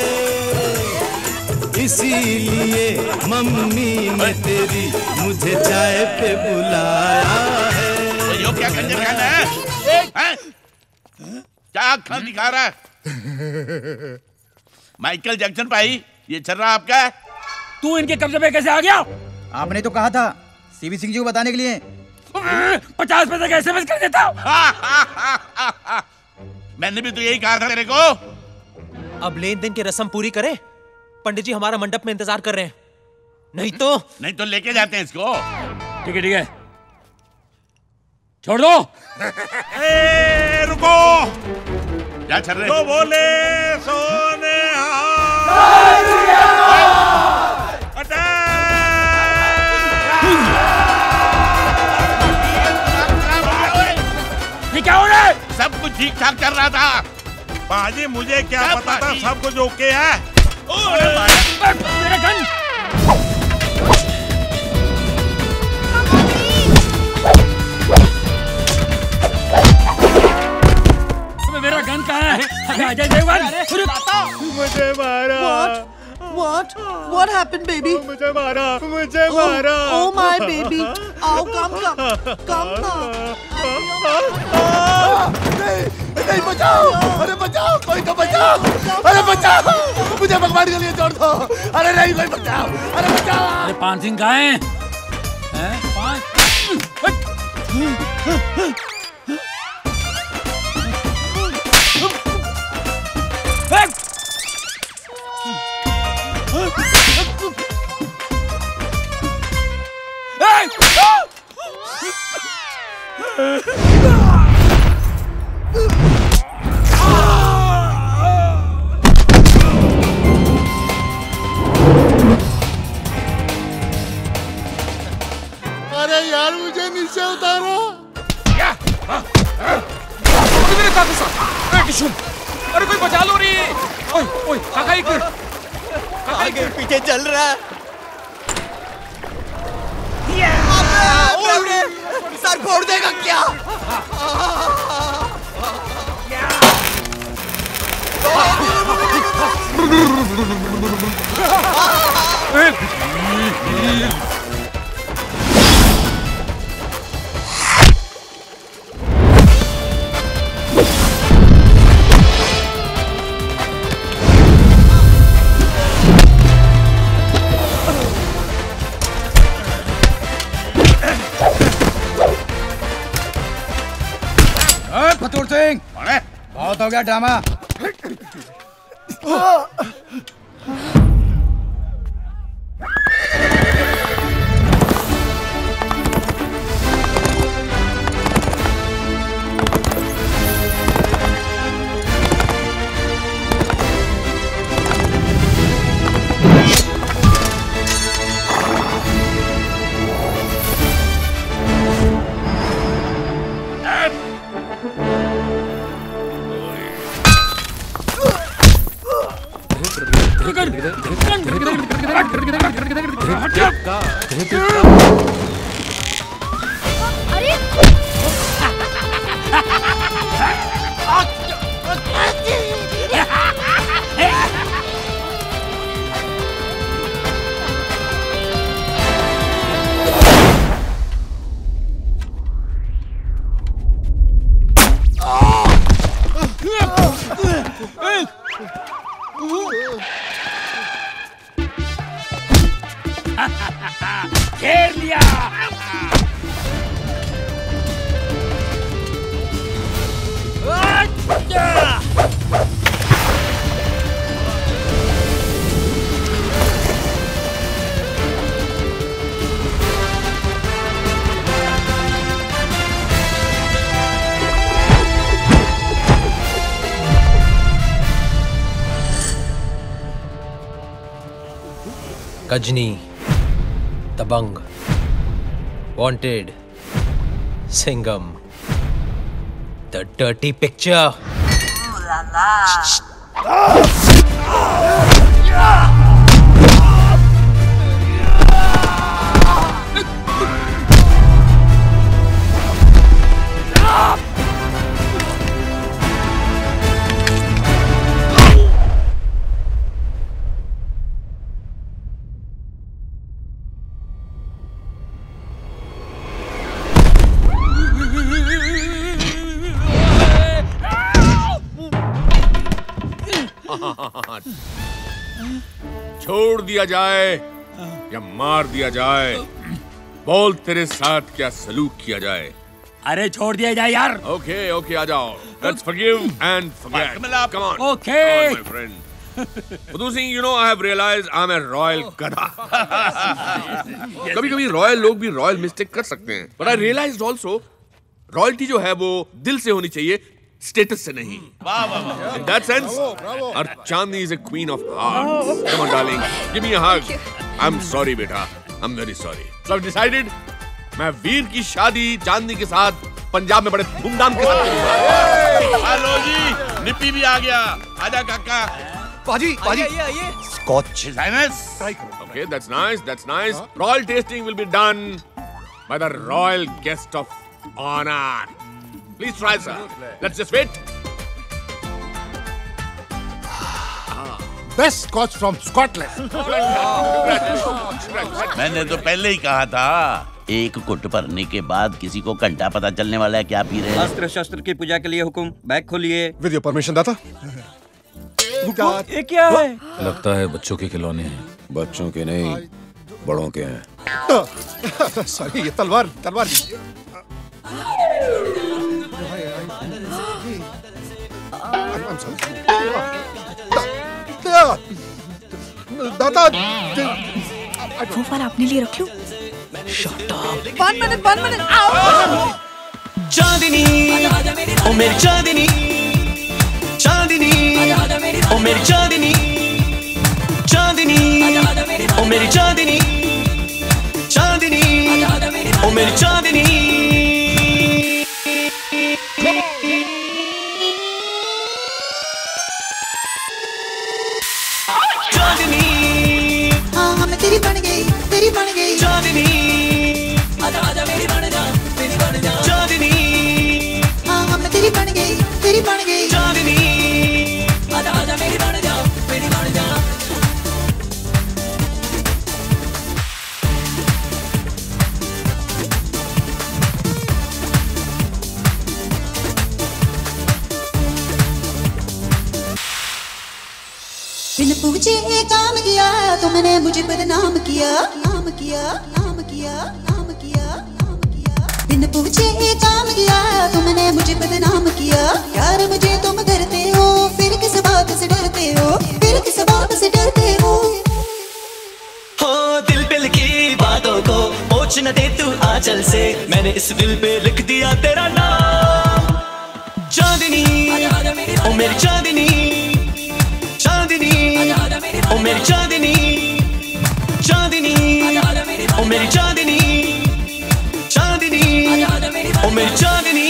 इसीलिए मम्मी ने तेरी मुझे चाय पे बुलाया है। यो क्या कंजर खाना है? हैं? क्या आँख दिखा रहा है? माइकल जैक्सन भाई, ये चल रहा आपका है? तू इनके कब्जे पे कैसे आ गया? आपने तो कहा था सीवी सिंह जी को बताने के लिए। 50 पैसे का एसएमएस कर देता हूँ। मैंने भी तो यही कहा था तेरे को। अब लेन देन की रस्म पूरी करें, पंडित जी हमारा मंडप में इंतजार कर रहे हैं। नहीं तो लेके जाते हैं इसको। ठीक है छोड़ दो। रुको, क्या चल रहे? तो बोले सोने ये क्या हो रहा है? सब कुछ ठीक ठाक चल रहा था बाजी, मुझे क्या पता था सब कुछ ओके है। मेरा गन! मेरा गन कहाँ है? अजय देवगन! मुझे मारा। What happened, baby? मुझे मारा। Oh my baby. आओ, come now. नहीं बचाओ, अरे बचाओ, कोई तो बचाओ, अरे बचाओ, मुझे भगवान के लिए छोड़ दो, अरे नहीं कोई बचाओ, अरे बचाओ। अरे पान सिंह कहाँ हैं? अरे यार मुझे नीचे उतारो। मेरे काका साहब, किशोर, अरे कोई बचा लो रे। ओए काका एक मिनट, आगे पीछे चल रहा है। सर फोड़ देगा क्या? फतूर सिंह, बहुत हो गया ड्रामा। घेर लिया। Ghajini, Dabangg, Wanted, Singham, The Dirty Picture. छोड़ दिया जाए या मार दिया जाए, बोल तेरे साथ क्या सलूक किया जाए। अरे छोड़ दिया जाए यार। ओके ओके आ जाओ, let's forgive and forget. Come on okay my friend. बुद्धू Singh, you know I have realized I am a royal गधा। कभी-कभी रॉयल लोग भी रॉयल मिस्टेक कर सकते हैं, but I realized also royalty जो है वो दिल से होनी चाहिए, स्टेटस से नहीं। In that sense, our Chandni is a queen of hearts. Come on, darling, give me a hug. I'm sorry, बेटा. I'm very sorry. So I've decided, मैं वीर की शादी चांदनी के साथ पंजाब में बड़े धूमधाम के साथ करूंगा। हेलो जी, निप्पी भी आ गया। आजा काका। पाजी, पाजी। Scotch. Okay, that's nice. That's nice. Royal tasting will be done by the royal guest of honor. Please try, sir. Let's just wait. Best Scotch from Scotland. मैंने तो पहले ही कहा था, एक घुट भरने के बाद किसी को घंटा पता चलने वाला है क्या पी रहे हैं। अस्त्र शस्त्र की पूजा के लिए हुकुम। बैग खोलिए। With your permission, दाता। ये क्या है? लगता है बच्चों के खिलौने हैं। बच्चों के नहीं, बड़ों के हैं। सॉरी, ये तलवार दाता, वो वाला अपने लिए रख लूं। Shut up. 1 minute. चांदनी, ओ मेरी चांदनी, चांदनी, ओ मेरी चांदनी, चांदनी, ओ मेरी चांदनी, चांदनी, ओ मेरी चांदनी। तेरी बन गई चांदनी, आजा मेरी बन जा चांदनी, हाँ मैं तेरी बन गई चांदनी, आजा मेरी बन जा बिन पूछे काम किया तुमने मुझे बदनाम किया, नाम किया, नाम किया, नाम किया, नाम किया। बिन पूछे काम किया तुमने मुझे बदनाम किया। यार मुझे तुम करते हो, फिर किस बात से डरते हो, फिर किस बात से डरते हो। हो दिल पे लिखी बातों को पोंछ न दे तू आंचल से, मैंने इस दिल पे लिख दिया तेरा नाम। चांदनी, ओ मेरी चांदनी, चांदनी, ओ मेरी चांदनी, चांदनी, ओ मेरी चांदनी, चांदनी, ओ मेरी चांदनी।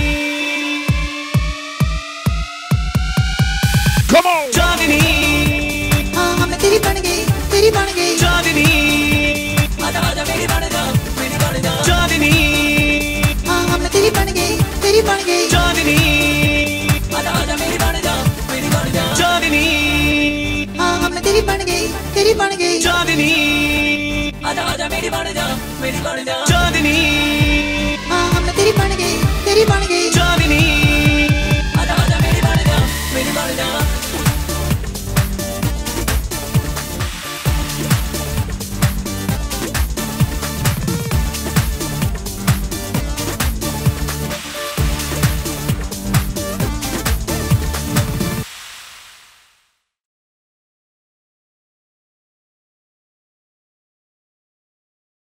चांदनी, हाँ मैं तेरी बन गई चांदनी, आजा मेरी बन जा चांदनी, हाँ मैं तेरी बन गई चांदनी, आजा मेरी बन जा चांदनी, हाँ मैं तेरी बन गई चांदनी, आजा मेरी बन जा चांदनी, हाँ मैं तेरी बन गई चांदनी।